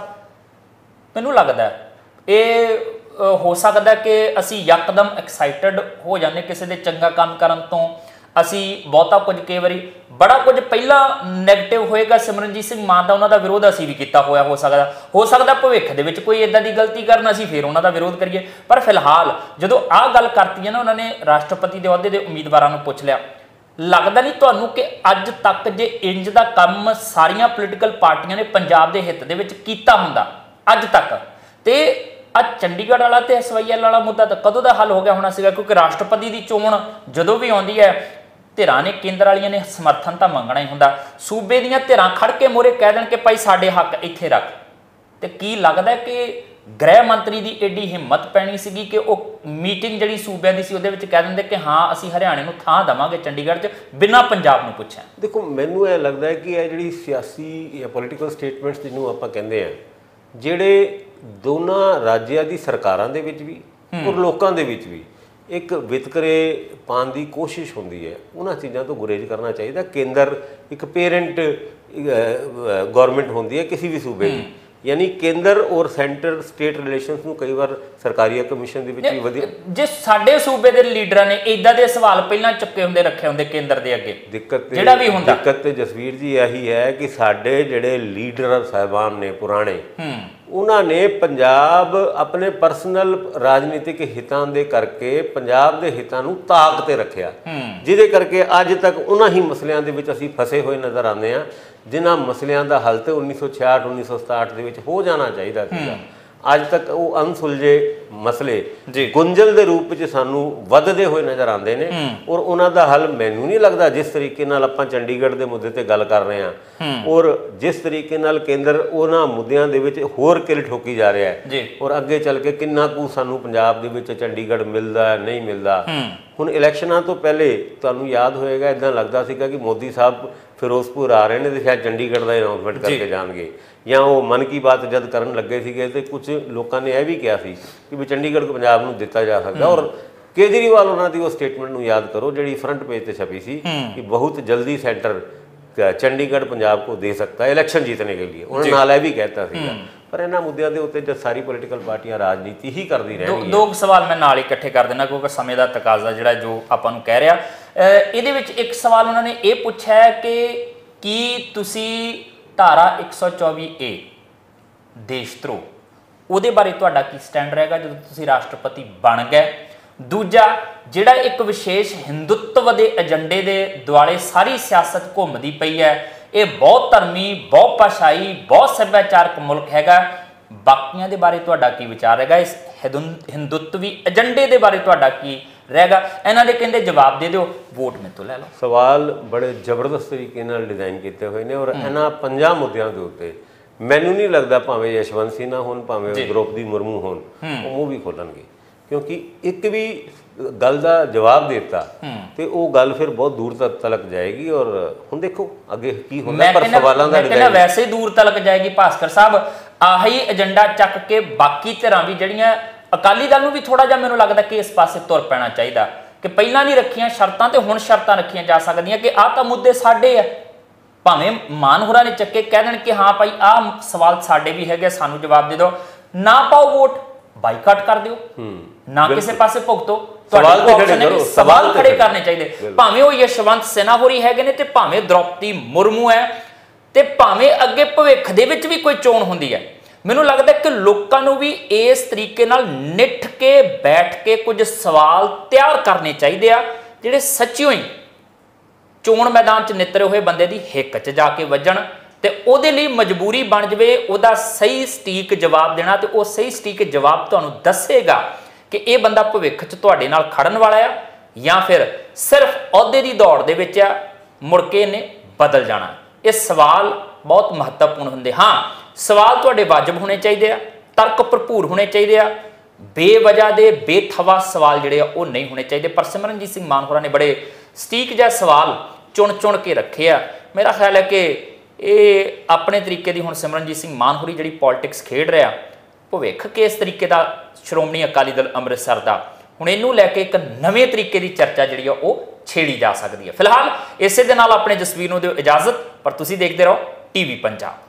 ਮੈਨੂੰ ਲੱਗਦਾ ਇਹ ਹੋ ਸਕਦਾ ਕਿ ਅਸੀਂ ਯਕਦਮ ਐਕਸਾਈਟਡ ਹੋ ਜਾਂਦੇ ਕਿਸੇ ਦੇ ਚੰਗਾ ਕੰਮ ਕਰਨ ਤੋਂ। ਅਸੀਂ ਬਹੁਤਾ ਕੁਝ, ਕਈ ਵਾਰੀ ਬੜਾ ਕੁਝ ਪਹਿਲਾਂ ਨੈਗੇਟਿਵ ਹੋਏਗਾ ਸਿਮਰਨਜੀਤ ਸਿੰਘ ਮਾਨ ਦਾ, ਉਹਨਾਂ ਦਾ ਵਿਰੋਧ ਅਸੀਂ ਵੀ ਕੀਤਾ ਹੋਇਆ ਹੋ ਸਕਦਾ ਭਵਿੱਖ ਦੇ ਵਿੱਚ ਕੋਈ ਇਦਾਂ ਦੀ ਗਲਤੀ ਕਰਨ ਅਸੀਂ ਫਿਰ ਉਹਨਾਂ ਦਾ ਵਿਰੋਧ ਕਰੀਏ। ਪਰ ਫਿਲਹਾਲ ਜਦੋਂ ਆਹ ਗੱਲ ਕਰਤੀ ਹੈ ਨਾ, ਉਹਨਾਂ ਨੇ ਰਾਸ਼ਟਰਪਤੀ ਦੇ ਅਹੁਦੇ ਦੇ ਉਮੀਦਵਾਰਾਂ ਨੂੰ ਪੁੱਛ ਲਿਆ, ਲੱਗਦਾ ਨਹੀਂ ਤੁਹਾਨੂੰ ਕਿ ਅੱਜ ਤੱਕ ਜੇ ਇੰਜ ਦਾ ਕੰਮ ਸਾਰੀਆਂ ਪੋਲੀਟੀਕਲ ਪਾਰਟੀਆਂ ਨੇ ਪੰਜਾਬ ਦੇ ਹਿੱਤ ਦੇ ਵਿੱਚ ਕੀਤਾ ਹੁੰਦਾ ਅੱਜ ਤੱਕ, ਤੇ ਅੱਜ ਚੰਡੀਗੜ੍ਹ ਵਾਲਾ ਤੇ SYL ਵਾਲਾ ਮੁੱਦਾ ਤਾਂ ਕਦੋਂ ਦਾ ਹੱਲ ਹੋ ਗਿਆ ਹੋਣਾ ਸੀਗਾ? ਕਿਉਂਕਿ ਰਾਸ਼ਟਰਪਤੀ ਦੀ ਚੋਣ ਜਦੋਂ ਵੀ ਆਉਂਦੀ ਹੈ, ਧਿਰਾਂ ਨੇ, ਕੇਂਦਰ ਵਾਲੀਆਂ ਨੇ ਸਮਰਥਨ ਤਾਂ ਮੰਗਣਾ ਹੀ ਹੁੰਦਾ। ਸੂਬੇ ਦੀਆਂ ਧਿਰਾਂ ਖੜ ਕੇ ਮੋਰੇ ਕਹਿ ਦੇਣ ਕਿ ਭਾਈ ਸਾਡੇ ਹੱਕ ਇੱਥੇ ਰੱਖ, ਤੇ ਕੀ ਲੱਗਦਾ ਕਿ ਗ੍ਰਹਿ ਮੰਤਰੀ ਦੀ ਏਡੀ ਹਿੰਮਤ ਪੈਣੀ ਸੀਗੀ ਕਿ ਉਹ ਮੀਟਿੰਗ ਜਿਹੜੀ ਸੂਬਿਆਂ ਦੀ ਸੀ ਉਹਦੇ ਵਿੱਚ ਕਹਿ ਦਿੰਦੇ ਕਿ ਹਾਂ ਅਸੀਂ ਹਰਿਆਣੇ ਨੂੰ ਥਾਂ ਦੇਵਾਂਗੇ ਚੰਡੀਗੜ੍ਹ 'ਚ ਬਿਨਾਂ ਪੰਜਾਬ ਨੂੰ ਪੁੱਛਿਆ? ਦੇਖੋ, ਮੈਨੂੰ ਇਹ ਲੱਗਦਾ ਹੈ ਕਿ ਇਹ ਜਿਹੜੀ ਸਿਆਸੀ ਜਾਂ ਪੋਲੀਟੀਕਲ ਸਟੇਟਮੈਂਟਸ ਜਿਹਨੂੰ ਆਪਾਂ ਕਹਿੰਦੇ ਆ, ਜਿਹੜੇ ਦੋਨਾਂ ਰਾਜਿਆਂ ਦੀ ਸਰਕਾਰਾਂ ਦੇ ਵਿੱਚ ਵੀ ਔਰ ਲੋਕਾਂ ਦੇ ਵਿੱਚ ਵੀ ਇੱਕ ਵਿਤਕਰੇ ਪਾਉਣ ਦੀ ਕੋਸ਼ਿਸ਼ ਹੁੰਦੀ ਹੈ, ਉਹਨਾਂ ਚੀਜ਼ਾਂ ਤੋਂ ਗੁਰੇਜ਼ ਕਰਨਾ ਚਾਹੀਦਾ। ਕੇਂਦਰ ਇੱਕ ਪੇਰੈਂਟ ਗਵਰਨਮੈਂਟ ਹੁੰਦੀ ਹੈ ਕਿਸੇ ਵੀ ਸੂਬੇ ਦੀ, ਯਾਨੀ ਕੇਂਦਰ ਔਰ ਸੈਂਟਰ ਸਟੇਟ ਰਿਲੇਸ਼ਨਸ ਨੂੰ ਕਈ ਵਾਰ ਸਰਕਾਰੀ ਕਮਿਸ਼ਨ ਦੇ ਵਿੱਚ ਵੀ ਵਧੀਆ। ਜੇ ਸਾਡੇ ਸੂਬੇ ਦੇ ਲੀਡਰਾਂ ਨੇ ਇਦਾਂ ਦੇ ਸਵਾਲ ਪਹਿਲਾਂ ਚੁੱਕੇ ਹੁੰਦੇ, ਰੱਖੇ ਹੁੰਦੇ ਕੇਂਦਰ ਦੇ ਅੱਗੇ, ਜਿਹੜਾ ਵੀ ਹੁੰਦਾ, ਦਿੱਕਤ ਤੇ ਜਸਵੀਰ ਜੀ ਇਹੀ ਹੈ ਕਿ ਸਾਡੇ ਜਿਹੜੇ ਲੀਡਰ ਸਾਹਿਬਾਨ ਨੇ ਪੁਰਾਣੇ, ਉਹਨਾਂ ਨੇ ਪੰਜਾਬ ਆਪਣੇ ਪਰਸਨਲ ਰਾਜਨੀਤਿਕ ਹਿੱਤਾਂ ਦੇ ਕਰਕੇ ਪੰਜਾਬ ਦੇ ਹਿੱਤਾਂ ਨੂੰ ਤਾਕ ਤੇ ਰੱਖਿਆ, ਜਿਹਦੇ ਕਰਕੇ ਅੱਜ ਤੱਕ ਉਹਨਾਂ ਹੀ ਮਸਲਿਆਂ ਦੇ ਵਿੱਚ ਅਸੀਂ ਫਸੇ ਹੋਏ ਨਜ਼ਰ ਆਉਂਦੇ ਹਾਂ, ਜਿਨ੍ਹਾਂ ਮਸਲਿਆਂ ਦਾ ਹੱਲ ਤੇ 1966 1967 ਦੇ ਵਿੱਚ ਹੋ ਜਾਣਾ ਚਾਹੀਦਾ ਸੀਗਾ। ਅੱਜ ਤੱਕ ਉਹ ਅਣਸੁਲਝੇ ਮਸਲੇ ਗੁੰਝਲ ਦੇ ਰੂਪ ਵਿੱਚ ਸਾਨੂੰ ਵੱਧਦੇ ਹੋਏ ਨਜ਼ਰ ਆਉਂਦੇ ਨੇ, ਔਰ ਉਹਨਾਂ ਦਾ ਹੱਲ ਮੈਨੂੰ ਨਹੀਂ ਲੱਗਦਾ ਜਿਸ ਤਰੀਕੇ ਨਾਲ ਆਪਾਂ ਚੰਡੀਗੜ੍ਹ ਦੇ ਮੁੱਦੇ ਤੇ ਗੱਲ ਕਰ ਰਹੇ ਹਾਂ ਔਰ ਜਿਸ ਤਰੀਕੇ ਨਾਲ ਕੇਂਦਰ ਉਹਨਾਂ ਮੁੱਦਿਆਂ ਦੇ ਵਿੱਚ ਹੋਰ ਕਿਲ ਠੋਕੀ ਜਾ ਰਿਹਾ ਹੈ, ਔਰ ਅੱਗੇ ਚੱਲ ਕੇ ਕਿੰਨਾ ਕੁ ਸਾਨੂੰ ਪੰਜਾਬ ਦੇ ਵਿੱਚ ਚੰਡੀਗੜ੍ਹ ਮਿਲਦਾ ਨਹੀਂ ਮਿਲਦਾ। ਹੁਣ ਇਲੈਕਸ਼ਨਾਂ ਤੋਂ ਪਹਿਲੇ ਤੁਹਾਨੂੰ ਯਾਦ ਹੋਏਗਾ, ਇੱਦਾਂ ਲੱਗਦਾ ਸੀਗਾ ਕਿ ਮੋਦੀ ਸਾਹਿਬ ਫਿਰੋਜ਼ਪੁਰ ਆ ਰਹੇ ਨੇ ਤੇ ਸ਼ਾਇਦ ਚੰਡੀਗੜ੍ਹ ਦਾ ਅਨਾਉਂਸਮੈਂਟ ਕਰਕੇ ਜਾਣਗੇ, ਜਾਂ ਉਹ ਮਨ ਕੀ ਬਾਤ ਜਦ ਕਰਨ ਲੱਗੇ ਸੀਗੇ ਤੇ ਕੁਝ ਲੋਕਾਂ ਨੇ ਇਹ ਵੀ ਕਿਹਾ ਸੀ ਕਿ ਵੀ ਚੰਡੀਗੜ੍ਹ को ਪੰਜਾਬ ਨੂੰ ਦਿੱਤਾ ਜਾ ਸਕਦਾ। ਔਰ ਕੇਜਰੀਵਾਲ ਉਹਨਾਂ ਦੀ ਉਹ ਸਟੇਟਮੈਂਟ ਨੂੰ ਯਾਦ ਕਰੋ ਜਿਹੜੀ ਫਰੰਟ पेज ਤੇ छपी ਸੀ कि बहुत जल्दी सेंटर चंडीगढ़ पंजाब को दे सकता है इलेक्शन जीतने के लिए, उन्होंने नाल भी कहता सीगा। पर इन्हां मुद्दों के उत्ते जब सारी पोलीटिकल पार्टियां राजनीति ही करती रहणगीਆਂ। दो सवाल मैं नाल इकट्ठे कर देना क्योंकि समय का तकाजा जिहड़ा जो आपां नूं कह रहा, इहदे विच एक सवाल उन्होंने ये पूछा है कि की तुसी धारा 124A देशद्रोह ਉਹਦੇ ਬਾਰੇ ਤੁਹਾਡਾ ਕੀ ਸਟੈਂਡ ਰਹੇਗਾ ਜਦੋਂ ਤੁਸੀਂ ਰਾਸ਼ਟਰਪਤੀ ਬਣ ਗਏ? ਦੂਜਾ, ਜਿਹੜਾ ਇੱਕ ਵਿਸ਼ੇਸ਼ ਹਿੰਦੂਤਵ ਦੇ ਏਜੰਡੇ ਦੇ ਦੁਆਲੇ ਸਾਰੀ ਸਿਆਸਤ ਘੁੰਮਦੀ ਪਈ ਹੈ, ਇਹ ਬਹੁਤ ਧਰਮੀ, ਬਹੁਤ ਭਾਸ਼ਾਈ, ਬਹੁਤ ਸੱਭਿਆਚਾਰਕ ਮੁਲਕ ਹੈਗਾ, ਬਾਕੀਆਂ ਦੇ ਬਾਰੇ ਤੁਹਾਡਾ ਕੀ ਵਿਚਾਰ ਹੈਗਾ? ਇਸ ਹਿੰਦੂਤਵੀ ਏਜੰਡੇ ਦੇ ਬਾਰੇ ਤੁਹਾਡਾ ਕੀ ਰਹੇਗਾ? ਇਹਨਾਂ ਦੇ ਕਹਿੰਦੇ ਜਵਾਬ ਦੇ ਦਿਓ, ਵੋਟ ਮੇਤੋਂ ਲੈ ਲਓ। ਸਵਾਲ ਬੜੇ ਜ਼ਬਰਦਸਤ ਤਰੀਕੇ ਨਾਲ ਡਿਜ਼ਾਈਨ ਕੀਤੇ ਹੋਏ ਨੇ ਔਰ ਇਹਨਾਂ 5 ਮੁੱਦਿਆਂ ਦੇ ਉੱਤੇ ਮੈਨੂੰ ਨਹੀਂ ਲੱਗਦਾ ਭਾਵੇਂ ਯਸ਼ਵੰਤ ਸਿਨਹਾ ਹੋਣ ਭਾਵੇਂ ਦ੍ਰੋਪਦੀ ਮੁਰਮੂ ਹੋਣ ਉਹ ਮੂੰਹ ਵੀ ਖੋਲਣਗੇ। ਕਿਉਂਕਿ ਇੱਕ ਵੀ ਗੱਲ ਦਾ ਜਵਾਬ ਦਿੱਤਾ ਤੇ ਉਹ ਗੱਲ ਫਿਰ ਬਹੁਤ ਦੂਰ ਤੱਕ ਜਾਏਗੀ। ਔਰ ਹੁਣ ਦੇਖੋ ਅੱਗੇ ਕੀ ਹੁੰਦਾ, ਪਰ ਸਵਾਲਾਂ ਦਾ ਮੈਂ ਵੈਸੇ ਹੀ ਦੂਰ ਤੱਕ ਜਾਏਗੀ। ਭਾਸਕਰ ਸਾਹਿਬ ਆਹੀ ਏਜੰਡਾ ਚੱਕ ਕੇ ਬਾਕੀ ਧਿਰਾਂ ਵੀ ਜਿਹੜੀਆਂ, ਅਕਾਲੀ ਦਲ ਨੂੰ ਵੀ ਥੋੜਾ ਜਿਹਾ ਮੈਨੂੰ ਲੱਗਦਾ ਕਿ ਇਸ ਪਾਸੇ ਤੁਰ ਪੈਣਾ ਚਾਹੀਦਾ ਕਿ ਪਹਿਲਾਂ ਨਹੀਂ ਰੱਖੀਆਂ ਸ਼ਰਤਾਂ ਤੇ ਹੁਣ ਸ਼ਰਤਾਂ ਰੱਖੀਆਂ ਜਾ ਸਕਦੀਆਂ ਕਿ ਆਹ ਤਾਂ ਮੁੱਦੇ ਸਾਡੇ ਆ, ਭਾਵੇਂ ਮਾਨ ਹੋਰਾਂ ਨੇ ਚੱਕੇ ਕਹਿ ਦੇਣ ਕਿ ਹਾਂ ਭਾਈ ਆਹ ਸਵਾਲ ਸਾਡੇ ਵੀ ਹੈਗੇ, ਸਾਨੂੰ ਜਵਾਬ ਦੇ ਦਿਓ, ਨਾ ਪਾਓ ਵੋਟ, ਬਾਈਕਾਟ ਕਰ ਦਿਓ, ਨਾ ਕਿਸੇ ਪਾਸੇ ਭੁਗਤੋ, ਸਵਾਲ ਖੜੇ ਕਰਨੇ ਚਾਹੀਦੇ। ਭਾਵੇਂ ਉਹ ਯਸ਼ਵੰਤ ਸਿਨਹਾ ਹੋਰੀ ਹੈਗੇ ਨੇ ਤੇ ਭਾਵੇਂ ਦ੍ਰੋਪਦੀ ਮੁਰਮੂ ਹੈ ਤੇ ਭਾਵੇਂ ਅੱਗੇ ਭਵਿੱਖ ਦੇ ਵਿੱਚ ਵੀ ਕੋਈ ਚੋਣ ਹੁੰਦੀ ਹੈ। ਮੈਨੂੰ ਲੱਗਦਾ ਕਿ ਲੋਕਾਂ ਨੂੰ ਵੀ ਇਸ ਤਰੀਕੇ ਨਾਲ ਨਿੱਠ ਕੇ ਬੈਠ ਕੇ ਕੁਝ ਸਵਾਲ ਤਿਆਰ ਕਰਨੇ ਚਾਹੀਦੇ ਆ ਜਿਹੜੇ ਸੱਚਿਓ ਹੀ ਚੋਣ ਮੈਦਾਨ 'ਚ ਨਿੱਤਰੇ ਹੋਏ ਬੰਦੇ ਦੀ ਹਿੱਕ 'ਚ ਜਾ ਕੇ ਵੱਜਣ ਤੇ ਉਹਦੇ ਲਈ ਮਜਬੂਰੀ ਬਣ ਜਾਵੇ ਉਹਦਾ ਸਹੀ ਸਟੀਕ ਜਵਾਬ ਦੇਣਾ, ਤੇ ਉਹ ਸਹੀ ਸਟੀਕ ਜਵਾਬ ਤੁਹਾਨੂੰ ਦੱਸੇਗਾ ਕਿ ਇਹ ਬੰਦਾ ਭਵਿੱਖ 'ਚ ਤੁਹਾਡੇ ਨਾਲ ਖੜਨ ਵਾਲਾ ਆ ਜਾਂ ਫਿਰ ਸਿਰਫ ਅਹੁਦੇ ਦੀ ਦੌੜ ਦੇ ਵਿੱਚ ਆ, ਮੁੜ ਕੇ ਇਹਨੇ ਬਦਲ ਜਾਣਾ। ਇਹ ਸਵਾਲ ਬਹੁਤ ਮਹੱਤਵਪੂਰਨ ਹੁੰਦੇ। ਹਾਂ, ਸਵਾਲ ਤੁਹਾਡੇ ਵਾਜਬ ਹੋਣੇ ਚਾਹੀਦੇ ਆ, ਤਰਕ ਭਰਪੂਰ ਹੋਣੇ ਚਾਹੀਦੇ ਆ, ਬੇਵਜ੍ਹਾ ਦੇ ਬੇਥਵਾ ਸਵਾਲ ਜਿਹੜੇ ਆ ਉਹ ਨਹੀਂ ਹੋਣੇ ਚਾਹੀਦੇ। ਪਰ ਸਿਮਰਨਜੀਤ ਸਿੰਘ ਮਾਨ ਹੋਰਾਂ ਨੇ ਬੜੇ ਸਟੀਕ ਜਿਹੇ ਸਵਾਲ ਚੁਣ ਕੇ ਰੱਖੇ ਆ। ਮੇਰਾ ਖਿਆਲ ਹੈ ਕਿ ਇਹ ਆਪਣੇ ਤਰੀਕੇ ਦੀ ਹੁਣ ਸਿਮਰਨਜੀਤ ਸਿੰਘ ਮਾਨ ਹੋਰੀ ਜਿਹੜੀ ਪੋਲਿਟਿਕਸ ਖੇਡ ਰਿਹਾ, ਭਵਿੱਖ ਕਿਸ ਤਰੀਕੇ ਦਾ ਸ਼੍ਰੋਮਣੀ ਅਕਾਲੀ ਦਲ ਅੰਮ੍ਰਿਤਸਰ ਦਾ, ਹੁਣ ਇਹਨੂੰ ਲੈ ਕੇ ਇੱਕ ਨਵੇਂ ਤਰੀਕੇ ਦੀ ਚਰਚਾ ਜਿਹੜੀ ਆ ਉਹ ਛੇੜੀ ਜਾ ਸਕਦੀ ਹੈ। ਫਿਲਹਾਲ ਇਸੇ ਦੇ ਨਾਲ ਆਪਣੇ ਜਸਵੀਰ ਨੂੰ ਦਿਓ ਇਜਾਜ਼ਤ, ਪਰ ਤੁਸੀਂ ਦੇਖਦੇ ਰਹੋ ਟੀਵੀ ਪੰਜਾਬ।